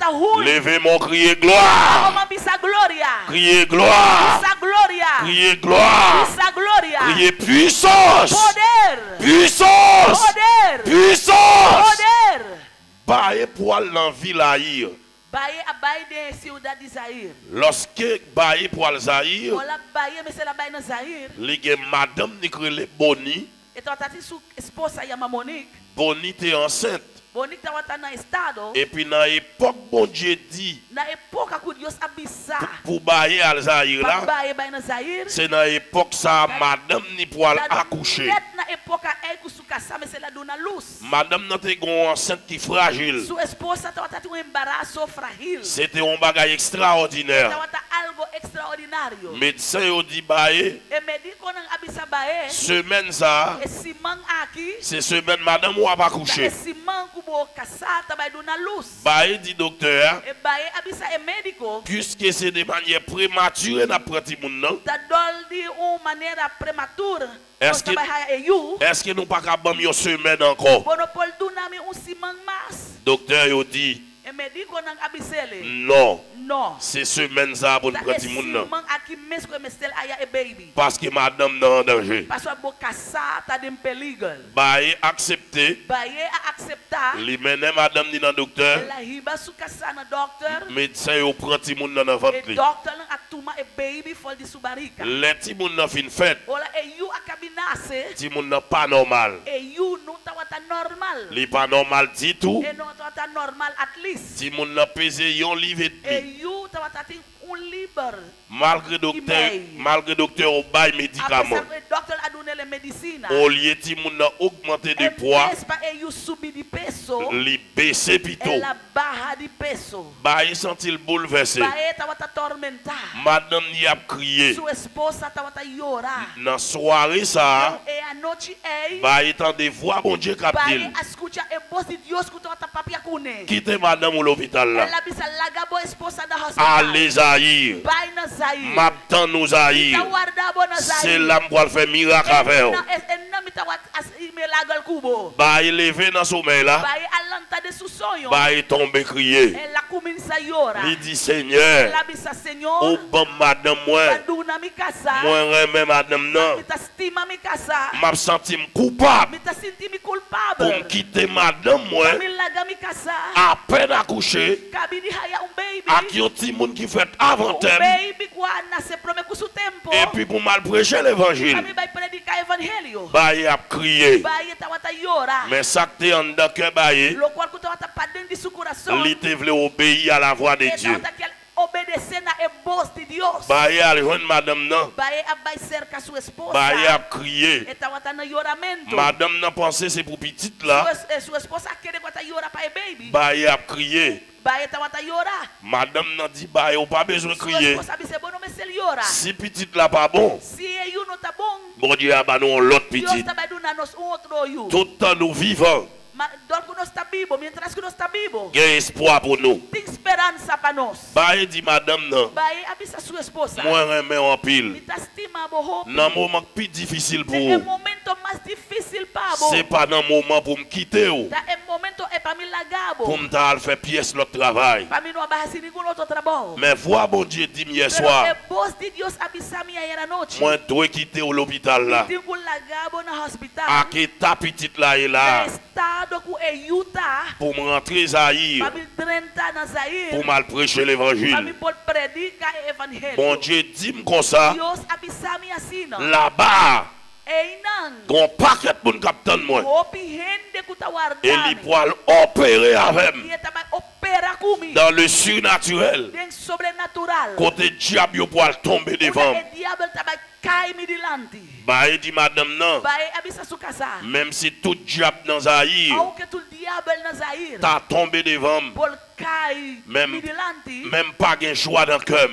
[SPEAKER 5] hui.
[SPEAKER 6] Levez-moi, criez gloire.
[SPEAKER 5] Como bisa gloria.
[SPEAKER 6] Criez gloire.
[SPEAKER 5] Bisa gloria.
[SPEAKER 6] Criez gloire.
[SPEAKER 5] Bisa gloria.
[SPEAKER 6] Criez puissance.
[SPEAKER 5] Poder.
[SPEAKER 6] Puissance.
[SPEAKER 5] Poder.
[SPEAKER 6] Puissance.
[SPEAKER 5] Poder.
[SPEAKER 6] Baye poil dans ville Aïr.
[SPEAKER 5] Baye abaye de ciudad de Zaire.
[SPEAKER 6] Lorsque baye poil Zaïr,
[SPEAKER 5] Ola baye mais c'est la baye na Zaire.
[SPEAKER 6] li gen madame ni krele Boni.
[SPEAKER 5] Et tati su esposa ya Monique.
[SPEAKER 6] Boni te enceinte.
[SPEAKER 5] Monique tawata na estado.
[SPEAKER 6] Et puis dans l'époque bon Dieu dit
[SPEAKER 5] Na época que Dios abisa.
[SPEAKER 6] pour baye al Zaïr
[SPEAKER 5] Pa
[SPEAKER 6] là,
[SPEAKER 5] baye baye na Zaire.
[SPEAKER 6] c'est dans l'époque ça madame ni poil accoucher.
[SPEAKER 5] Net na época e kusuka sa mais c'est la dona luz.
[SPEAKER 6] Madame nan te gon enceinte qui fragile.
[SPEAKER 5] Su esposa tawata un embarazo frágil.
[SPEAKER 6] C'était un bagage extraordinaire.
[SPEAKER 5] Tawata algo extraordinario.
[SPEAKER 6] Médecin yo dit baye,
[SPEAKER 5] E médico nang abisa baye.
[SPEAKER 6] semaine ça,
[SPEAKER 5] E simang aki.
[SPEAKER 6] c'est semaine madame ou a pas couché.
[SPEAKER 5] E simang kubo kasata baye dona luz.
[SPEAKER 6] Baye dit docteur,
[SPEAKER 5] E baye abisa e médico.
[SPEAKER 6] puisque c'est de manière prématurée n'a prati moun nan,
[SPEAKER 5] Da doldi un maneira prematura.
[SPEAKER 6] Est-ce que-
[SPEAKER 5] e you.
[SPEAKER 6] est-ce que nous pas capable une semaine encore?
[SPEAKER 5] Bonopol dunami un simang mas.
[SPEAKER 6] Docteur yo dit
[SPEAKER 5] E médico nang abisele.
[SPEAKER 6] non,
[SPEAKER 5] Non.
[SPEAKER 6] c'est semaine ça pour nous
[SPEAKER 5] Da e
[SPEAKER 6] prati moun nan.
[SPEAKER 5] simang aki mesco e mestel aya e baby.
[SPEAKER 6] Parce que madame nan en danger.
[SPEAKER 5] Paswa bo kasata dem perigo.
[SPEAKER 6] Baye accepté,
[SPEAKER 5] Baye a acceptar.
[SPEAKER 6] li mène madame ni nan docteur,
[SPEAKER 5] La hiba su kasana doctor.
[SPEAKER 6] médecin yo prati moun nan
[SPEAKER 5] E
[SPEAKER 6] ventre li.
[SPEAKER 5] doctor lang atuma e baby fol di subarika.
[SPEAKER 6] Le ti moun nan fin fête,
[SPEAKER 5] Ola e you akabinase.
[SPEAKER 6] ti moun nan pas normal.
[SPEAKER 5] E you non tawata normal.
[SPEAKER 6] Li pas normal du tout.
[SPEAKER 5] E non tawata normal at least.
[SPEAKER 6] Si moun nan pese yon livre et
[SPEAKER 5] E
[SPEAKER 6] demi.
[SPEAKER 5] you tawata ting un liber.
[SPEAKER 6] Malgré docteur,
[SPEAKER 5] Email.
[SPEAKER 6] malgré docteur au bail médicament.
[SPEAKER 5] Apesar e doctor adune le medicina.
[SPEAKER 6] Au lieu ti moun nan augmenter de
[SPEAKER 5] E
[SPEAKER 6] poids,
[SPEAKER 5] pespa e you subi di peso.
[SPEAKER 6] li baisser
[SPEAKER 5] E
[SPEAKER 6] plutôt.
[SPEAKER 5] la barra di peso.
[SPEAKER 6] Baye sentil bouleversé.
[SPEAKER 5] Bae tawata tormentar.
[SPEAKER 6] Madame ni a crié.
[SPEAKER 5] Sua esposa tawata llorar.
[SPEAKER 6] Dans soirée ça,
[SPEAKER 5] E a noite ei.
[SPEAKER 6] baye tan de voix bon Dieu
[SPEAKER 5] Bae
[SPEAKER 6] captil.
[SPEAKER 5] escuta e voz de Deus que tawata papia kune.
[SPEAKER 6] Quitte madame ou l'hôpital là.
[SPEAKER 5] Ela bisa lagabo esposa da hospital.
[SPEAKER 6] Allez Zahir.
[SPEAKER 5] Bae na Zaire.
[SPEAKER 6] M'attend nous Zahir.
[SPEAKER 5] Tawardabo na Zaire.
[SPEAKER 6] C'est là m'poil faire miracle avec.
[SPEAKER 5] E na mi tawat as imelagal kubo.
[SPEAKER 6] Baye levé dans sommeil là.
[SPEAKER 5] Bae alanta de su sonho.
[SPEAKER 6] Baye tombe crier.
[SPEAKER 5] Ela começa a llorar.
[SPEAKER 6] Il dit Seigneur,
[SPEAKER 5] Ela bisa Senhor.
[SPEAKER 6] au bon madame moi,
[SPEAKER 5] Baduna mi casa.
[SPEAKER 6] moi remets madame non.
[SPEAKER 5] Mi ta stima mi casa.
[SPEAKER 6] M'a senti coupable
[SPEAKER 5] Mi ta senti mi
[SPEAKER 6] pour me
[SPEAKER 5] culpable.
[SPEAKER 6] quitter madame moi
[SPEAKER 5] Mi laga mi casa.
[SPEAKER 6] à peine accouché
[SPEAKER 5] Kabidi haya un baby.
[SPEAKER 6] avec un petit monde qui fait avant
[SPEAKER 5] O
[SPEAKER 6] thème
[SPEAKER 5] baby kwa nasce prome com seu tempo.
[SPEAKER 6] et puis pour mal prêcher l'évangile.
[SPEAKER 5] Kami vai predicar evangelho.
[SPEAKER 6] Baye a crié.
[SPEAKER 5] Baie tawata yora.
[SPEAKER 6] Mais ça que t'es en dedans que baye,
[SPEAKER 5] Lo qual que tawata pa dentro de seu coração.
[SPEAKER 6] il te voulait obéir à la voix de
[SPEAKER 5] E
[SPEAKER 6] Dieu.
[SPEAKER 5] tawata quer obedecer na e voz de Deus.
[SPEAKER 6] Baye a rejoindre madame non.
[SPEAKER 5] Baie a vai cerca sua esposa.
[SPEAKER 6] Baye a crié.
[SPEAKER 5] E tawata na yoramento.
[SPEAKER 6] Madame n'a pensé c'est pour petite là.
[SPEAKER 5] Sua, e sua esposa quer tawata yora pa e baby.
[SPEAKER 6] Baye a crié.
[SPEAKER 5] Baie tawata yora.
[SPEAKER 6] Madame n'a dit baye ou pas besoin de
[SPEAKER 5] Sua
[SPEAKER 6] crier.
[SPEAKER 5] esposa sabe se bom não se yora.
[SPEAKER 6] Si petite là pas bon,
[SPEAKER 5] Se e you não tá bom.
[SPEAKER 6] bon Dieu a bah nous l'autre
[SPEAKER 5] Deus
[SPEAKER 6] petite.
[SPEAKER 5] também dá nos um outro you.
[SPEAKER 6] Tout le temps nous vivons,
[SPEAKER 5] Mas dor que nós está vivo, mientras que nós está vivo.
[SPEAKER 6] il y a espoir pour nous.
[SPEAKER 5] Tem esperança para nós.
[SPEAKER 6] Baye dit madame non,
[SPEAKER 5] Baie avisa sua esposa.
[SPEAKER 6] moi remets en
[SPEAKER 5] Me
[SPEAKER 6] pile.
[SPEAKER 5] tá estima bo
[SPEAKER 6] Dans le moment plus difficile pour
[SPEAKER 5] É o
[SPEAKER 6] vous,
[SPEAKER 5] momento mais difícil para bo.
[SPEAKER 6] c'est pas dans le moment pour me quitter ou,
[SPEAKER 5] Tá é momento é para me lagabo.
[SPEAKER 6] pour me dar faire pièce l'autre travail.
[SPEAKER 5] Para mim não abarrasse nenhum outro trabalho.
[SPEAKER 6] Mais vois bon Dieu dit hier
[SPEAKER 5] Pero
[SPEAKER 6] soir,
[SPEAKER 5] é voz de Deus avisa minha era noite.
[SPEAKER 6] moi dois quitter au l'hôpital là.
[SPEAKER 5] Tem que lagabo na hospital.
[SPEAKER 6] À qui ta petite là et là,
[SPEAKER 5] Estado com e Utah.
[SPEAKER 6] pour me rentrer Zahir,
[SPEAKER 5] Para me trenta na Zaire.
[SPEAKER 6] pour mal prêcher
[SPEAKER 5] Para me
[SPEAKER 6] l'évangile.
[SPEAKER 5] pode predicar o evangelho.
[SPEAKER 6] Bon Dieu dit comme ça,
[SPEAKER 5] Deus avisa minha assim.
[SPEAKER 6] là-bas,
[SPEAKER 5] Ei não.
[SPEAKER 6] gon paquet moun captain moi.
[SPEAKER 5] Opi rende que tá
[SPEAKER 6] Et
[SPEAKER 5] guardando.
[SPEAKER 6] il poil opérer avec
[SPEAKER 5] E também opera comigo.
[SPEAKER 6] dans le surnaturel.
[SPEAKER 5] Dentro sobrenatural.
[SPEAKER 6] Côté diable yo poil tomber devant.
[SPEAKER 5] O diabo também cai me delante.
[SPEAKER 6] Bah il dit madame non,
[SPEAKER 5] Vai avisa sua casa.
[SPEAKER 6] même si tout diable dans Zahir
[SPEAKER 5] Aunque tu diabo na Zaire.
[SPEAKER 6] t'a tombé devant,
[SPEAKER 5] Por cai
[SPEAKER 6] Même-
[SPEAKER 5] me delante.
[SPEAKER 6] même pas gain choix dans cœur.
[SPEAKER 5] Me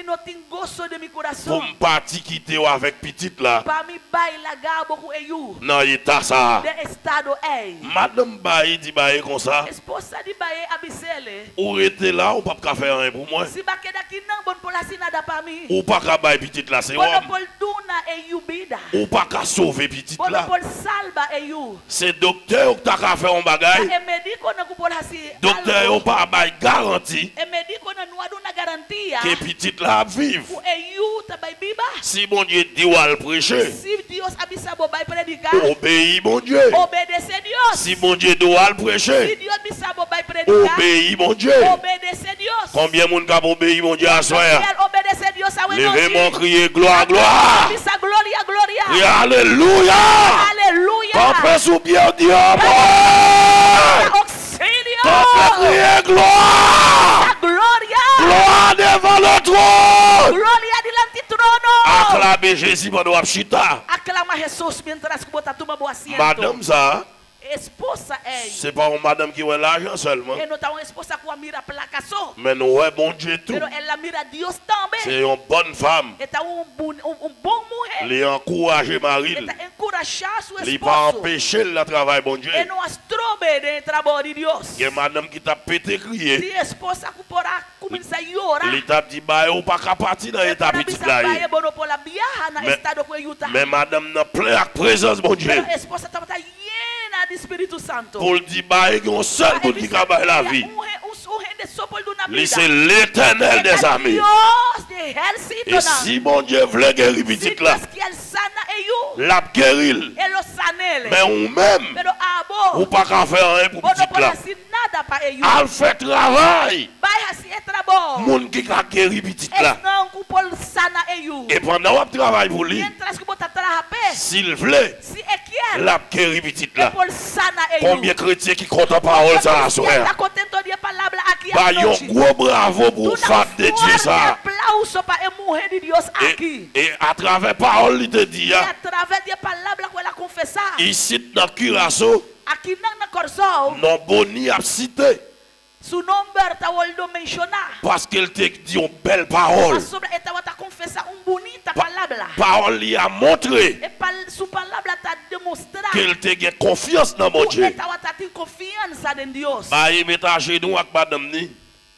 [SPEAKER 5] no tenho gozo de mi
[SPEAKER 6] Pour
[SPEAKER 5] coração.
[SPEAKER 6] me partir quitter avec petite là.
[SPEAKER 5] Para mi bai lagar boku eu.
[SPEAKER 6] Dans l'état ça.
[SPEAKER 5] De estado é.
[SPEAKER 6] Madame Baye dit Baye comme ça.
[SPEAKER 5] Esposa de baie abisele.
[SPEAKER 6] Ou rester là ou pas qu'à faire rien pour moi.
[SPEAKER 5] Se baque daqui não bon por assim nada para mim.
[SPEAKER 6] Ou pas qu'à bailler petite là c'est
[SPEAKER 5] Bono
[SPEAKER 6] homme.
[SPEAKER 5] por duna e eu bida.
[SPEAKER 6] Ou pas qu'à sauver petite
[SPEAKER 5] Bono
[SPEAKER 6] là.
[SPEAKER 5] por salva e eu.
[SPEAKER 6] C'est docteur ou t'as qu'à faire un bagage.
[SPEAKER 5] E médico não por assim.
[SPEAKER 6] Docteur ou pas bail garantie
[SPEAKER 5] E médico não não aduna garantia.
[SPEAKER 6] que petite là vive.
[SPEAKER 5] O e eu também biba.
[SPEAKER 6] Si mon Dieu dit ou à le prêcher,
[SPEAKER 5] Se Deus abisabo vai predicar.
[SPEAKER 6] obéis mon Dieu.
[SPEAKER 5] Obedecer Deus.
[SPEAKER 6] Si mon Dieu doit le
[SPEAKER 5] Se
[SPEAKER 6] prêcher,
[SPEAKER 5] Deus abisabo vai predicar.
[SPEAKER 6] obéis mon Dieu.
[SPEAKER 5] Obedecer Deus.
[SPEAKER 6] Combien de monde qui a obéi mon Dieu à soi?
[SPEAKER 5] Quer obedecer Deus ao
[SPEAKER 6] Levez mon
[SPEAKER 5] Elohim.
[SPEAKER 6] crier gloire, gloire.
[SPEAKER 5] Abisa glória, glória.
[SPEAKER 6] Criez alléluia.
[SPEAKER 5] Aleluia.
[SPEAKER 6] Campez sous bien Dieu.
[SPEAKER 5] Auxílio.
[SPEAKER 6] Campez crier gloire.
[SPEAKER 5] A glória.
[SPEAKER 6] Gloire devant le trône.
[SPEAKER 5] Glória diante do trono.
[SPEAKER 6] Acclamez Jésus pendant la chita.
[SPEAKER 5] Aclama Jesus mientras que bota turma boa asiento.
[SPEAKER 6] Madame ça,
[SPEAKER 5] Esposa é.
[SPEAKER 6] c'est pas une madame qui a l'argent seulement.
[SPEAKER 5] E não tá uma esposa com a mira placa só.
[SPEAKER 6] Mais nous, ouais, bon Dieu tout.
[SPEAKER 5] Pero ela mira Deus também.
[SPEAKER 6] C'est une bonne femme.
[SPEAKER 5] Eta um, bom- um, um bom mulher.
[SPEAKER 6] Les encourager Marie.
[SPEAKER 5] Eta encorajar seu
[SPEAKER 6] Les pas
[SPEAKER 5] esposo.
[SPEAKER 6] empêcher le travail, bon Dieu.
[SPEAKER 5] E não as trobe de trabalho de Deus.
[SPEAKER 6] Il y a madame qui t'a pété crié.
[SPEAKER 5] Se esposa que porá começa a chorar.
[SPEAKER 6] Il t'a dit, bah, ou pas qu'à partir dans l'état petit là.
[SPEAKER 5] Vai bono pola biaha na
[SPEAKER 6] Mais-
[SPEAKER 5] estado com Utah.
[SPEAKER 6] Mais madame n'a plein avec présence, bon Dieu.
[SPEAKER 5] Pero a esposa estava llena de Espírito Santo.
[SPEAKER 6] Pour le dire, bah, il y a un seul monde qui a la vie.
[SPEAKER 5] Um rei, um, um rei de sopro do na
[SPEAKER 6] Lui,
[SPEAKER 5] vida.
[SPEAKER 6] c'est l'éternel des armées.
[SPEAKER 5] Deus de exército
[SPEAKER 6] Et si mon Dieu voulait guérir
[SPEAKER 5] Se
[SPEAKER 6] petit là,
[SPEAKER 5] Deus que ele sana eu,
[SPEAKER 6] l'a guérir.
[SPEAKER 5] ele o sanele.
[SPEAKER 6] Mais ou même,
[SPEAKER 5] Pero abo,
[SPEAKER 6] ou pas qu'à faire rien pour
[SPEAKER 5] bono
[SPEAKER 6] petit
[SPEAKER 5] pola
[SPEAKER 6] là.
[SPEAKER 5] assim nada para eu.
[SPEAKER 6] Elle fait travail.
[SPEAKER 5] Vai assim é trabalho.
[SPEAKER 6] Monde qui a guéri petit là.
[SPEAKER 5] Es não com pol sana eu.
[SPEAKER 6] Et pendant que travail pour lui,
[SPEAKER 5] Mientras que bota trape,
[SPEAKER 6] s'il voulait,
[SPEAKER 5] se é que
[SPEAKER 6] l'a guéri petit
[SPEAKER 5] é
[SPEAKER 6] là.
[SPEAKER 5] pol sana eu.
[SPEAKER 6] Combien de chrétiens qui comptent en parole ça à soir?
[SPEAKER 5] Está contento de palavra aqui
[SPEAKER 6] Bah,
[SPEAKER 5] à
[SPEAKER 6] un
[SPEAKER 5] noite.
[SPEAKER 6] gros bravo pour femme de Dieu ça.
[SPEAKER 5] aplauso para a mulher de Deus aqui.
[SPEAKER 6] Et, et à travers parole, il te dit,
[SPEAKER 5] E
[SPEAKER 6] hein,
[SPEAKER 5] através da palavra que ela confessar,
[SPEAKER 6] ici dans Curaçao,
[SPEAKER 5] aqui não na Corsol,
[SPEAKER 6] non boni a cité.
[SPEAKER 5] seu nome está olhando mencionar.
[SPEAKER 6] Parce qu'elle te dit une belle parole.
[SPEAKER 5] Mas sobre esta outra confessar um bonita palavra.
[SPEAKER 6] Parole lui a montré
[SPEAKER 5] E pal, sua palavra está demonstrar
[SPEAKER 6] qu'elle te gagne confiance dans mon Dieu.
[SPEAKER 5] esta outra tem confiança em Deus.
[SPEAKER 6] Bah, il met à genoux avec madame ni.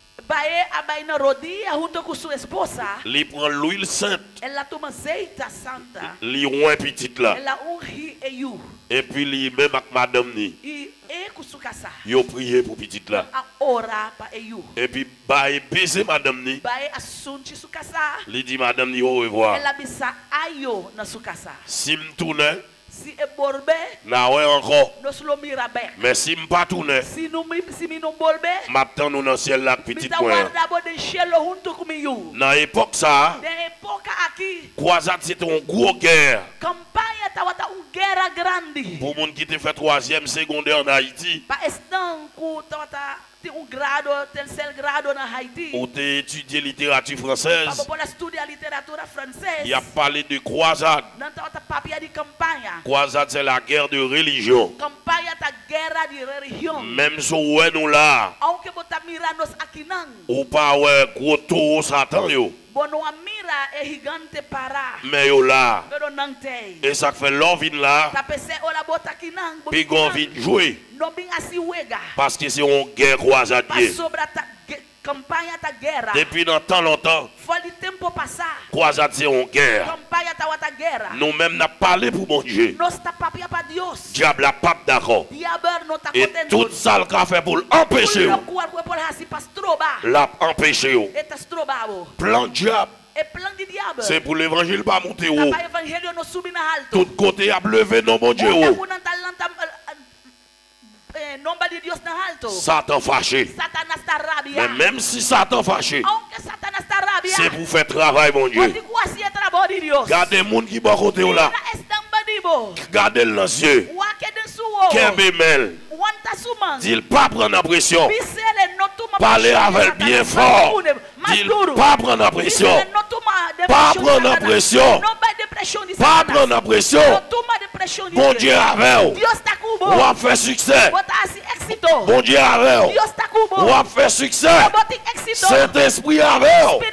[SPEAKER 5] Vai abai na rodilha junto com sua esposa.
[SPEAKER 6] Il prend l'huile sainte,
[SPEAKER 5] Ela toma azeite santa.
[SPEAKER 6] il oint petit là.
[SPEAKER 5] Ela unge eu.
[SPEAKER 6] Et puis il même avec madame ni.
[SPEAKER 5] E é com sua casa.
[SPEAKER 6] Il prié pour petit là.
[SPEAKER 5] A orar para eu.
[SPEAKER 6] Et puis bah, il baiser madame ni.
[SPEAKER 5] Vai assunto sua casa.
[SPEAKER 6] Il dit madame ni au revoir.
[SPEAKER 5] Ela bisa ayo na sua casa.
[SPEAKER 6] Si me tourne,
[SPEAKER 5] Se é borbe,
[SPEAKER 6] na ouais encore.
[SPEAKER 5] nós lo mira bem.
[SPEAKER 6] Mais si me pas tourne,
[SPEAKER 5] Se não me se me não borbe,
[SPEAKER 6] m'attend nous dans le ciel là petit
[SPEAKER 5] me tá
[SPEAKER 6] point.
[SPEAKER 5] guardado de cielo junto comigo.
[SPEAKER 6] Dans l'époque ça,
[SPEAKER 5] De época aqui,
[SPEAKER 6] croisade c'était une grosse guerre.
[SPEAKER 5] campanha tava tá um guerra grande.
[SPEAKER 6] Pour monde qui te fait troisième secondaire en Haïti,
[SPEAKER 5] Para estão com tava tá tem um grado, terceiro grado na Haiti.
[SPEAKER 6] ou t'es étudié littérature
[SPEAKER 5] Para
[SPEAKER 6] française,
[SPEAKER 5] poder estudar literatura francesa.
[SPEAKER 6] il a parlé de croisade.
[SPEAKER 5] Não tava tá papia de campanha.
[SPEAKER 6] Croisade c'est la guerre de religion.
[SPEAKER 5] Campanha tá guerra de religião.
[SPEAKER 6] Même si ouais nous là,
[SPEAKER 5] Aunque botar mirar nos aqui não.
[SPEAKER 6] ou pas ouais gros taureau Satan yo,
[SPEAKER 5] Bono a mira é gigante para.
[SPEAKER 6] mais yo là.
[SPEAKER 5] Pero não tem.
[SPEAKER 6] Et ça fait l'envie là,
[SPEAKER 5] Tá pensé ora bota aqui não.
[SPEAKER 6] puis qu'on envie de jouer.
[SPEAKER 5] Não bem assim uega.
[SPEAKER 6] Parce que c'est une guerre croisade.
[SPEAKER 5] Pas sobre a ta, gue- campanha ta guerra.
[SPEAKER 6] Depuis dans tant longtemps,
[SPEAKER 5] Foi de tempo passar.
[SPEAKER 6] croisade c'est une guerre.
[SPEAKER 5] Campanha ta outra guerra.
[SPEAKER 6] Nous-mêmes n'a parlé pour mon Dieu.
[SPEAKER 5] Nós tá papia para Deus.
[SPEAKER 6] Diable a pas d'accord.
[SPEAKER 5] Diabo não tá
[SPEAKER 6] Et
[SPEAKER 5] contento.
[SPEAKER 6] tout ça le qu'a fait pour l'empêcher.
[SPEAKER 5] Tudo o que por assim para stroba.
[SPEAKER 6] L'a empêché.
[SPEAKER 5] Eta strobavo.
[SPEAKER 6] Plan diable,
[SPEAKER 5] É plan de diabo.
[SPEAKER 6] c'est pour l'évangile pas monter haut.
[SPEAKER 5] Para evangelho não subir na alto.
[SPEAKER 6] Tout côté a levé non mon Dieu.
[SPEAKER 5] Ota
[SPEAKER 6] haut.
[SPEAKER 5] kuna talanta eh, nombre de Deus na alto.
[SPEAKER 6] Satan fâché.
[SPEAKER 5] Satanás tá rabia.
[SPEAKER 6] Mais même si Satan fâché,
[SPEAKER 5] Aunque Satanás tá rabia.
[SPEAKER 6] c'est pour faire travail mon Dieu.
[SPEAKER 5] Pode quase é trabalho de Deus.
[SPEAKER 6] Gardez les gens qui sont à côté là.
[SPEAKER 5] Mira estampa dibo.
[SPEAKER 6] Gardez le yeux.
[SPEAKER 5] Wake den suo.
[SPEAKER 6] Kembe mel.
[SPEAKER 5] Wanta suman.
[SPEAKER 6] Dis pas prendre la pression.
[SPEAKER 5] Bisele no tuma.
[SPEAKER 6] Parlez avec bien fort. Dis pas prendre la pression.
[SPEAKER 5] Bisele no tuma
[SPEAKER 6] Pas
[SPEAKER 5] depression.
[SPEAKER 6] prendre la pression.
[SPEAKER 5] No ba depression de
[SPEAKER 6] Pas
[SPEAKER 5] Satanás.
[SPEAKER 6] prendre la pression.
[SPEAKER 5] No tuma depression de
[SPEAKER 6] Bon Dieu avec vous.
[SPEAKER 5] Deus tá com
[SPEAKER 6] On
[SPEAKER 5] bo.
[SPEAKER 6] va faire succès.
[SPEAKER 5] Bota assim éxito.
[SPEAKER 6] Bon Dieu avec vous.
[SPEAKER 5] Deus tá com bo.
[SPEAKER 6] On va faire succès.
[SPEAKER 5] Bota éxito.
[SPEAKER 6] Saint-Esprit avec vous.
[SPEAKER 5] Espírito de Deus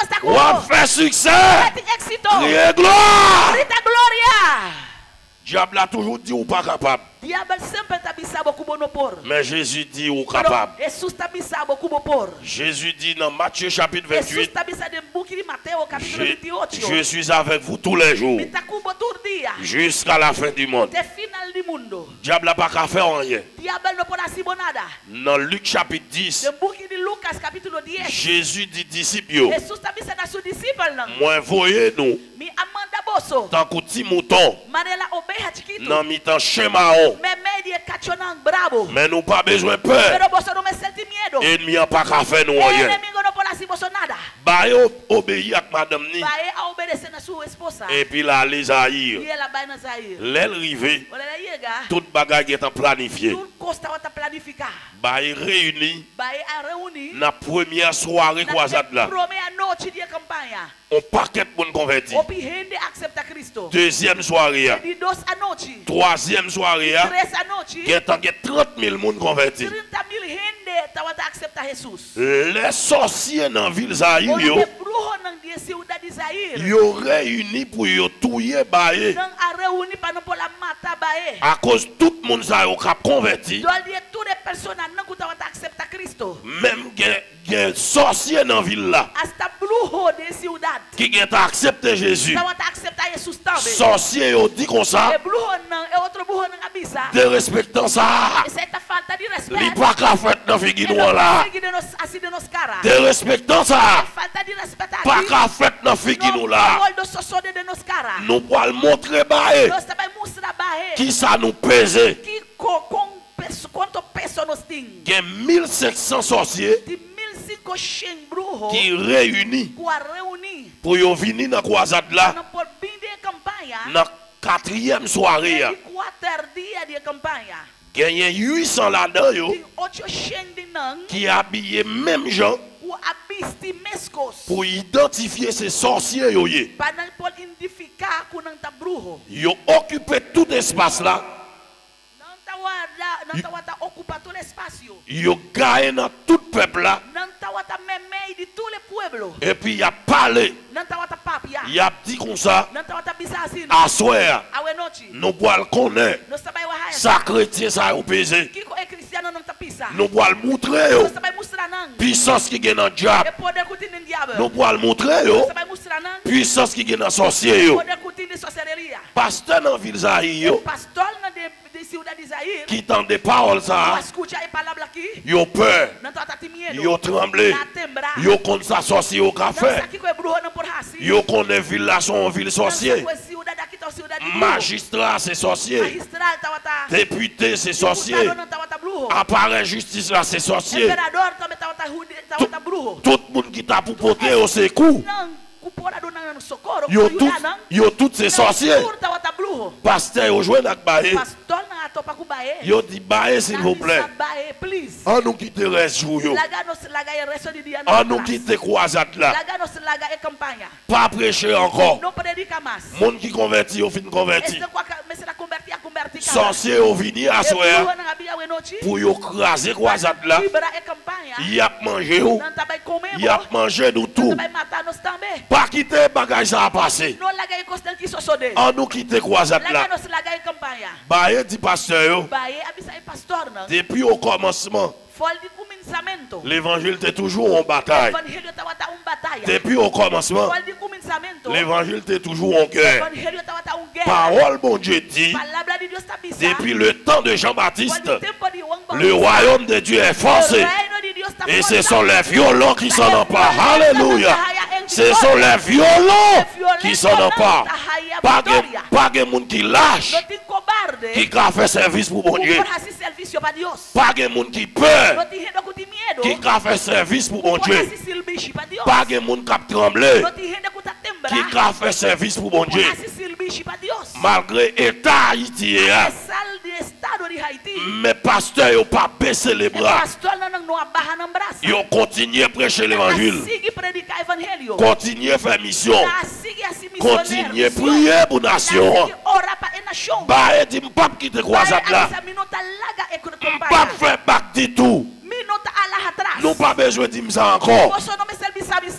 [SPEAKER 6] Ou a fait succès.
[SPEAKER 5] Eti éxito.
[SPEAKER 6] Criez gloire.
[SPEAKER 5] Grita gloria.
[SPEAKER 6] Diable a toujours dit ou pas capable.
[SPEAKER 5] Diabo sempre tabisa beaucoup bonopor.
[SPEAKER 6] Mais Jésus dit ou capable.
[SPEAKER 5] Jesus tabisa beaucoup bonopor.
[SPEAKER 6] Jésus dit dans Matthieu chapitre
[SPEAKER 5] Jesus
[SPEAKER 6] vingt-huit.
[SPEAKER 5] tabisa de buki de Mateo capítulo
[SPEAKER 6] Je,
[SPEAKER 5] veintiocho.
[SPEAKER 6] je suis avec vous tous les jours.
[SPEAKER 5] Mitakubo turdia.
[SPEAKER 6] Jusqu'à la fin du monde.
[SPEAKER 5] Te final du mundo.
[SPEAKER 6] Diable n'a pas qu'à faire rien.
[SPEAKER 5] Diabo no pode asibonada.
[SPEAKER 6] Dans Luc chapitre dix.
[SPEAKER 5] De buki de Lucas capítulo dez.
[SPEAKER 6] Jésus dit disciples yo,
[SPEAKER 5] Jesus tabisa na su disciple nan.
[SPEAKER 6] moi voyez nous
[SPEAKER 5] Mi amanda boso.
[SPEAKER 6] tant que petit mouton
[SPEAKER 5] Manela obeha chiquito.
[SPEAKER 6] dans mi-temps schémaon.
[SPEAKER 5] Me media cachonang bravo.
[SPEAKER 6] Mais nous pas besoin de peur.
[SPEAKER 5] Pero boso no me senti miedo.
[SPEAKER 6] Ennemi n'a pas qu'à faire nous rien.
[SPEAKER 5] Enemigo no pode asiboso nada.
[SPEAKER 6] Bah yo obéi à madame ni.
[SPEAKER 5] Vai a obedecer na sua esposa.
[SPEAKER 6] Et puis là les haïr.
[SPEAKER 5] E ela vai na Zaire.
[SPEAKER 6] L'aile rivé,
[SPEAKER 5] Olha ela yega.
[SPEAKER 6] toute bagaille est planifiée.
[SPEAKER 5] Tudo costa wata planificar.
[SPEAKER 6] Bah ils réunis
[SPEAKER 5] Vai a reunir.
[SPEAKER 6] na première soirée croisade là.
[SPEAKER 5] Primeira noite de campanha.
[SPEAKER 6] On paquet de converti.
[SPEAKER 5] O pirrende accepta Cristo.
[SPEAKER 6] Deuxième soirée,
[SPEAKER 5] De dos a noite.
[SPEAKER 6] troisième soirée,
[SPEAKER 5] Três a noite.
[SPEAKER 6] il y a trente mille personnes convertis.
[SPEAKER 5] trinta mil rende tawata accepta Jesus.
[SPEAKER 6] Les sorciers dans la ville Zaïre,
[SPEAKER 5] Olha
[SPEAKER 6] yo,
[SPEAKER 5] de bruxo nang dia ciudad de Zaire.
[SPEAKER 6] yo réunis pour yo touyer baye.
[SPEAKER 5] Nang a reunir para não poder matar bae.
[SPEAKER 6] À cause tout le monde ça yo cap converti.
[SPEAKER 5] Dol dia tudo é persona não que tawata accepta Cristo.
[SPEAKER 6] Même gen sorcier dans la ville là
[SPEAKER 5] Hasta bruxo de ciudad.
[SPEAKER 6] qui ont accepté Jésus.
[SPEAKER 5] Tawata accepta Jesus também.
[SPEAKER 6] Sorcier yo dit comme ça,
[SPEAKER 5] É bruxo não, é outro bruxo não abisa.
[SPEAKER 6] de respectant ça.
[SPEAKER 5] Essa é a falta de
[SPEAKER 6] Li
[SPEAKER 5] respeito.
[SPEAKER 6] pas qu'à faire dans figi
[SPEAKER 5] Ele
[SPEAKER 6] noir là.
[SPEAKER 5] consegue de nos, assim de nos cara.
[SPEAKER 6] De respectant ça.
[SPEAKER 5] Falta de respeitar.
[SPEAKER 6] Pas qu'à faire dans figi noir là.
[SPEAKER 5] Não do sossode de nos cara.
[SPEAKER 6] Nous pourrons montrer baye
[SPEAKER 5] Nós também mostrar barre.
[SPEAKER 6] qui ça nous pèse.
[SPEAKER 5] Que co- com peso, quanto peso nós tem?
[SPEAKER 6] Il y a mille cinq cents sorciers
[SPEAKER 5] De mil cinco cem bruxos
[SPEAKER 6] qui réunis
[SPEAKER 5] que a reunir.
[SPEAKER 6] pour yo venir dans la croisade là.
[SPEAKER 5] Não por bem de campanha.
[SPEAKER 6] Dans la quatrième soirée,
[SPEAKER 5] De quatro dias de campanha.
[SPEAKER 6] il y a huit cents là-dedans yo,
[SPEAKER 5] De oito cem de não.
[SPEAKER 6] qui habillent même gens
[SPEAKER 5] O abisti mescos.
[SPEAKER 6] pour identifier ces sorciers yo yé.
[SPEAKER 5] Para não pode identificar que não tá bruxo.
[SPEAKER 6] Yo occupé tout espace là.
[SPEAKER 5] Não tá guarda, não tá guarda ocupar todo espaço.
[SPEAKER 6] Yo gagné dans tout peuple là.
[SPEAKER 5] Não tá guarda memei de todo o pueblo.
[SPEAKER 6] Et puis il a parlé.
[SPEAKER 5] Não tá guarda papia.
[SPEAKER 6] Il a dit comme ça.
[SPEAKER 5] Não tá guarda bisa assim.
[SPEAKER 6] À soir,
[SPEAKER 5] Awe noite.
[SPEAKER 6] nous pourrons connaître.
[SPEAKER 5] Nós também o raia.
[SPEAKER 6] Ça chrétien ça au pesé.
[SPEAKER 5] Que é cristiano não tá pisa.
[SPEAKER 6] Nous pourrons montrer yo.
[SPEAKER 5] Nós também mostrar não.
[SPEAKER 6] Puissance qui est dans le
[SPEAKER 5] E
[SPEAKER 6] diable.
[SPEAKER 5] poder curtir no diabo.
[SPEAKER 6] Nous pourrons montrer yo.
[SPEAKER 5] Nós também mostrar não.
[SPEAKER 6] Puissance qui est dans le sorcier yo.
[SPEAKER 5] Poder curtir de sorceria.
[SPEAKER 6] Pasteur dans la ville Zaïre yo,
[SPEAKER 5] Pastor na de de ciudad de Zaire.
[SPEAKER 6] qui tend des paroles
[SPEAKER 5] Tu
[SPEAKER 6] ça,
[SPEAKER 5] escuta a palavra aqui.
[SPEAKER 6] yo peur,
[SPEAKER 5] Não tá tá medo.
[SPEAKER 6] yo tremblé,
[SPEAKER 5] Tá tembrar.
[SPEAKER 6] yo contre ça sorcier au
[SPEAKER 5] Não
[SPEAKER 6] café,
[SPEAKER 5] sabe que é bruxo não por assim.
[SPEAKER 6] yo connaît ville là son ville sorcier,
[SPEAKER 5] Não ciudad aqui tá ciudad de bruxo.
[SPEAKER 6] magistrat c'est sorcier,
[SPEAKER 5] Magistral tá tá.
[SPEAKER 6] député c'est sorcier,
[SPEAKER 5] Deputado não tá tá bruxo.
[SPEAKER 6] appareil justice là c'est sorcier,
[SPEAKER 5] Imperador também tá tá rude, tá tá bruxo.
[SPEAKER 6] tout le monde qui t'a pour porter au secours,
[SPEAKER 5] Não, cupora do não socorro.
[SPEAKER 6] yo tout,
[SPEAKER 5] ayudar, não.
[SPEAKER 6] yo tous ces sorciers,
[SPEAKER 5] Não, tá tá bruxo.
[SPEAKER 6] pasteur yo joué dans baé,
[SPEAKER 5] Pastor na topa ku bae.
[SPEAKER 6] yo dit baé s'il vous plaît,
[SPEAKER 5] Bae, please.
[SPEAKER 6] on nous quitte reste jour yo,
[SPEAKER 5] Laga nos laga e resto de dia
[SPEAKER 6] on nous quitte croisade là,
[SPEAKER 5] Laga nos laga e campanha.
[SPEAKER 6] pas prêcher encore.
[SPEAKER 5] Não predica mais.
[SPEAKER 6] Monde qui convertit au fin converti.
[SPEAKER 5] Este kwa mais la convertir a convertir.
[SPEAKER 6] Sorcier au vini à soir pour yo craser croisade là.
[SPEAKER 5] Libera e campanha.
[SPEAKER 6] Y a mangé ou.
[SPEAKER 5] Não tá bem comer.
[SPEAKER 6] Y a mangé nous tout.
[SPEAKER 5] Vai matar nos também.
[SPEAKER 6] Pas quitter bagage ça a passé.
[SPEAKER 5] Não laga e costel que so sode.
[SPEAKER 6] On nous quitter croisade
[SPEAKER 5] Laga
[SPEAKER 6] là.
[SPEAKER 5] nos laga e campanha.
[SPEAKER 6] Baye dit pasteur yo.
[SPEAKER 5] Bae abisa e pastor não.
[SPEAKER 6] Depuis au commencement,
[SPEAKER 5] Fol de começamento.
[SPEAKER 6] l'évangile était toujours en bataille.
[SPEAKER 5] Evangelho tava tá um batalha.
[SPEAKER 6] Depuis au commencement,
[SPEAKER 5] Fol de começamento.
[SPEAKER 6] l'évangile était toujours en cœur.
[SPEAKER 5] Evangelho tava tá um guerra.
[SPEAKER 6] Parole bon Dieu dit,
[SPEAKER 5] Palavra de Deus tá bisa.
[SPEAKER 6] depuis le temps de Jean-Baptiste,
[SPEAKER 5] Fol de tempo de Juan
[SPEAKER 6] le
[SPEAKER 5] Bautista.
[SPEAKER 6] royaume de Dieu est forcé.
[SPEAKER 5] O reino de Deus tá
[SPEAKER 6] Et
[SPEAKER 5] forte.
[SPEAKER 6] ce sont les violents qui s'en emparent. Alléluia. Ce sont les violents qui s'en emparent. Pas de, pas de monde qui lâche,
[SPEAKER 5] Não tem cobarde.
[SPEAKER 6] qui a fait service pour bon Dieu.
[SPEAKER 5] Por fazer serviço para Deus.
[SPEAKER 6] Pas de monde qui peur,
[SPEAKER 5] Não tem gente com medo.
[SPEAKER 6] qui a fait service pour bon
[SPEAKER 5] Por
[SPEAKER 6] Dieu.
[SPEAKER 5] fazer serviço para Deus.
[SPEAKER 6] Pas de monde qui a tremblé,
[SPEAKER 5] Não tem gente que tá tembrar.
[SPEAKER 6] qui a fait service pour bon
[SPEAKER 5] Por
[SPEAKER 6] Dieu.
[SPEAKER 5] fazer serviço para Deus.
[SPEAKER 6] Malgré l'état haïtien,
[SPEAKER 5] É sal de estado de Haiti.
[SPEAKER 6] mes pasteurs n'ont pas baissé les
[SPEAKER 5] O
[SPEAKER 6] bras.
[SPEAKER 5] pastor não não abarra não braço.
[SPEAKER 6] Ils ont continué à prêcher l'évangile.
[SPEAKER 5] Sigue predicar evangelho.
[SPEAKER 6] Continuez à faire mission.
[SPEAKER 5] Sigue assim missionário.
[SPEAKER 6] Continuez à prier pour la nation.
[SPEAKER 5] Ora para a nação.
[SPEAKER 6] Bah, dit m'pap qui te croisade là.
[SPEAKER 5] Essa minuta laga e
[SPEAKER 6] M'pap fait back du tout.
[SPEAKER 5] Minuta ala atrás.
[SPEAKER 6] Nous pas besoin de dire ça encore.
[SPEAKER 5] Você não me serve sabe sem mais.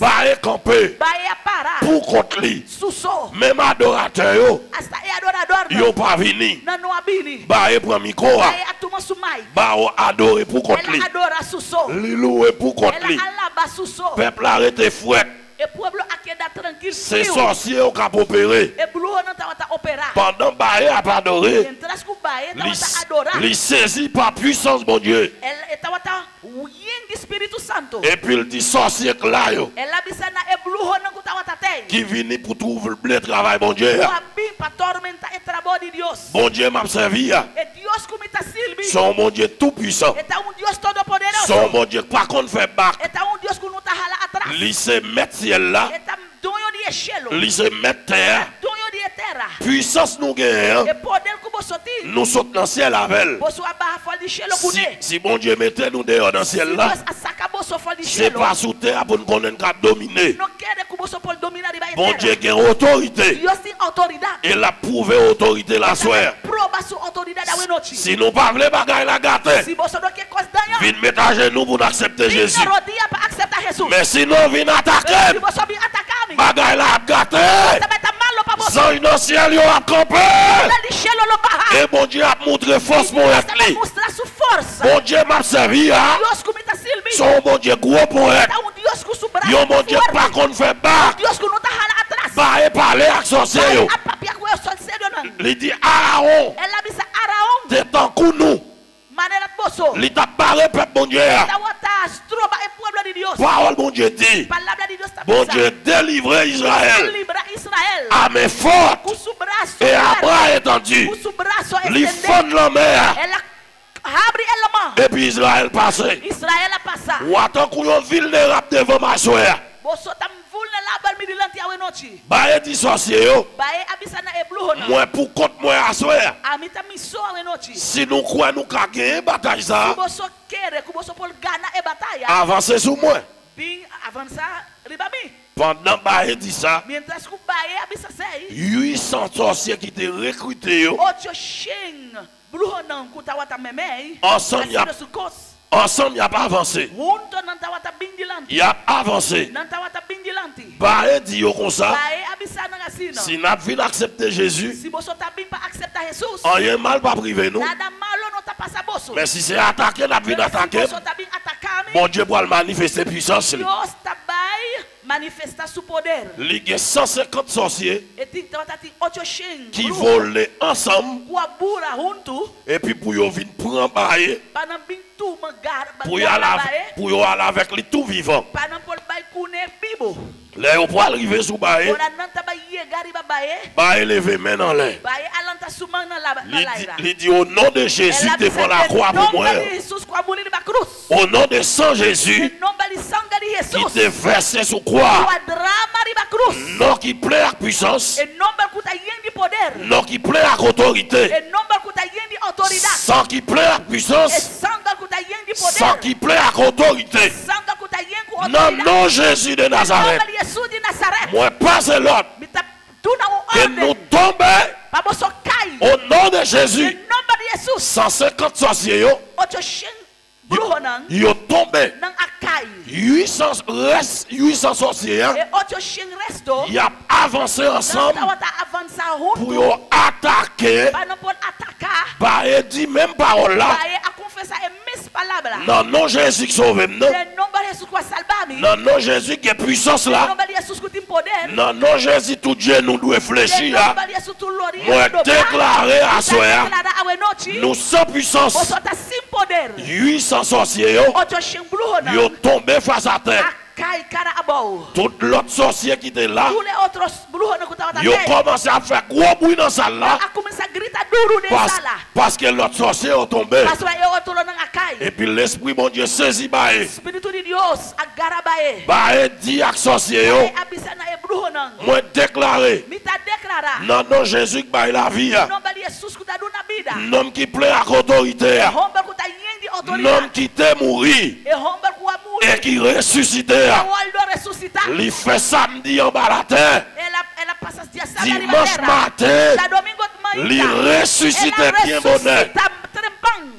[SPEAKER 1] Bae campé.
[SPEAKER 5] Bae para.
[SPEAKER 1] Pour contre lui.
[SPEAKER 5] Suso.
[SPEAKER 1] Même adorateur yo.
[SPEAKER 5] Hasta e adorador.
[SPEAKER 1] Yo pas vini.
[SPEAKER 5] Non non abini.
[SPEAKER 1] Bae prend micro.
[SPEAKER 5] Bae atuma sumai.
[SPEAKER 1] Ba adorer pour contre lui.
[SPEAKER 5] Elle adora suso.
[SPEAKER 1] Li louer pour contre
[SPEAKER 5] Elle
[SPEAKER 1] lui.
[SPEAKER 5] alaba suso.
[SPEAKER 1] Peuple arrêté fouette.
[SPEAKER 5] Et pueblo akeda tranquille.
[SPEAKER 1] C'est sorcier au cap opéré.
[SPEAKER 5] Et bluho non tawata opera.
[SPEAKER 1] Pendant Bae a pas adoré.
[SPEAKER 5] Entras ku bae tawata adora.
[SPEAKER 1] Il saisit par puissance mon Dieu.
[SPEAKER 5] Elle tawata ying di Espírito Santo.
[SPEAKER 1] Et puis il dit sorcier là yo.
[SPEAKER 5] Elle abisana e bluho non ku tawata tay.
[SPEAKER 1] Qui vini pour trouver le travail mon Dieu.
[SPEAKER 5] Wabi pa tormenta e trabo di Dios.
[SPEAKER 1] Bon Dieu m'a servi.
[SPEAKER 5] E Dios kumita silbi.
[SPEAKER 1] Son mon Dieu tout puissant.
[SPEAKER 5] Eta un Dios todo poderoso.
[SPEAKER 1] Son mon Dieu pas qu'on fait bac.
[SPEAKER 5] Eta un Dios ku nuta hala atrás.
[SPEAKER 1] Li se mettre ciel là.
[SPEAKER 5] Eta donyo di cielo.
[SPEAKER 1] Li se mettre terre.
[SPEAKER 5] Donyo di terra.
[SPEAKER 1] Puissance nous gagne.
[SPEAKER 5] E poder ku bosoti.
[SPEAKER 1] Nous sautons dans le ciel avec.
[SPEAKER 5] Boso aba fol di cielo ku
[SPEAKER 1] Si,
[SPEAKER 5] ne.
[SPEAKER 1] si bon Dieu mettait nous dehors dans le ciel là,
[SPEAKER 5] Asaka boso fol di
[SPEAKER 1] c'est
[SPEAKER 5] cielo.
[SPEAKER 1] pas sous terre pour nous connaître qu'à dominer.
[SPEAKER 5] No kede ku boso pol domina di ba
[SPEAKER 1] Bon
[SPEAKER 5] terra.
[SPEAKER 1] Dieu a autorité.
[SPEAKER 5] Dios ti autoridad.
[SPEAKER 1] Et l'a prouvé autorité la soirée.
[SPEAKER 5] Proba su autoridad da wenochi.
[SPEAKER 1] Si nous pas voulons bagaille la gâter,
[SPEAKER 5] Si boso do ke kos danyo.
[SPEAKER 1] vin mettre à genoux pour accepter Jésus.
[SPEAKER 5] Vin rodia pa accepta Jesus.
[SPEAKER 1] Mais sinon, vin
[SPEAKER 5] Si
[SPEAKER 1] attaquer,
[SPEAKER 5] boso bi atakami.
[SPEAKER 1] bagaille la gâter.
[SPEAKER 5] Tabeta malo pa boso.
[SPEAKER 1] Sans dans le ciel, yo a campé.
[SPEAKER 5] La di cielo lo baha.
[SPEAKER 1] Et bon Dieu a montré force pour être
[SPEAKER 5] Tabeta
[SPEAKER 1] li.
[SPEAKER 5] mostra su força.
[SPEAKER 1] Bon Dieu m'a servi, hein.
[SPEAKER 5] Dios kumita silbi.
[SPEAKER 1] Son bon Dieu gros pour être.
[SPEAKER 5] Ta un Dios ku su braço.
[SPEAKER 1] Yo mon Dieu pas qu'on fait bac.
[SPEAKER 5] Dios ku nuta hala atrás.
[SPEAKER 1] Bah et parler avec sorcier yo.
[SPEAKER 5] A papia ku yo sol sedo nan.
[SPEAKER 1] Il dit Aaron,
[SPEAKER 5] Ela bisa Araon.
[SPEAKER 1] t'es tant que nous.
[SPEAKER 5] Manera boso.
[SPEAKER 1] Il t'a parlé peuple bon Dieu.
[SPEAKER 5] Ta wata stroba e pueblo de Dios.
[SPEAKER 1] Parole bon Dieu dit.
[SPEAKER 5] Palabra de Dios ta
[SPEAKER 1] Bon Dieu délivrer Israël.
[SPEAKER 5] Libra Israel.
[SPEAKER 1] À mes fortes.
[SPEAKER 5] Ku su braço.
[SPEAKER 1] Et à bras étendus.
[SPEAKER 5] Ku su braço
[SPEAKER 1] Li
[SPEAKER 5] estender.
[SPEAKER 1] fond la mer.
[SPEAKER 5] Ela abre ela
[SPEAKER 1] Et puis Israël passé.
[SPEAKER 5] Israel a passa.
[SPEAKER 1] Ou attend qu'on yon vulnérable devant ma soeur.
[SPEAKER 5] Boso tam vulnerable mi dilanti awe nochi.
[SPEAKER 1] Bah et dit sorcier yo.
[SPEAKER 5] Bae abisana e blue hona.
[SPEAKER 1] Moi pour contre moi à soeur.
[SPEAKER 5] Amita miso awe nochi.
[SPEAKER 1] Si nous croyons nous qu'à gagner bataille ça,
[SPEAKER 5] Kuboso kere kuboso pol gana e bataya.
[SPEAKER 1] avancez sur moi.
[SPEAKER 5] Bing avança ribami.
[SPEAKER 1] Pendant bah et dit ça,
[SPEAKER 5] Mientras ku bae abisa sei.
[SPEAKER 1] huit cents sorciers qui étaient recrutés yo.
[SPEAKER 5] Ocho shing blue hona kutawata memei.
[SPEAKER 1] Ensemble, y a-
[SPEAKER 5] Asido sukos.
[SPEAKER 1] Ensemble, il n'y a pas avancé.
[SPEAKER 5] Junto nantawata bindilanti.
[SPEAKER 1] Il a avancé.
[SPEAKER 5] Nantawata bindilanti.
[SPEAKER 1] Bah et dit yo comme ça,
[SPEAKER 5] Bae abisana ngasino.
[SPEAKER 1] si nous avons accepter Jésus,
[SPEAKER 5] Si boso tabing pa accepta Jesus.
[SPEAKER 1] rien mal pas privé nous.
[SPEAKER 5] Nada malo no ta pasa boso.
[SPEAKER 1] Mais si c'est attaqué, nous avons attaqué.
[SPEAKER 5] Boso tabing atakami.
[SPEAKER 1] Bon Dieu pour le manifester puissance. li.
[SPEAKER 5] Dios tabai manifesta su poder.
[SPEAKER 1] Il y a cent cinquante sorciers
[SPEAKER 5] E ti tawatati ocho shing.
[SPEAKER 1] qui volent ensemble
[SPEAKER 5] Kuabura junto.
[SPEAKER 1] et puis pour yo venir prendre bail
[SPEAKER 5] Panam bintu magar.
[SPEAKER 1] pour y aller pour y aller avec les tout vivants.
[SPEAKER 5] Panam pol bay kune bibo.
[SPEAKER 1] Là on peut arriver sous bail,
[SPEAKER 5] Ora nanta bay ye gari babaye.
[SPEAKER 1] bail lever main dans l'air.
[SPEAKER 5] Baye alanta sumang na la
[SPEAKER 1] Il
[SPEAKER 5] balaira.
[SPEAKER 1] dit- il dit au nom de Jésus devant la croix pour moi.
[SPEAKER 5] Jesus kwa muli ba cruz.
[SPEAKER 1] Au nom de Saint Jésus
[SPEAKER 5] En nome di sanga di
[SPEAKER 1] qui
[SPEAKER 5] Jesus.
[SPEAKER 1] te versé sous croix.
[SPEAKER 5] Kwa drama riba cruz.
[SPEAKER 1] Non qui plaît à puissance,
[SPEAKER 5] En nome kuta yendi poder.
[SPEAKER 1] non qui plaît à autorité,
[SPEAKER 5] En nome kuta yendi autoridad.
[SPEAKER 1] sans qui plaît à
[SPEAKER 5] E
[SPEAKER 1] puissance,
[SPEAKER 5] sanga kuta yendi
[SPEAKER 1] sans
[SPEAKER 5] poder.
[SPEAKER 1] qui plaît à autorité.
[SPEAKER 5] Sanga kuta yengu
[SPEAKER 1] Non,
[SPEAKER 5] autoridad.
[SPEAKER 1] non, Jésus de Nazareth.
[SPEAKER 5] Nome di Jesus di Nazareth.
[SPEAKER 1] Moi, pas c'est l'autre.
[SPEAKER 5] Mita tuna o
[SPEAKER 1] Que nous
[SPEAKER 5] orde.
[SPEAKER 1] tombons
[SPEAKER 5] Baboso kai.
[SPEAKER 1] au nom de
[SPEAKER 5] En
[SPEAKER 1] Jésus.
[SPEAKER 5] nome di Jesus.
[SPEAKER 1] cent cinquante sorciers, yo,
[SPEAKER 5] Ocho shin bruhonan
[SPEAKER 1] yo tombé.
[SPEAKER 5] nang akai.
[SPEAKER 1] huit cents, reste huit cents sorciers, hein.
[SPEAKER 5] E ocho shin resto.
[SPEAKER 1] Ils ont avancé ensemble
[SPEAKER 5] Tawata avansa
[SPEAKER 1] pour
[SPEAKER 5] junto.
[SPEAKER 1] yo attaquer.
[SPEAKER 5] Panon pol ataka.
[SPEAKER 1] Bah, et dit même parole là.
[SPEAKER 5] Baye a confessa e mis palabra.
[SPEAKER 1] Non, non, Jésus qui sauve, non.
[SPEAKER 5] En nome de Jesus kwa salbami.
[SPEAKER 1] Non, non, Jésus qui est puissance
[SPEAKER 5] En
[SPEAKER 1] là.
[SPEAKER 5] nome de Jesus kutim poder.
[SPEAKER 1] Non, non, Jésus, tout Dieu nous doit
[SPEAKER 5] En
[SPEAKER 1] réfléchir là.
[SPEAKER 5] nome de Jesus tu lori.
[SPEAKER 1] Moi, déclarer à soi,
[SPEAKER 5] Declara awe nochi.
[SPEAKER 1] nous sans puissance.
[SPEAKER 5] Bosota sim poder.
[SPEAKER 1] huit cents sorciers, yo,
[SPEAKER 5] Ocho shin bruhonan.
[SPEAKER 1] yo tombé face à terre.
[SPEAKER 5] Akai kara abou.
[SPEAKER 1] Tout l'autre sorcier qui était là,
[SPEAKER 5] Tous les autres bruhonan kutawata
[SPEAKER 1] yo
[SPEAKER 5] te.
[SPEAKER 1] commencé à faire gros bruit dans sa salle là.
[SPEAKER 5] A começa a gritar duro de
[SPEAKER 1] Parce,
[SPEAKER 5] sala.
[SPEAKER 1] parce que l'autre sorcier est tombé.
[SPEAKER 5] Paswa e outro nang akai.
[SPEAKER 1] Et puis l'esprit, mon Dieu, saisit bae.
[SPEAKER 5] Espírito de Deus agarabae.
[SPEAKER 1] Bae dit à sorcier, yo,
[SPEAKER 5] E abisana e bruhonan.
[SPEAKER 1] moi déclaré.
[SPEAKER 5] Mita declara.
[SPEAKER 1] Non, non, Jésus qui bae la vie.
[SPEAKER 5] Nome de Jesus kuta duna vida.
[SPEAKER 1] Nom qui plaît à autorité.
[SPEAKER 5] Homber kuta yendi
[SPEAKER 1] Nom
[SPEAKER 5] autoridad.
[SPEAKER 1] qui t'est mourir.
[SPEAKER 5] E homber kuwa
[SPEAKER 1] Et
[SPEAKER 5] muri.
[SPEAKER 1] qui ressuscité.
[SPEAKER 5] E waldo resuscita.
[SPEAKER 1] Il fait samedi en bas la terre.
[SPEAKER 5] Ela ela passa dia sábado
[SPEAKER 1] Dimanche matin,
[SPEAKER 5] Da domingo de manhã.
[SPEAKER 1] il ressuscite bien bonheur.
[SPEAKER 5] Trempang.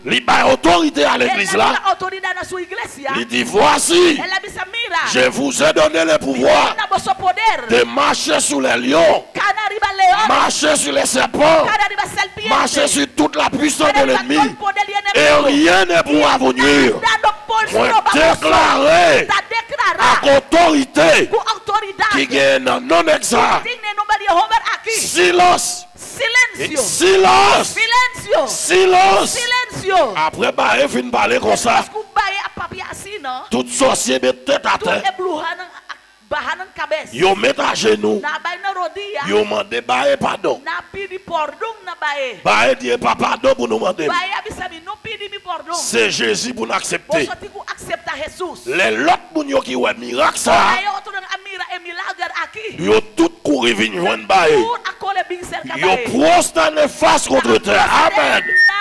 [SPEAKER 6] Il a autorité à l'église
[SPEAKER 5] Él
[SPEAKER 6] là.
[SPEAKER 5] da autoridade na sua igreja.
[SPEAKER 6] Il dit voici,
[SPEAKER 5] Ela disse, mira,
[SPEAKER 6] je vous ai donné le pouvoir
[SPEAKER 5] na vosso poder,
[SPEAKER 6] de marcher sur les lions,
[SPEAKER 5] cada arriba leão,
[SPEAKER 6] marcher sur les serpents,
[SPEAKER 5] cada arriba serpiente,
[SPEAKER 6] marcher sur toute la puissance
[SPEAKER 5] cada
[SPEAKER 6] de
[SPEAKER 5] arriba
[SPEAKER 6] l'ennemi.
[SPEAKER 5] todo poder de
[SPEAKER 6] Et
[SPEAKER 5] inimigo.
[SPEAKER 6] rien ne pourra vous nuire.
[SPEAKER 5] Nada pode
[SPEAKER 6] Moi
[SPEAKER 5] roubar você.
[SPEAKER 6] déclarer
[SPEAKER 5] Tá
[SPEAKER 6] à
[SPEAKER 5] declarar
[SPEAKER 6] autorité
[SPEAKER 5] com autoridade.
[SPEAKER 6] qui gagne non exact.
[SPEAKER 5] Tem nenhum de Robert aqui.
[SPEAKER 6] Silence.
[SPEAKER 5] Silêncio.
[SPEAKER 6] Silence.
[SPEAKER 5] Silêncio.
[SPEAKER 6] Silence.
[SPEAKER 5] Silêncio.
[SPEAKER 6] Après, bah, il finit parler comme ça.
[SPEAKER 5] Desculpa aí a papia assim, não?
[SPEAKER 6] Toute société met tête à
[SPEAKER 5] Tudo é
[SPEAKER 6] terre.
[SPEAKER 5] bluhana, barrana na cabeça.
[SPEAKER 6] Yo met à genoux.
[SPEAKER 5] Na baia na rodilha.
[SPEAKER 6] Yo mande bae pardon.
[SPEAKER 5] Na pedi perdão na baia.
[SPEAKER 6] Bae dit pas pardon pour nous demander.
[SPEAKER 5] Baia abisabi, não pedi me perdão.
[SPEAKER 6] C'est Jésus pour nous accepter.
[SPEAKER 5] Você tem que aceitar Jesus.
[SPEAKER 6] Les l'autres moun yo qui ouais miracle ça.
[SPEAKER 5] Aí outro amira é milagre aqui.
[SPEAKER 6] Yo tout courir venir joindre bae.
[SPEAKER 5] Tudo a cole bem cerca
[SPEAKER 6] Yo
[SPEAKER 5] baia.
[SPEAKER 6] prosterné face contre terre. Amen.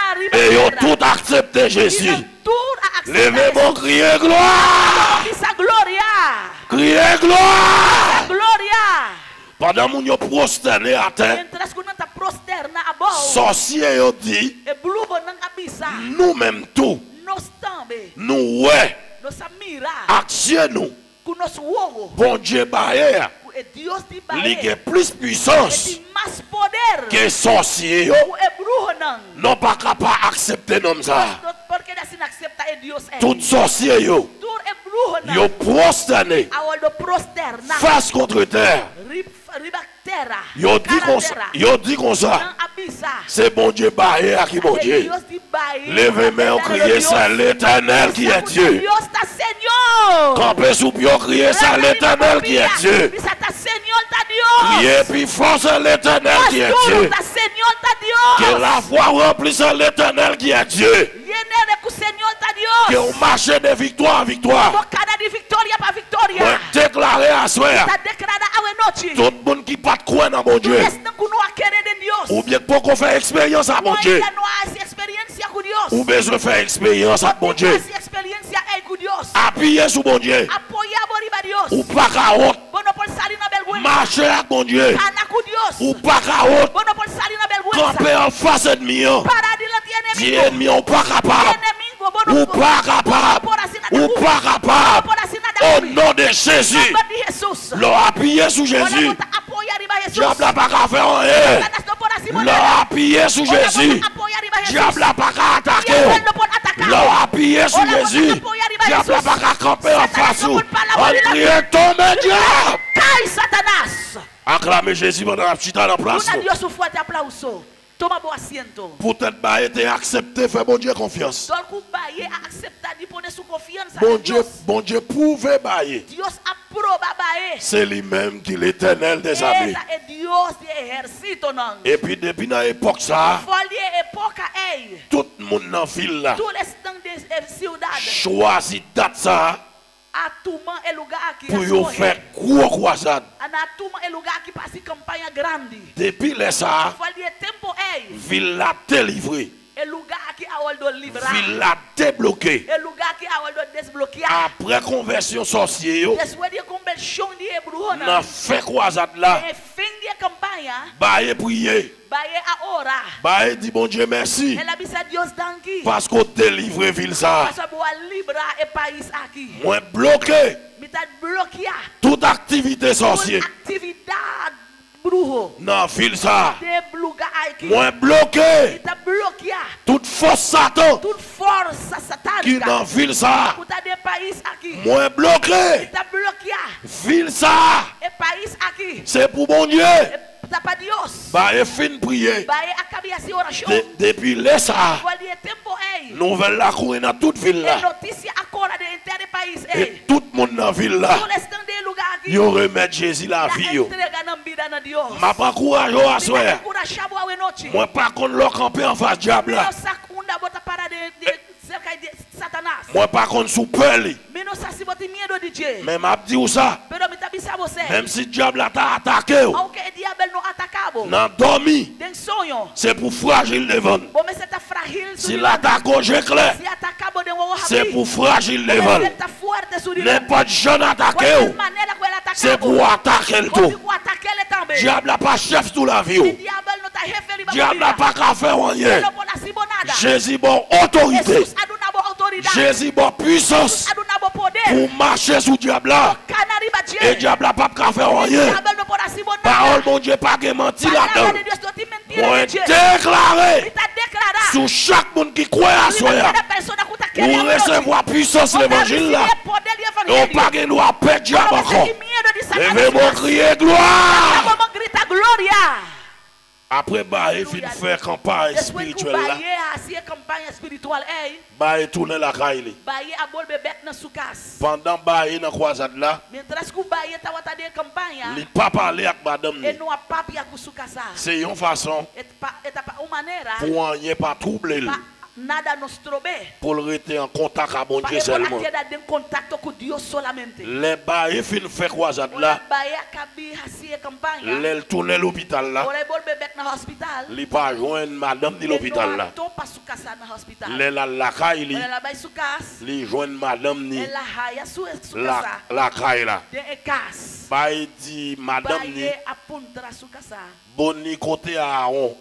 [SPEAKER 6] Et yo tout accepté Jésus.
[SPEAKER 5] Tudo a
[SPEAKER 6] Levez
[SPEAKER 5] aceitar.
[SPEAKER 6] mon crier gloire.
[SPEAKER 5] Essa glória.
[SPEAKER 6] Crier gloire.
[SPEAKER 5] Glória.
[SPEAKER 6] Pendant moun yo prosterné à terre.
[SPEAKER 5] Entre as quando tá prosterna a boa.
[SPEAKER 6] Sorcier yo dit,
[SPEAKER 5] E bluvo não abisa.
[SPEAKER 6] nous-mêmes tout,
[SPEAKER 5] Nós também.
[SPEAKER 6] nous ouais,
[SPEAKER 5] Nossa mira.
[SPEAKER 6] action nous,
[SPEAKER 5] Com nosso ovo.
[SPEAKER 6] bon Dieu baye,
[SPEAKER 5] É Deus de
[SPEAKER 6] il
[SPEAKER 5] baia.
[SPEAKER 6] a plus
[SPEAKER 5] É
[SPEAKER 6] puissance
[SPEAKER 5] de mais poder.
[SPEAKER 6] que sorcier yo,
[SPEAKER 5] O é bruxo não.
[SPEAKER 6] non pas capable d'accepter comme ça.
[SPEAKER 5] Porque assim não accepta é Deus é.
[SPEAKER 6] Tout sorcier yo,
[SPEAKER 5] Tudo é bruxo não.
[SPEAKER 6] yo prosterné
[SPEAKER 5] A hora do prosterna.
[SPEAKER 6] face contre terre.
[SPEAKER 5] Riba terra.
[SPEAKER 6] Yo dit comme ça, yo dit comme ça,
[SPEAKER 5] Não abisa.
[SPEAKER 6] c'est bon Dieu baye à qui bon
[SPEAKER 5] É
[SPEAKER 6] Dieu.
[SPEAKER 5] Deus de baia.
[SPEAKER 6] Levez main, criez ça, l'éternel qui est Dieu.
[SPEAKER 5] Deus tá Senhor.
[SPEAKER 6] Campez sous pied, criez ça, l'éternel qui est Dieu.
[SPEAKER 5] Bisa tá Senhor tá Deus.
[SPEAKER 6] Criez puis force l'éternel qui est Dieu.
[SPEAKER 5] Tá Senhor tá Deus.
[SPEAKER 6] Que la foi remplisse l'éternel qui est Dieu.
[SPEAKER 5] Yenere com o Senhor tá
[SPEAKER 6] Que
[SPEAKER 5] Deus.
[SPEAKER 6] on marche de victoire en victoire.
[SPEAKER 5] Bocada de vitória para vitória.
[SPEAKER 6] Moi déclarer à soi,
[SPEAKER 5] Tá declarada ao noite.
[SPEAKER 6] tout le monde qui pas de croire dans mon Dieu.
[SPEAKER 5] Eles não continuam a querer de Deus.
[SPEAKER 6] Ou bien pour qu'on fait expérience à mon Dieu.
[SPEAKER 5] Ainda não há essa experiência com Deus.
[SPEAKER 6] Ou besoin faire expérience à mon Dieu.
[SPEAKER 5] Essa experiência é com Deus.
[SPEAKER 6] Appuyer sur mon Dieu.
[SPEAKER 5] Apoiar boriba Deus.
[SPEAKER 6] Ou pas qu'à honte.
[SPEAKER 5] Bono pode sair na vergonha.
[SPEAKER 6] Marcher avec mon Dieu.
[SPEAKER 5] Ana com Deus.
[SPEAKER 6] Ou pas qu'à honte.
[SPEAKER 5] Bono pode sair na vergonha.
[SPEAKER 6] Camper en face ennemi.
[SPEAKER 5] Parar de lanter
[SPEAKER 6] Si
[SPEAKER 5] inimigo.
[SPEAKER 6] ennemi on pas capable.
[SPEAKER 5] Inimigo, bono
[SPEAKER 6] Ou pas capable. Ou pas capable. Au nom de Jésus.
[SPEAKER 5] Nome de Jesus.
[SPEAKER 6] Leur appuyer sur Jésus.
[SPEAKER 5] Olha, apoiar riba Jesus.
[SPEAKER 6] Diable n'a pas qu'à faire rien.
[SPEAKER 5] Satanás não pode acima
[SPEAKER 6] Leur
[SPEAKER 5] dela.
[SPEAKER 6] appuyer sur
[SPEAKER 5] Olha,
[SPEAKER 6] Jésus.
[SPEAKER 5] apoiar riba Jesus.
[SPEAKER 6] Diable n'a pas qu'à attaquer.
[SPEAKER 5] Diabo não pode atacar.
[SPEAKER 6] Leur appuyer sur
[SPEAKER 5] Olha,
[SPEAKER 6] Jésus.
[SPEAKER 5] apoiar riba
[SPEAKER 6] Diable n'a
[SPEAKER 5] Jesus.
[SPEAKER 6] pas qu'à camper en
[SPEAKER 5] Satanás
[SPEAKER 6] face.
[SPEAKER 5] não pode falar,
[SPEAKER 6] On
[SPEAKER 5] olha,
[SPEAKER 6] crie tombe diable.
[SPEAKER 5] Cai, Satanás.
[SPEAKER 6] Acclamez Jésus pendant la petite à la place.
[SPEAKER 5] Una Dios um forte aplauso. Toma bom assento.
[SPEAKER 6] Peut-être pas été accepté, fait bon Dieu confiance.
[SPEAKER 5] Dolku baie a acceptar de poner sua confiança
[SPEAKER 6] Bon
[SPEAKER 5] em
[SPEAKER 6] Dieu,
[SPEAKER 5] Deus.
[SPEAKER 6] bon Dieu pouvait bailler.
[SPEAKER 5] Deus aprova baie.
[SPEAKER 6] C'est lui-même qui est l'éternel des armées.
[SPEAKER 5] Essa é Deus de exército não.
[SPEAKER 6] Et puis depuis dans l'époque ça,
[SPEAKER 5] Folie época ei.
[SPEAKER 6] tout le monde dans la ville là
[SPEAKER 5] Tous les estão de ciudade.
[SPEAKER 6] choisit date ça
[SPEAKER 5] A turma é lugar aqui.
[SPEAKER 6] pour yo faire gros croisade.
[SPEAKER 5] Na turma é lugar que passa campanha grande.
[SPEAKER 6] Depuis les ça,
[SPEAKER 5] Folie tempo ei.
[SPEAKER 6] ville la délivrée,
[SPEAKER 5] É lugar aqui a hora do livrar.
[SPEAKER 6] ville la débloquée.
[SPEAKER 5] É lugar aqui a hora do desbloquear.
[SPEAKER 6] Après conversion sorcier yo,
[SPEAKER 5] Depois de conversão de Hebruana.
[SPEAKER 6] dans fait croisade là,
[SPEAKER 5] É fim de campanha.
[SPEAKER 6] bailler prier,
[SPEAKER 5] Baie a orar.
[SPEAKER 6] bailler dit bon Dieu merci
[SPEAKER 5] Ela bisa Deus danki.
[SPEAKER 6] parce qu'on délivre ville ça.
[SPEAKER 5] Passa boa librar e país aqui.
[SPEAKER 6] Moi bloqué
[SPEAKER 5] Me tá bloquear
[SPEAKER 6] toute activité sorcier
[SPEAKER 5] toda atividade bruxo.
[SPEAKER 6] dans ville ça.
[SPEAKER 5] De lugar aqui.
[SPEAKER 6] Moi bloqué
[SPEAKER 5] Me tá bloquear
[SPEAKER 6] toute force Satan
[SPEAKER 5] tudo força
[SPEAKER 6] qui dans
[SPEAKER 5] satânica.
[SPEAKER 6] ville ça.
[SPEAKER 5] Puta de país aqui.
[SPEAKER 6] Moi
[SPEAKER 5] Me
[SPEAKER 6] bloqué
[SPEAKER 5] tá bloquear
[SPEAKER 6] ville ça.
[SPEAKER 5] e país aqui.
[SPEAKER 6] C'est pour mon Dieu.
[SPEAKER 5] E tá para Deus.
[SPEAKER 6] Bah et fin prier.
[SPEAKER 5] Baie acabe assim oração.
[SPEAKER 6] De- depuis les ça.
[SPEAKER 5] Pode tempo ei.
[SPEAKER 6] Nouvelle la courir dans toute ville
[SPEAKER 5] E
[SPEAKER 6] là.
[SPEAKER 5] notícia agora de inteiro país
[SPEAKER 6] Et
[SPEAKER 5] ei.
[SPEAKER 6] tout le monde dans ville là.
[SPEAKER 5] Tous les estão de lugar aqui.
[SPEAKER 6] Yo remettre Jésus la
[SPEAKER 5] Tá
[SPEAKER 6] vie yo.
[SPEAKER 5] entregando a vida na Deus.
[SPEAKER 6] M'a pas courage à soir.
[SPEAKER 5] Curachabo ao noite.
[SPEAKER 6] Moi pas contre leur camper en face diable là.
[SPEAKER 5] Meu sacunda bota para de, de cerca de Satanás.
[SPEAKER 6] Moi pas contre sous peur li.
[SPEAKER 5] Menos assim bota medo de Dieu.
[SPEAKER 6] Mais m'a dit ou ça.
[SPEAKER 5] Pero me tabisa você.
[SPEAKER 6] Même si diable a t'a attaqué, ou,
[SPEAKER 5] Aunque o diabo não atacabo.
[SPEAKER 6] nan dormi,
[SPEAKER 5] Tem sonho.
[SPEAKER 6] c'est pour fragile devant.
[SPEAKER 5] Bom, mas você tá frágil.
[SPEAKER 6] Si l'attaque au jeu clair,
[SPEAKER 5] Se atacabo de um
[SPEAKER 6] c'est pour fragile devant.
[SPEAKER 5] Você tá forte sur ele.
[SPEAKER 6] N'importe jeune attaqué,
[SPEAKER 5] Qualquer
[SPEAKER 6] ou,
[SPEAKER 5] maneira que ele atacabo.
[SPEAKER 6] c'est pour attaquer le
[SPEAKER 5] Pode
[SPEAKER 6] tout.
[SPEAKER 5] atacar ele também.
[SPEAKER 6] Diable n'a pas chef tout la vie.
[SPEAKER 5] O
[SPEAKER 6] ou.
[SPEAKER 5] diabo não tá referindo a
[SPEAKER 6] Diable n'a pas qu'à faire rien.
[SPEAKER 5] Não pode assim nada.
[SPEAKER 1] Jésus bon autorité. Jésus bon puissance pour marcher sous diable là. Et diable pas qu'à faire rien. Parole mon Dieu pas que menti là-dedans. Moi déclaré sur chaque monde qui croit à soi. Pour recevoir puissance l'évangile là. On pas que nous à perdre diable encore. Levez-moi crier gloire. Après bah il fin faire campagne spirituelle là. Bah il tourner la caille. Pendant bah il dans croisade là. Il pas parler avec madame. C'est une façon pour rien pas troubler.
[SPEAKER 5] Nada nos trobe.
[SPEAKER 1] Pour rester en contact avec bon Dieu seulement. Les bails fin fait croisade là. Les tourner l'hôpital là. Les pas joindre madame de l'hôpital là. Les la la caille les joindre madame ni la la caille là. Bail dit madame ni boni côté à on.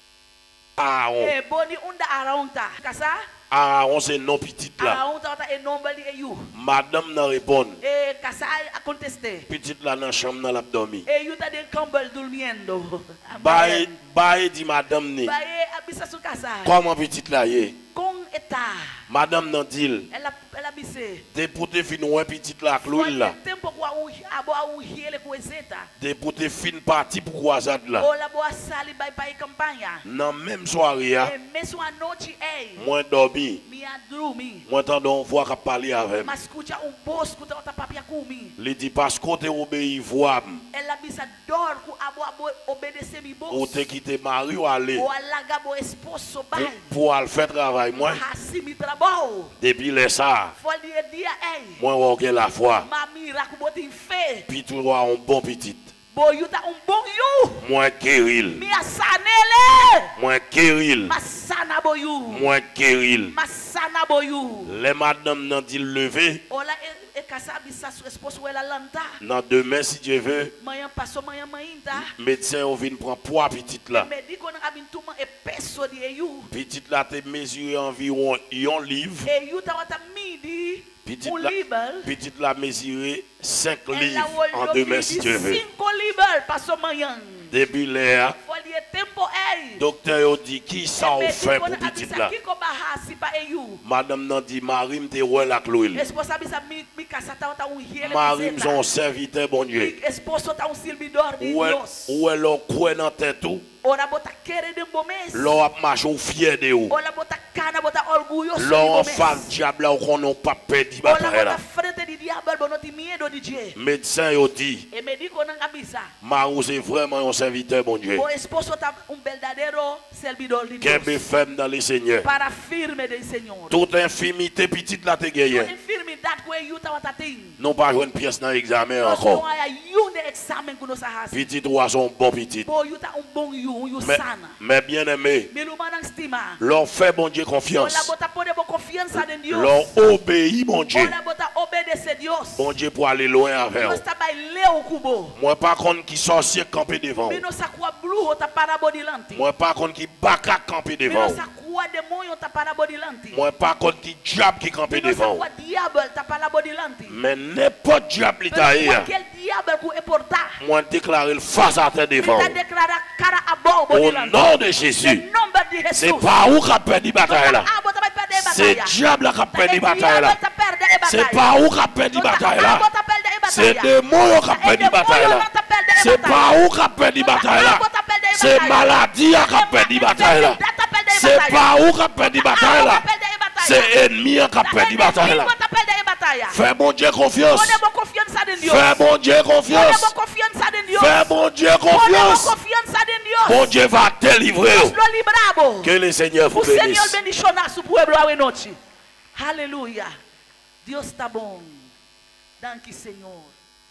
[SPEAKER 1] Ah, on.
[SPEAKER 5] Eh, boni unda araunta. Kasa?
[SPEAKER 1] Ah, on c'est non petite là.
[SPEAKER 5] Araunta wata e nombali e you.
[SPEAKER 1] Madame n'a répond.
[SPEAKER 5] Eh, kasa a contesté.
[SPEAKER 1] Petite là dans chambre dans l'abdomen.
[SPEAKER 5] Eh, you ta de kambal durmiendo.
[SPEAKER 1] Baye, baye dit madame ni.
[SPEAKER 5] Baye abisa su kasa.
[SPEAKER 1] Comment petite là yé?
[SPEAKER 5] Kong eta.
[SPEAKER 1] Madame n'a dit.
[SPEAKER 5] Elle a elle a bissé.
[SPEAKER 1] Député fin ouais petite là cloul là.
[SPEAKER 5] Tempo kwa u abo u hiele ko ezeta.
[SPEAKER 1] Député fin parti pour croisade là.
[SPEAKER 5] O la boa sali bay bay campagne.
[SPEAKER 1] Dans même soirée là.
[SPEAKER 5] Eh, meso anochi eh.
[SPEAKER 1] Moi dormi.
[SPEAKER 5] Mi adrumi.
[SPEAKER 1] Moi t'entends voix qu'a parler avec.
[SPEAKER 5] Mascucha um boss ku ta papia kumi.
[SPEAKER 1] Il dit parce que tu obéis voix.
[SPEAKER 5] Elle a bisa dor ku abo abo obedecer mi boss.
[SPEAKER 1] Ou te quitter mari ou aller.
[SPEAKER 5] O alaga bo esposo bay.
[SPEAKER 1] Pour aller faire travail moi.
[SPEAKER 5] Hasi mi trabalho.
[SPEAKER 1] Depuis les ça.
[SPEAKER 5] Foli e dia eh.
[SPEAKER 1] Moi on la foi.
[SPEAKER 5] Mami rakuboti fe.
[SPEAKER 1] Puis tu vois un bon petit.
[SPEAKER 5] Bo you ta um bon you.
[SPEAKER 1] Moi Kéril.
[SPEAKER 5] Mi asanele.
[SPEAKER 1] Moi Kéril.
[SPEAKER 5] Masana bo you.
[SPEAKER 1] Moi Kéril.
[SPEAKER 5] Masana bo you.
[SPEAKER 1] Les madame n'ont dit lever.
[SPEAKER 5] Ola e kasa bisa su esposo wela lanta.
[SPEAKER 1] Dans demain si Dieu veut.
[SPEAKER 5] Manhã passou manhã mainta.
[SPEAKER 1] Médecin on vient prendre poids petite là.
[SPEAKER 5] Médico na abin tuma e peso de you.
[SPEAKER 1] Petite là te mesuré environ un livre.
[SPEAKER 5] E you ta wata midi.
[SPEAKER 1] Petite
[SPEAKER 5] Un
[SPEAKER 1] là,
[SPEAKER 5] livre.
[SPEAKER 1] petite là mesuré cinq
[SPEAKER 5] Ela
[SPEAKER 1] livres en demain si Dieu veut.
[SPEAKER 5] Cinco livres passou manhã.
[SPEAKER 1] Depuis l'air,
[SPEAKER 5] Foli e tempo ei.
[SPEAKER 1] docteur a dit qui ça on fait pour petite là.
[SPEAKER 5] Kiko bahasi pa e you.
[SPEAKER 1] Madame n'a dit Marie me te ouais la clouille.
[SPEAKER 5] Esposa bisa mi mi kasata wata un hiele.
[SPEAKER 1] Marie me son serviteur bon Dieu.
[SPEAKER 5] Esposo ta un silbidor de
[SPEAKER 1] Ou elle
[SPEAKER 5] Dios.
[SPEAKER 1] ou elle a quoi dans tête tout.
[SPEAKER 5] Ora bota querer de bomes.
[SPEAKER 1] L'on a marché fier de vous.
[SPEAKER 5] Ora bota cana bota orgulho.
[SPEAKER 1] L'on face diable là qu'on n'a pas perdu
[SPEAKER 5] Ora
[SPEAKER 1] bataille là.
[SPEAKER 5] bota frente de diabo bonoti miedo de Dieu.
[SPEAKER 1] Médecin a dit
[SPEAKER 5] E médico não abisa.
[SPEAKER 1] Marie c'est vraiment un serviteur bon Dieu.
[SPEAKER 5] O esposo tá um verdadeiro servidor de
[SPEAKER 1] Qu'elle
[SPEAKER 5] Deus.
[SPEAKER 1] est ferme dans le Seigneur.
[SPEAKER 5] Para firme do Senhor.
[SPEAKER 1] Toute infimité petite là te
[SPEAKER 5] A
[SPEAKER 1] gagne.
[SPEAKER 5] enfermidade que eu tava tatendo.
[SPEAKER 1] Non pas jouer une pièce dans l'examen
[SPEAKER 5] Nós não
[SPEAKER 1] encore.
[SPEAKER 5] há um exame que nós fazemos.
[SPEAKER 1] Petit ou son bon petit.
[SPEAKER 5] Pô, eu tá um bom you, um you
[SPEAKER 1] Mais,
[SPEAKER 5] sana.
[SPEAKER 1] mais bien aimé,
[SPEAKER 5] Me não mandam estima.
[SPEAKER 1] leur fait bon Dieu
[SPEAKER 5] Olha
[SPEAKER 1] confiance.
[SPEAKER 5] botar poder boa confiança em Deus.
[SPEAKER 1] Leur obéit bon Dieu.
[SPEAKER 5] Olha botar obedecer Deus.
[SPEAKER 1] Bon Dieu pour aller loin avec
[SPEAKER 5] Nós
[SPEAKER 1] eux.
[SPEAKER 5] tá vai ler o cubo.
[SPEAKER 1] Moi pas contre qui sorcier camper devant.
[SPEAKER 5] Me não sacua bruxo tá parabodilante.
[SPEAKER 1] Moi pas contre qui baka camper
[SPEAKER 5] Me
[SPEAKER 1] devant.
[SPEAKER 5] não sacua demônio tá parabodilante.
[SPEAKER 1] Moi pas contre qui diable qui camper
[SPEAKER 5] Me não
[SPEAKER 1] devant.
[SPEAKER 5] sacua diabo tá parabodilante.
[SPEAKER 1] Mais n'importe diable qui t'a eu,
[SPEAKER 5] Aquele diabo que é portar.
[SPEAKER 1] moi déclarer le face à terre devant.
[SPEAKER 5] Ele tá declarar cara a bom
[SPEAKER 1] Au
[SPEAKER 5] bodilante.
[SPEAKER 1] nom de
[SPEAKER 5] Em
[SPEAKER 1] Jésus.
[SPEAKER 5] nome de Jesus.
[SPEAKER 1] C'est pas où qu'a perdu bataille là.
[SPEAKER 5] Ah, bota vai perder a
[SPEAKER 1] C'est
[SPEAKER 5] batalha.
[SPEAKER 1] diable qui a perdu bataille
[SPEAKER 5] Diabo
[SPEAKER 1] là.
[SPEAKER 5] tá perdendo a
[SPEAKER 1] C'est
[SPEAKER 5] batalha.
[SPEAKER 1] pas où qu'a perdu bataille là.
[SPEAKER 5] Bota perdendo a
[SPEAKER 1] C'est
[SPEAKER 5] batalha.
[SPEAKER 1] démon qui a perdu bataille là. C'est pas où qu'a perdu bataille là. C'est maladie qui a perdu bataille là. C'est pas où qu'a perdu bataille là. C'est ennemi qui a perdu bataille là. Fais bon Dieu confiance. Fais bon Dieu confiance. Fais bon Dieu confiance. Bon Dieu va te livrer. Que le Seigneur vous
[SPEAKER 5] O Senhor
[SPEAKER 1] bénisse.
[SPEAKER 5] bendicionar nosso pueblo à noite. Aleluia. Deus está bom. Danke, Senhor.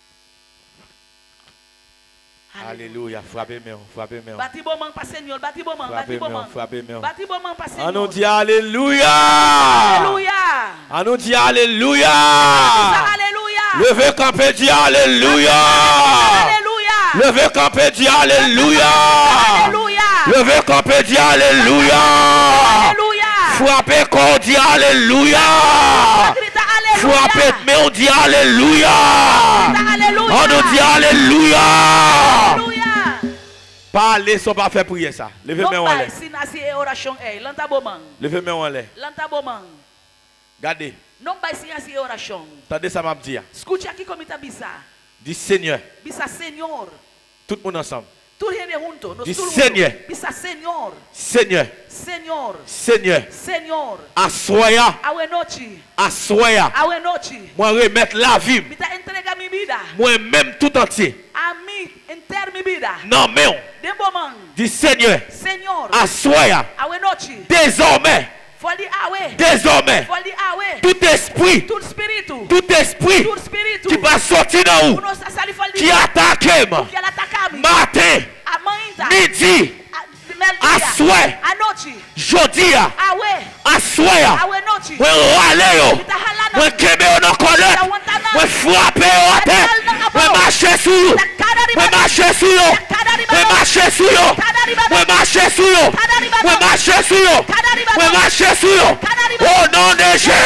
[SPEAKER 3] Alléluia. Frappez moi, frappez moi.
[SPEAKER 5] Bati bom mão para Senhor, bati bom mão, bati
[SPEAKER 3] Frappez
[SPEAKER 5] bom
[SPEAKER 3] moi,
[SPEAKER 5] mão.
[SPEAKER 3] frappez moi.
[SPEAKER 5] Bati bom mão para Senhor.
[SPEAKER 3] On nous dit Alléluia.
[SPEAKER 5] Alléluia.
[SPEAKER 3] On nous dit Alléluia.
[SPEAKER 5] Alléluia.
[SPEAKER 3] Levez campé, dit Alléluia.
[SPEAKER 5] Alléluia.
[SPEAKER 3] Levez campé, dit Alléluia.
[SPEAKER 5] Alléluia.
[SPEAKER 3] Levez campé, dit Alléluia.
[SPEAKER 5] Alléluia.
[SPEAKER 3] Frappez quand on dit Alléluia.
[SPEAKER 5] Grita Alléluia.
[SPEAKER 3] Frappez, mais on dit Alléluia.
[SPEAKER 5] Grita Alléluia.
[SPEAKER 3] On nous dit Alléluia.
[SPEAKER 5] Alléluia.
[SPEAKER 3] Parlez sans pas faire prier ça. Levez-moi en l'air.
[SPEAKER 5] Si nasi e oração é, lanta bomang.
[SPEAKER 3] Levez-moi en l'air.
[SPEAKER 5] Lanta bomang.
[SPEAKER 3] Regardez.
[SPEAKER 5] Não vai sim assim e oração.
[SPEAKER 3] Attendez ça m'a dit.
[SPEAKER 5] Escute aqui como está bisa.
[SPEAKER 3] Dis Seigneur.
[SPEAKER 5] Bisa Senhor.
[SPEAKER 3] Tout le monde ensemble.
[SPEAKER 5] Tudo ele junto.
[SPEAKER 3] Dis Seigneur.
[SPEAKER 5] Bisa Senhor.
[SPEAKER 3] Seigneur.
[SPEAKER 5] Senhor.
[SPEAKER 3] Seigneur.
[SPEAKER 5] Senhor.
[SPEAKER 3] Assoya.
[SPEAKER 5] Awe noite.
[SPEAKER 3] Assoya.
[SPEAKER 5] Awe noite.
[SPEAKER 3] Moi remettre la vie.
[SPEAKER 5] Me tá entrega minha vida.
[SPEAKER 3] Moi même tout entier.
[SPEAKER 5] A mim, inteira minha vida.
[SPEAKER 3] Non mais on.
[SPEAKER 5] De bomang.
[SPEAKER 3] Dis Seigneur.
[SPEAKER 5] Senhor.
[SPEAKER 3] Assoya.
[SPEAKER 5] Awe noite.
[SPEAKER 3] Désormais.
[SPEAKER 5] Foli awe.
[SPEAKER 3] Désormais.
[SPEAKER 5] Foli awe.
[SPEAKER 3] Tout esprit.
[SPEAKER 5] Tout espírito.
[SPEAKER 3] Tout esprit.
[SPEAKER 5] Tout espírito.
[SPEAKER 3] Qui va sortir dans où? Qui attaque
[SPEAKER 5] Que ela ataca me.
[SPEAKER 3] matin,
[SPEAKER 5] Amanhã.
[SPEAKER 3] midi, à souhait,
[SPEAKER 5] à noite.
[SPEAKER 3] jeudi,
[SPEAKER 5] Awe.
[SPEAKER 3] à souhait,
[SPEAKER 5] Awe noite.
[SPEAKER 3] moi râler,
[SPEAKER 5] Tá ralando.
[SPEAKER 3] moi québer dans colère, moi frapper au terre, moi marcher sur vous, moi marcher sur vous, moi marcher sur vous, moi marcher sur vous, moi marcher sur vous, moi marcher sur vous, au nom de Jésus.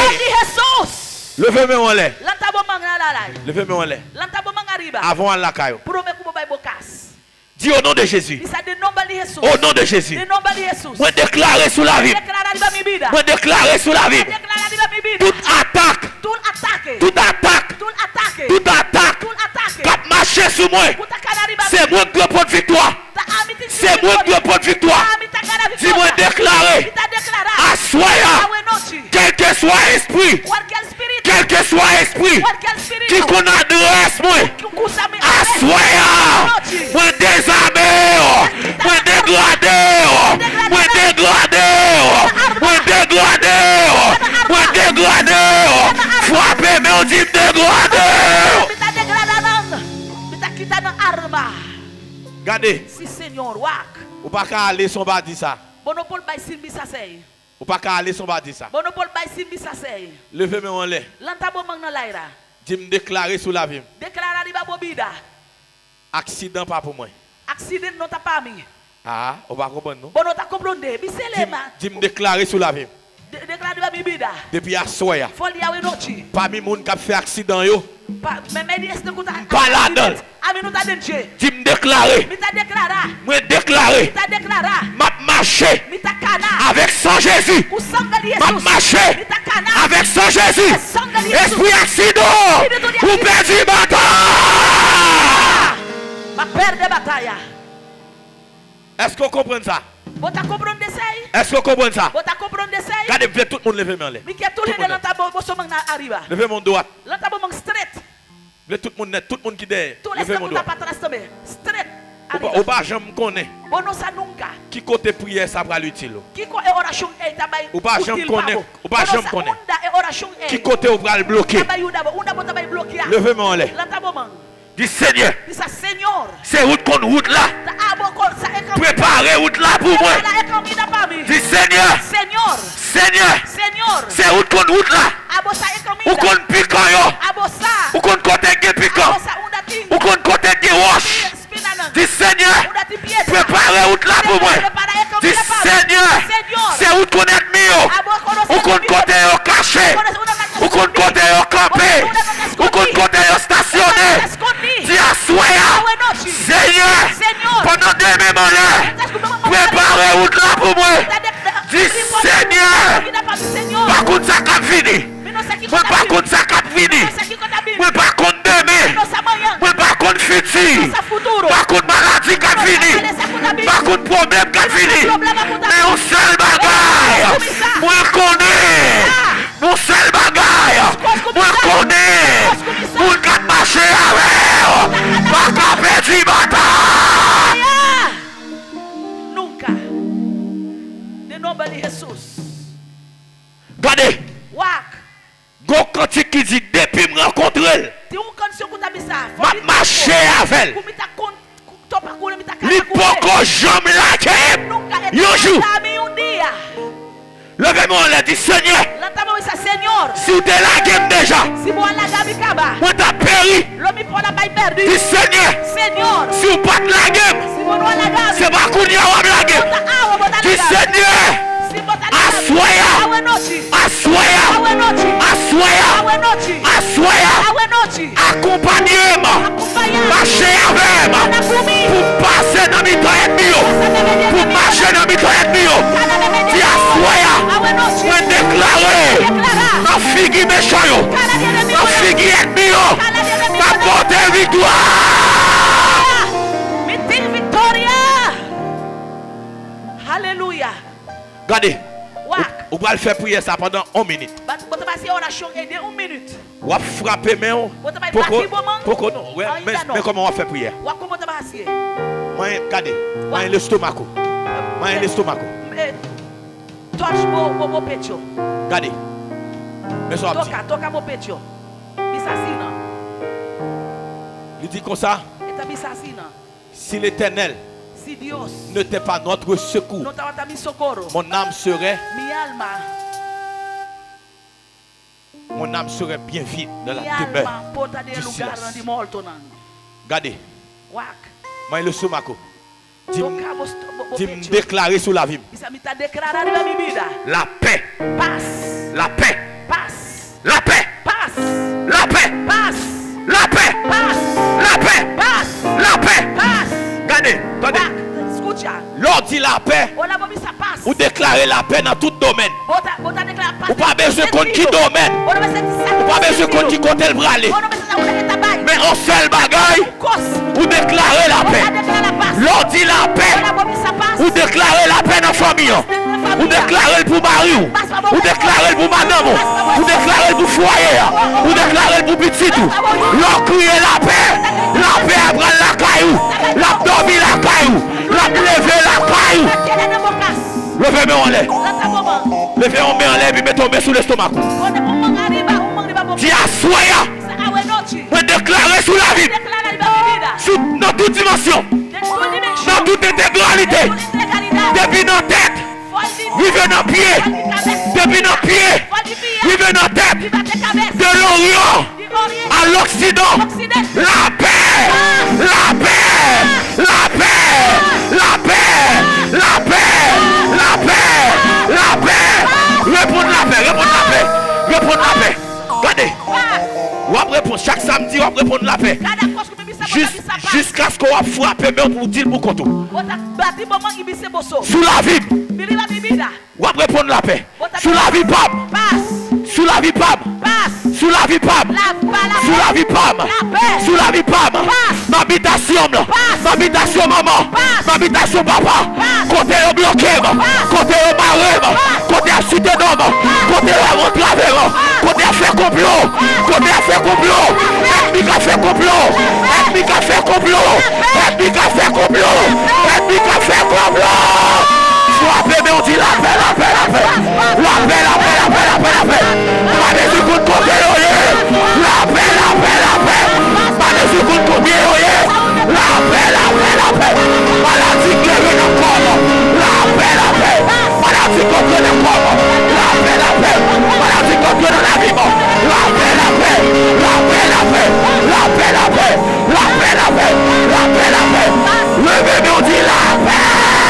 [SPEAKER 5] Jesus.
[SPEAKER 3] Levez-moi en l'air,
[SPEAKER 5] Lanta bomang na lalai.
[SPEAKER 3] levez-moi en l'air,
[SPEAKER 5] Lanta bomang arriba.
[SPEAKER 3] avant la caillou.
[SPEAKER 5] Prome kubo bay bokas.
[SPEAKER 3] Dis au nom de Jésus,
[SPEAKER 5] Isso é de nome de Jesus.
[SPEAKER 3] au nom de Jésus,
[SPEAKER 5] De nome de Jesus.
[SPEAKER 3] moi déclarer sous la vie,
[SPEAKER 5] Declarar riba minha vida.
[SPEAKER 3] moi déclarer sous la vie,
[SPEAKER 5] Declarar riba minha vida.
[SPEAKER 3] toute attaque,
[SPEAKER 5] Tout ataque.
[SPEAKER 3] toute attaque,
[SPEAKER 5] Tout ataque.
[SPEAKER 3] toute attaque,
[SPEAKER 5] Tout ataque.
[SPEAKER 3] cap marcher sur moi,
[SPEAKER 5] Puta cara riba.
[SPEAKER 3] c'est moi qui dois prendre victoire,
[SPEAKER 5] Tá amite.
[SPEAKER 3] c'est moi qui dois prendre victoire,
[SPEAKER 5] Amita cara
[SPEAKER 3] dis-moi
[SPEAKER 5] vitória.
[SPEAKER 3] déclarer,
[SPEAKER 5] Tá declarar.
[SPEAKER 3] assoya,
[SPEAKER 5] Awe noite.
[SPEAKER 3] quel que soit esprit,
[SPEAKER 5] Qualquer espírito.
[SPEAKER 3] quel que soit esprit,
[SPEAKER 5] Qualquer espírito.
[SPEAKER 3] qui qu'on adresse moi,
[SPEAKER 5] Que custa me.
[SPEAKER 3] assoya, moi désarmé, moi dégradé, moi dégradé, moi dégradé, moi dégradé, frappez mais on dit dégradé.
[SPEAKER 5] Me tá degradando. Me tá quitando arma.
[SPEAKER 3] Regardez,
[SPEAKER 5] Si senhor, wak.
[SPEAKER 3] ou pas qu'à aller son bas dit ça,
[SPEAKER 5] Monopole bay sin bisa sei.
[SPEAKER 3] ou pas qu'à aller son bas dit ça.
[SPEAKER 5] Monopole bay sin bisa sei.
[SPEAKER 3] Levez-moi en l'air,
[SPEAKER 5] Lanta bomang na laira.
[SPEAKER 3] dis-moi déclarer sous la vie,
[SPEAKER 5] Declarar riba bobida.
[SPEAKER 3] accident pas pour moi.
[SPEAKER 5] Accident não tá para mim.
[SPEAKER 3] Ah, on va comprendre non?
[SPEAKER 5] Bono tá compreender. Biselema.
[SPEAKER 3] Dis-moi déclarer sous la vie,
[SPEAKER 5] Declarar riba minha vida.
[SPEAKER 3] depuis à soya,
[SPEAKER 5] Folia awe noite.
[SPEAKER 3] parmi moun qui a fait accident yo,
[SPEAKER 5] Mais mais est de kuta.
[SPEAKER 3] Baladol.
[SPEAKER 5] A mim não tá dentro.
[SPEAKER 3] dis-moi déclarer,
[SPEAKER 5] Me tá declarar.
[SPEAKER 3] moi déclarer,
[SPEAKER 5] Me tá declarar.
[SPEAKER 3] m'a marché
[SPEAKER 5] Me tá cana.
[SPEAKER 3] avec sang Jésus.
[SPEAKER 5] O sangue de
[SPEAKER 3] M'a
[SPEAKER 5] Jesus.
[SPEAKER 3] marché
[SPEAKER 5] Me tá cana.
[SPEAKER 3] avec sang Jésus.
[SPEAKER 5] Sangue de Jesus.
[SPEAKER 3] Esprit accident, ou perdu bataille.
[SPEAKER 5] Ma perde batalha.
[SPEAKER 3] Est-ce qu'on comprend ça?
[SPEAKER 5] Bota compreender isso aí.
[SPEAKER 3] Est-ce qu'on comprend ça?
[SPEAKER 5] Bota compreender isso aí.
[SPEAKER 3] Regardez, vous tout le monde lever main.
[SPEAKER 5] Me quer tudo de lanta bo bo somang na arriba.
[SPEAKER 3] Levez mon doigt.
[SPEAKER 5] Lanta bomang straight.
[SPEAKER 3] Levez tout le monde net, tout le monde qui derrière.
[SPEAKER 5] Tu
[SPEAKER 3] Levez
[SPEAKER 5] laisse
[SPEAKER 3] mon
[SPEAKER 5] que
[SPEAKER 3] doigt.
[SPEAKER 5] para trás também. Straight.
[SPEAKER 3] Ou pas, ou pas, j'aime connaître.
[SPEAKER 5] Bom não sa nunca.
[SPEAKER 3] Qui côté prière ça va l'utile.
[SPEAKER 5] Que co é oração é também.
[SPEAKER 3] O ba jam connaît, o ba jam connaît.
[SPEAKER 5] Unda é oração é.
[SPEAKER 3] Qui côté ou va le bloquer.
[SPEAKER 5] Também unda unda bota vai bloquear.
[SPEAKER 3] Levez moi en l'air.
[SPEAKER 5] Lanta bomang.
[SPEAKER 3] Dis Seigneur,
[SPEAKER 5] Disa Senhor.
[SPEAKER 3] c'est route contre route là.
[SPEAKER 5] Ta abo ko sa é caminho.
[SPEAKER 3] Préparez route là pour moi.
[SPEAKER 5] Ela é caminho para mim.
[SPEAKER 3] Dis Seigneur,
[SPEAKER 5] Senhor.
[SPEAKER 3] Seigneur,
[SPEAKER 5] Senhor.
[SPEAKER 3] c'est route contre route là.
[SPEAKER 5] Abo sa é caminho.
[SPEAKER 3] Ou contre piquant yo.
[SPEAKER 5] Abo sa.
[SPEAKER 3] Ou contre côté qui piquant.
[SPEAKER 5] Abo sa unda ting.
[SPEAKER 3] Ou contre côté qui roche.
[SPEAKER 5] Spinana.
[SPEAKER 3] Dis Seigneur,
[SPEAKER 5] Unda ti piedra.
[SPEAKER 3] préparez route là pour moi. Dis Seigneur, c'est route qu'on est mis. Ou contre côté yo caché. Ou contre côté yo campé. Ou contre côté yo stationné. Dis à soya. Seigneur, pendant deux mêmes là, préparez route là pour moi. Dis Seigneur, par contre ça cap fini. Moi par contre ça cap fini. Moi par contre demain. Moi par contre futur. Par contre maladie cap fini. Par contre problème cap fini. Mais on seul bagaille. Moi connais. Mon seul bagaille. Moi connais. Mon cap marcher avec. Pas qu'à perdre bataille.
[SPEAKER 5] Nunca. De nome de Jesus.
[SPEAKER 3] Regardez.
[SPEAKER 5] Wak.
[SPEAKER 3] Gon cantique qui dit depuis me rencontrer.
[SPEAKER 5] Tem um canção que tá bisa.
[SPEAKER 3] M'a marché avec.
[SPEAKER 5] Kumita kon topa kule mita kana.
[SPEAKER 3] Li poko jamais la kem.
[SPEAKER 5] Nunca é.
[SPEAKER 3] Yojou.
[SPEAKER 5] Um dia.
[SPEAKER 3] Levez-moi on dit Seigneur.
[SPEAKER 5] Lantamos isso, Senhor.
[SPEAKER 3] Si vous êtes la game déjà.
[SPEAKER 5] Se boa la gabi kaba.
[SPEAKER 3] Moi t'as péri.
[SPEAKER 5] Lomi pona bai perdu.
[SPEAKER 3] Dis Seigneur.
[SPEAKER 5] Senhor.
[SPEAKER 3] Si vous pas la game.
[SPEAKER 5] Se boa la gabi.
[SPEAKER 3] C'est pas qu'on y a la game.
[SPEAKER 5] Bota água, bota
[SPEAKER 3] Dis
[SPEAKER 5] la gabi.
[SPEAKER 3] Seigneur.
[SPEAKER 5] Se bota la gabi.
[SPEAKER 6] Aswaya.
[SPEAKER 5] Awe nochi.
[SPEAKER 6] Aswaya.
[SPEAKER 5] Awe nochi.
[SPEAKER 6] Aswaya.
[SPEAKER 5] Awe nochi.
[SPEAKER 6] Aswaya.
[SPEAKER 5] Awe nochi.
[SPEAKER 6] Accompagnez-moi.
[SPEAKER 5] Accompagnez.
[SPEAKER 6] Marchez avec moi. Pour passer dans mes temps ennemis. Pour marcher dans mes temps ennemis. Dis Aswaya.
[SPEAKER 5] Awe nochi.
[SPEAKER 6] Pour déclarer.
[SPEAKER 5] Déclara.
[SPEAKER 6] Ma fille méchant yo. Ma fille ennemi yo. Ma porte victoire.
[SPEAKER 5] Mettez victoria. Alléluia.
[SPEAKER 3] Regardez.
[SPEAKER 5] Wak.
[SPEAKER 3] On va le faire prier ça pendant une minute.
[SPEAKER 5] But but va essayer oration aider une minute.
[SPEAKER 3] On va frapper mais on.
[SPEAKER 5] Vous avez
[SPEAKER 3] Pourquoi?
[SPEAKER 5] battu bon moment?
[SPEAKER 3] Pourquoi non? Ouais,
[SPEAKER 5] Ah,
[SPEAKER 3] mais,
[SPEAKER 5] il a non.
[SPEAKER 3] mais comment on va faire prière?
[SPEAKER 5] Wak comment tu vas essayer?
[SPEAKER 3] Moi, regardez. Moi, l'estomac. Moi, l'estomac.
[SPEAKER 5] Eh, touch mo mo mo pecho.
[SPEAKER 3] Regardez. Mais ça va
[SPEAKER 5] Toca, toca mo pecho. Bisasina.
[SPEAKER 3] Il dit comme ça.
[SPEAKER 5] Eta bisasina.
[SPEAKER 3] Si l'Éternel
[SPEAKER 5] Si Dios
[SPEAKER 3] n'était pas notre secours,
[SPEAKER 5] no estaba mi socorro,
[SPEAKER 3] mon âme serait,
[SPEAKER 5] mi alma,
[SPEAKER 3] mon âme serait bien vite dans la
[SPEAKER 5] mi
[SPEAKER 3] demeure.
[SPEAKER 5] alma porta de
[SPEAKER 3] du
[SPEAKER 5] lugar
[SPEAKER 3] silence.
[SPEAKER 5] de morto nan.
[SPEAKER 3] Regardez.
[SPEAKER 5] Wak.
[SPEAKER 3] Moi, le stomac. Dis-moi
[SPEAKER 5] Toca mo sto- mo mo pecho.
[SPEAKER 3] déclarer sur la vie.
[SPEAKER 5] Bisa mi ta declarar na mi vida.
[SPEAKER 3] La paix.
[SPEAKER 5] Paz,
[SPEAKER 6] La paix.
[SPEAKER 5] paz,
[SPEAKER 6] La paix.
[SPEAKER 5] paz,
[SPEAKER 6] La paix.
[SPEAKER 5] paz,
[SPEAKER 6] La paix.
[SPEAKER 5] paz,
[SPEAKER 6] La paix.
[SPEAKER 5] paz,
[SPEAKER 6] La paix.
[SPEAKER 5] paz.
[SPEAKER 3] Regardez. Attendez.
[SPEAKER 5] Wak. Escucha.
[SPEAKER 3] L'on dit la paix.
[SPEAKER 5] Ola mo bisa paz.
[SPEAKER 3] Ou déclarer la paix dans tout domaine.
[SPEAKER 5] Bota bota declarar paz.
[SPEAKER 3] Ou pas besoin de compte qui domaine.
[SPEAKER 5] Ou pas besoin
[SPEAKER 3] Ou pas besoin de compte qui compte le bras.
[SPEAKER 5] Ou pas besoin de tabac.
[SPEAKER 3] Mais on seul bagaille.
[SPEAKER 5] Cos.
[SPEAKER 3] Ou déclarer la
[SPEAKER 5] Bota
[SPEAKER 3] paix.
[SPEAKER 5] declarar la paz.
[SPEAKER 3] L'on dit la paix.
[SPEAKER 5] Ola mo bisa paz.
[SPEAKER 3] Ou déclarer la paix dans la famille. Ou déclarer pour mari. Ou déclarer pour madame. Ou déclarer pour foyer. Ou déclarer pour petit. L'on crie la paix. La paix à prendre la caillou. La dormi la caillou. La lever la caillou.
[SPEAKER 5] Tiene de bocas.
[SPEAKER 3] Levez-moi en l'air.
[SPEAKER 5] Lata boba.
[SPEAKER 3] Levez-moi en l'air et mettez tomber sous l'estomac.
[SPEAKER 5] Onde mo manga riba, mo manga riba boba.
[SPEAKER 3] Dis à soya.
[SPEAKER 5] Sa awe nochi.
[SPEAKER 3] Pour déclarer sous la vie.
[SPEAKER 5] Declara riba mi vida.
[SPEAKER 3] Sous, dans toute dimension.
[SPEAKER 5] De tu dimension.
[SPEAKER 3] Dans toute intégralité.
[SPEAKER 5] Tu integralidade.
[SPEAKER 3] Depuis nos têtes.
[SPEAKER 5] Foge.
[SPEAKER 3] Rive nos pieds. Depuis nos pieds.
[SPEAKER 5] Foge pia.
[SPEAKER 3] Rive nos têtes.
[SPEAKER 5] Viva te cabeça.
[SPEAKER 3] De l'Orient
[SPEAKER 5] De oriente.
[SPEAKER 3] à l'Occident.
[SPEAKER 5] Occidente.
[SPEAKER 3] La paix. La paix. La paix. La paix. La paix. La paix. La paix. Répondre la paix. Répondre la paix. Répondre la paix. Regardez.
[SPEAKER 5] Paz.
[SPEAKER 3] On va répondre chaque samedi. On va répondre la paix.
[SPEAKER 5] Cada coisa que me bisa bota
[SPEAKER 3] Jus-
[SPEAKER 5] bisa paz.
[SPEAKER 3] Jusqu'à ce qu'on va frapper mais pour dire pour compte.
[SPEAKER 5] Bota bati boba e bise boso.
[SPEAKER 3] Sous la vie.
[SPEAKER 5] Mi riba mi vida.
[SPEAKER 3] On va répondre la paix. Sous la vie, Pam.
[SPEAKER 5] Paz.
[SPEAKER 3] Sous la vie, Pam.
[SPEAKER 5] Paz.
[SPEAKER 3] Sous la vie, Pam.
[SPEAKER 5] La palavra.
[SPEAKER 3] Sous la vie, Pam.
[SPEAKER 5] La paix.
[SPEAKER 3] Sous la vie, Pam.
[SPEAKER 5] Passe.
[SPEAKER 3] M'habitation, là.
[SPEAKER 5] Passe.
[SPEAKER 3] M'habitation, maman.
[SPEAKER 5] Passe.
[SPEAKER 3] M'habitation, papa.
[SPEAKER 5] Passe.
[SPEAKER 3] Côté au bloqué,
[SPEAKER 5] Passe.
[SPEAKER 3] côté au maré, côté à cité d'homme, côté à entravé, côté à faire complot, côté à faire complot, ennemi qui a fait complot, ennemi qui a fait complot, ennemi qui a fait complot, ennemi qui a fait complot. Frappez, mais on dit la paix, la paix, la paix, la paix, la paix, la paix, la paix, la paix. Pas de seconde côté, la paix, la paix, la paix. Pas de seconde côté, la paix, la paix, la paix. Maladie qui est dans le corps, la paix, la paix. Maladie qui est dans le corps, la paix, la paix. Maladie qui est dans la vie, la paix, la paix, la paix, la paix, la paix, la paix, la paix, la paix, la paix, la paix. Levez, mais on dit la paix.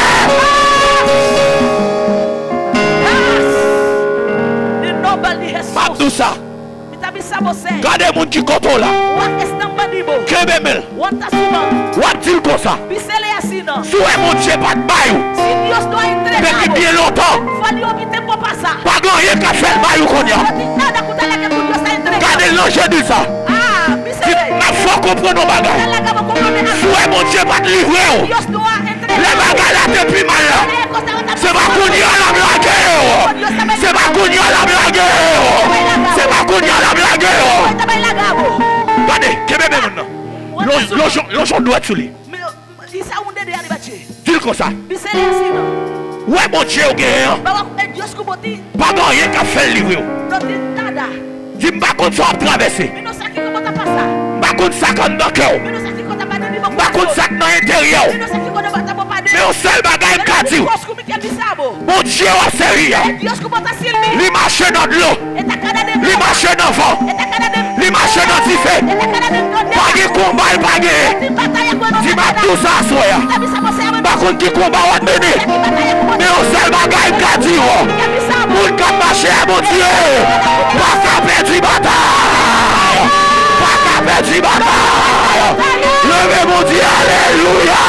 [SPEAKER 5] De nobel de Jesus.
[SPEAKER 3] Mabdoussa,
[SPEAKER 5] Mi ta bisa você.
[SPEAKER 3] gardez mon qui koto là.
[SPEAKER 5] Wa estamba dibo.
[SPEAKER 3] Kebemel,
[SPEAKER 5] Wanta suman.
[SPEAKER 3] what-il comme ça?
[SPEAKER 5] Bisele asina.
[SPEAKER 3] Souhait mon Dieu pas de bail.
[SPEAKER 5] Si Dios doit
[SPEAKER 3] Depuis
[SPEAKER 5] entregar.
[SPEAKER 3] bien longtemps,
[SPEAKER 5] Fali obi tempo passar.
[SPEAKER 3] pas grand rien qu'a fait le bail qu'on y a.
[SPEAKER 5] Não tem nada com ela que Deus está entregando.
[SPEAKER 3] Gardez l'ange de ça.
[SPEAKER 5] Ah, bisele.
[SPEAKER 3] Ma foi comprend nos bagages.
[SPEAKER 5] Ela acaba comprometendo.
[SPEAKER 3] Souhait mon Dieu pas de livrer.
[SPEAKER 5] Dios doit entregar.
[SPEAKER 3] Les bagages là depuis mal là. C'est pas qu'on y a la blague. C'est pas qu'on y a la blague. C'est pas qu'on y a la blague.
[SPEAKER 5] Também lagabo.
[SPEAKER 3] Regardez, Kebemel maintenant. L'ange l'ange doit être sur lui.
[SPEAKER 5] Isso é um dedo ali bati.
[SPEAKER 3] Dis-le comme ça.
[SPEAKER 5] Bisele asina.
[SPEAKER 3] Ouais mon Dieu au guerre.
[SPEAKER 5] Bawa é Deus que boti.
[SPEAKER 3] Pas grand rien qu'a fait le livrer.
[SPEAKER 5] Não tem nada.
[SPEAKER 3] Dis pas qu'on soit traversé.
[SPEAKER 5] Mi não sei o que eu vou passar.
[SPEAKER 3] Pas qu'on sac en dans cœur.
[SPEAKER 5] Mi não sei o que eu vou passar de meu
[SPEAKER 3] Pas qu'on sac dans l'intérieur.
[SPEAKER 5] Mi não sei o que eu vou botar pro padre.
[SPEAKER 3] Mais au seul bagage qu'a dit.
[SPEAKER 5] Deus que me quer bisabo.
[SPEAKER 3] Mon Dieu a servi.
[SPEAKER 5] É Deus que bota silmi.
[SPEAKER 3] Il marche dans de l'eau.
[SPEAKER 5] É ta cara de
[SPEAKER 3] Il marche dans le vent.
[SPEAKER 5] É ta cara de
[SPEAKER 3] Il marche dans le feu.
[SPEAKER 5] É ta cara de
[SPEAKER 3] Pas de combat, pas de.
[SPEAKER 5] Tem batalha com a
[SPEAKER 3] Dis ma tout ça, soya.
[SPEAKER 5] Tá bisa você é
[SPEAKER 3] Par contre, qui combat va mener.
[SPEAKER 5] Tem batalha com
[SPEAKER 3] Mais au seul bagage qu'a dit.
[SPEAKER 5] Quer bisabo.
[SPEAKER 1] Moun qui marche, mon Dieu. Pas qu'à perdre une bataille. Pas qu'à perdre une bataille. Levez mon Dieu, alléluia.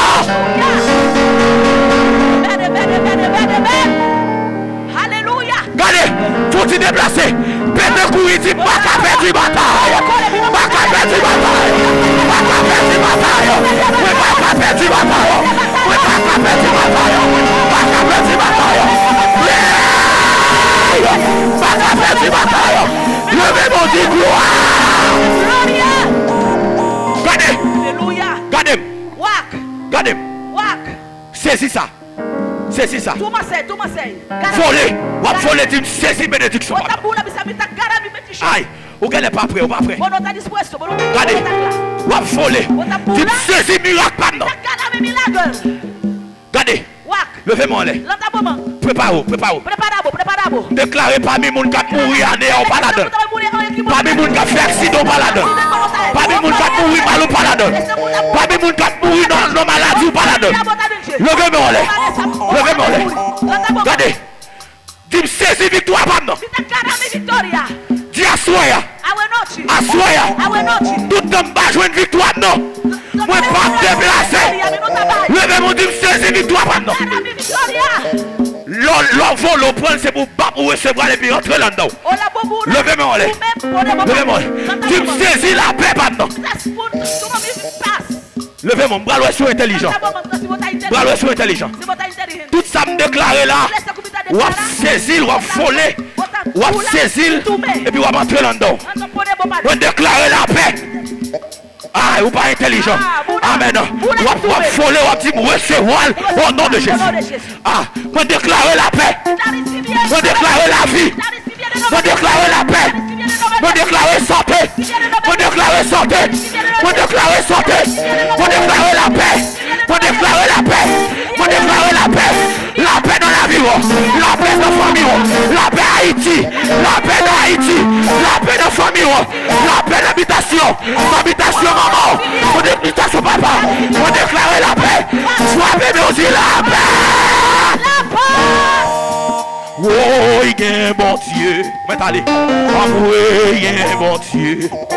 [SPEAKER 5] Alléluia.
[SPEAKER 1] Regardez, faut te déplacer. Pète courir, dit pas qu'à perdre une bataille. Pas qu'à perdre une bataille. Pas qu'à perdre une bataille. Oui, pas qu'à perdre une bataille. Oui, pas qu'à perdre une bataille. Pas qu'à perdre une bataille. Pas qu'à perdre une bataille. Levez mon Dieu, gloire. Regardez.
[SPEAKER 5] Alléluia.
[SPEAKER 1] Regardez.
[SPEAKER 5] Wak.
[SPEAKER 1] Regardez.
[SPEAKER 5] Wak.
[SPEAKER 1] Saisis ça. Saisis ça.
[SPEAKER 5] Tout m'enseigne, tout m'enseigne.
[SPEAKER 1] Voler. Ou voler, tu saisis bénédiction. Aïe. Ou qu'elle n'est pas prêt, ou pas prêt. Regardez. Ou voler. Tu saisis miracle maintenant. Regardez. Levez-moi les. Préparez-vous, préparez-vous. Déclarez parmi les gens qui ont mouru en néant, pas là-dedans. Parmi les gens qui ont fait accident, pas là-dedans. Parmi les gens qui ont mouru mal, pas là-dedans. Parmi les gens qui ont mouru dans maladie, pas là-dedans. Levez-moi les. Levez-moi les. Regardez. Dis saisis victoire maintenant. Dis assoya. Assoya. Tout le monde va jouer une victoire, non. Moi, pas déplacer. Levez-moi, dis saisis victoire maintenant. L'on vole au point, c'est pour battre ou recevoir les puis entrer là-dedans. Levez-moi les. Levez-moi. Tu me saisis la paix maintenant. Levez-moi, bras l'ouest intelligent. Bras l'ouest intelligent. Tout ça me déclare là. Ou à saisir, ou à voler, ou à saisir, et puis ou à entrer là-dedans. Ou déclarer la paix. Ah, ou pas intelligent. Amen. Ou à voler, ou à dire recevoir au nom de Jésus. Ah, ou déclarer la paix. Ou déclarer la vie. Ou déclarer la paix. Ou déclarer santé. Ou déclarer santé. Ou déclarer santé. Ou déclarer la paix. Ou déclarer la paix. Ou déclarer la paix. La paix dans la vie. La paix dans la famille. La paix à Haïti. La paix dans Haïti. La paix dans la famille. La paix d'habitation. L'habitation maman. L'habitation papa. On déclare la paix. Sois bébé aussi la paix. La paix. Oh, il y a un bon Dieu. Mais allez. Oh, il y a un bon Dieu.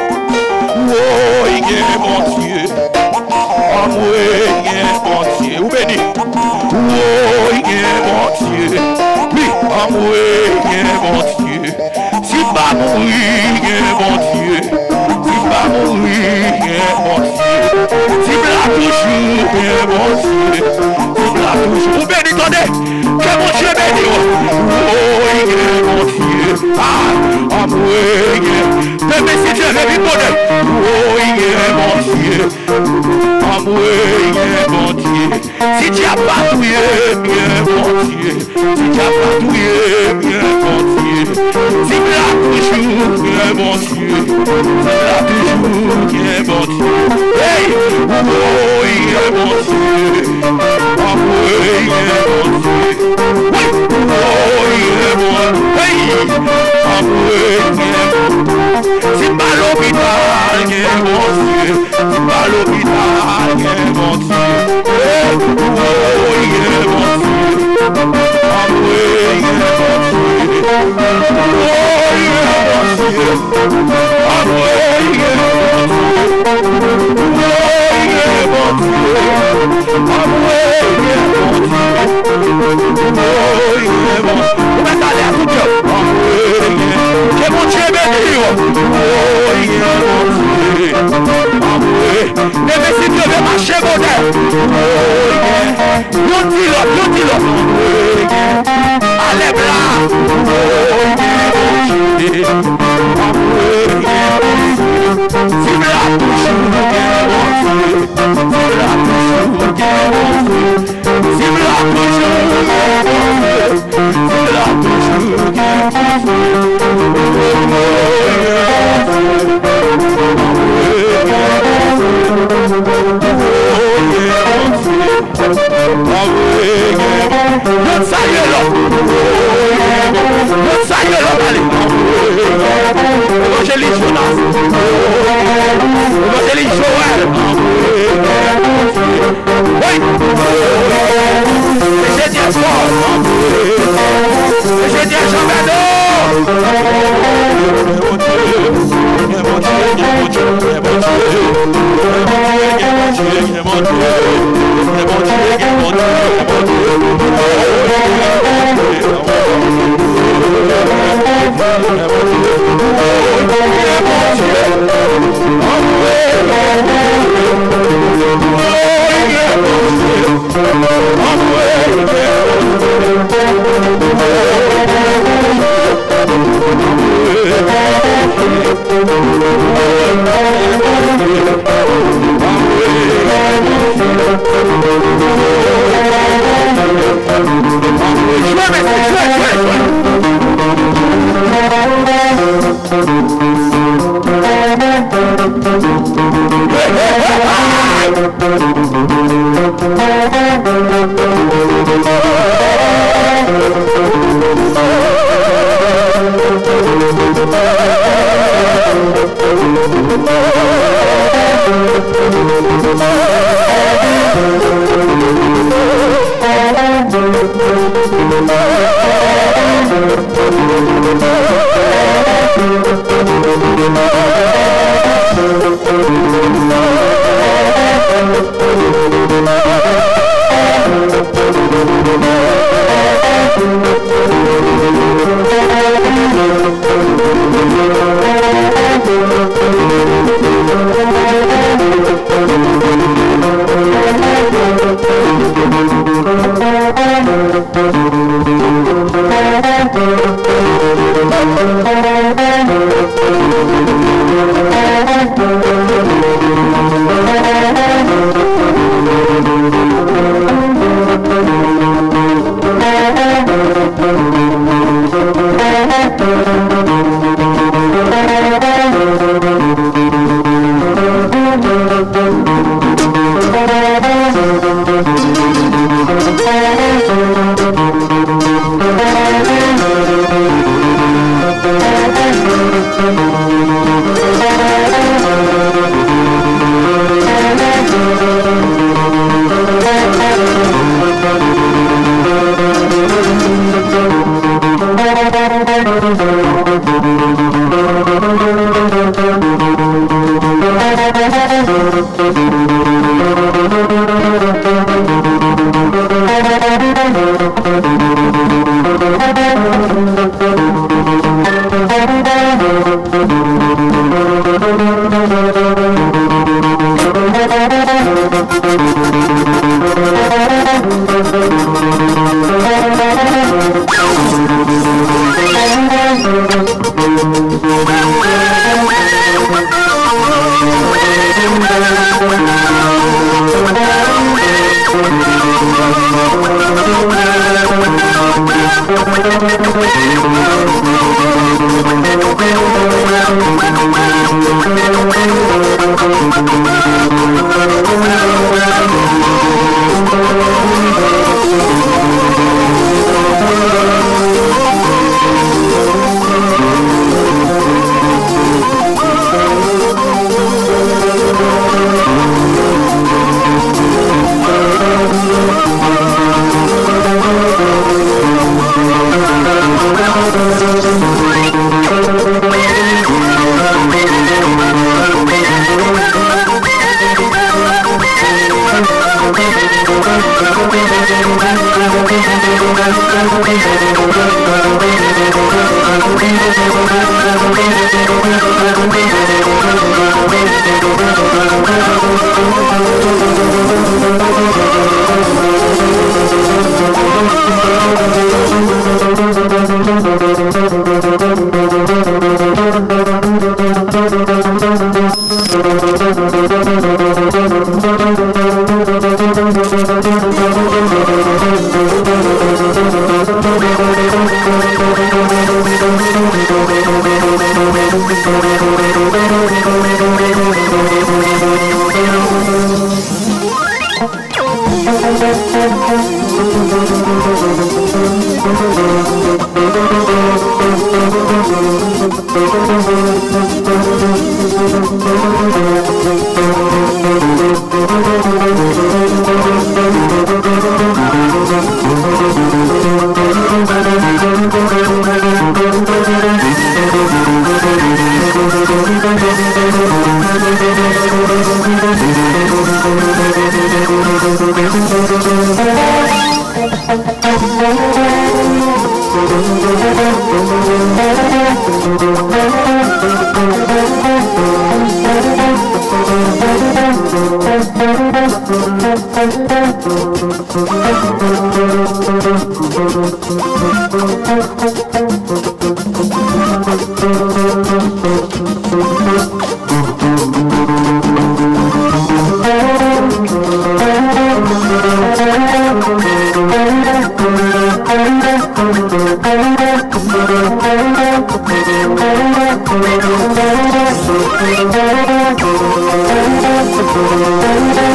[SPEAKER 1] Oh, il y a un bon Dieu. Oh, il y a un bon Dieu. Où béni? Oh, il y a un bon Dieu. Oui, oh, il y a un bon Dieu. Si pas mourir, il y a un bon Dieu. Si pas mourir, il y a un bon Dieu. Si pas toujours, il y a un bon Dieu. Si pas toujours. Où béni, attendez. Que mon Dieu béni. Oh, il y a un bon Dieu. Ah, oh, il y a. Même si Dieu veut lui donner. Oh, il y a un bon Dieu. Oh, il y a un bon Dieu. Si tu as pas tué, il y a un bon Dieu. Si tu as pas tué, il y a un bon Dieu. Si tu as toujours, il y a un bon Dieu. Si tu as toujours, il y a un bon Dieu. Hey, oh, il y a un bon Dieu. Oh, il y a un bon Dieu. Oui, oh, il y a un bon Dieu. Hey, oh, il y a un bon Dieu. Si pas l'hôpital, il y a un bon Dieu. Si pas l'hôpital, il y a un bon Dieu. Hey, oh, il y a un bon Dieu. Oh, il y a un bon Dieu. Oh, il y a un bon Dieu. Oh, il y a un bon Dieu. Oh, il y a un bon Dieu. Oh, il y a un bon Dieu. On va aller à tout Dieu. Oh, que mon Dieu béni. Oh, il y a un bon Dieu. Oh, même si Dieu veut marcher modèle. Oh, l'on dit l'autre, l'on dit l'autre. Allez blanc. Oh, il y a un bon Dieu. Oh, il y a un bon Dieu. Si blanc toujours, il y a un bon Dieu. Si blanc toujours, il y a un bon Dieu. Si blanc toujours, il y a un bon Dieu. Si blanc toujours, il y a un bon Dieu. Évangéliste Jonas, Évangéliste Joël, oui, c'est génial fort.
[SPEAKER 3] je dis à Jean-Bernard.
[SPEAKER 7] Thank you. Thank you.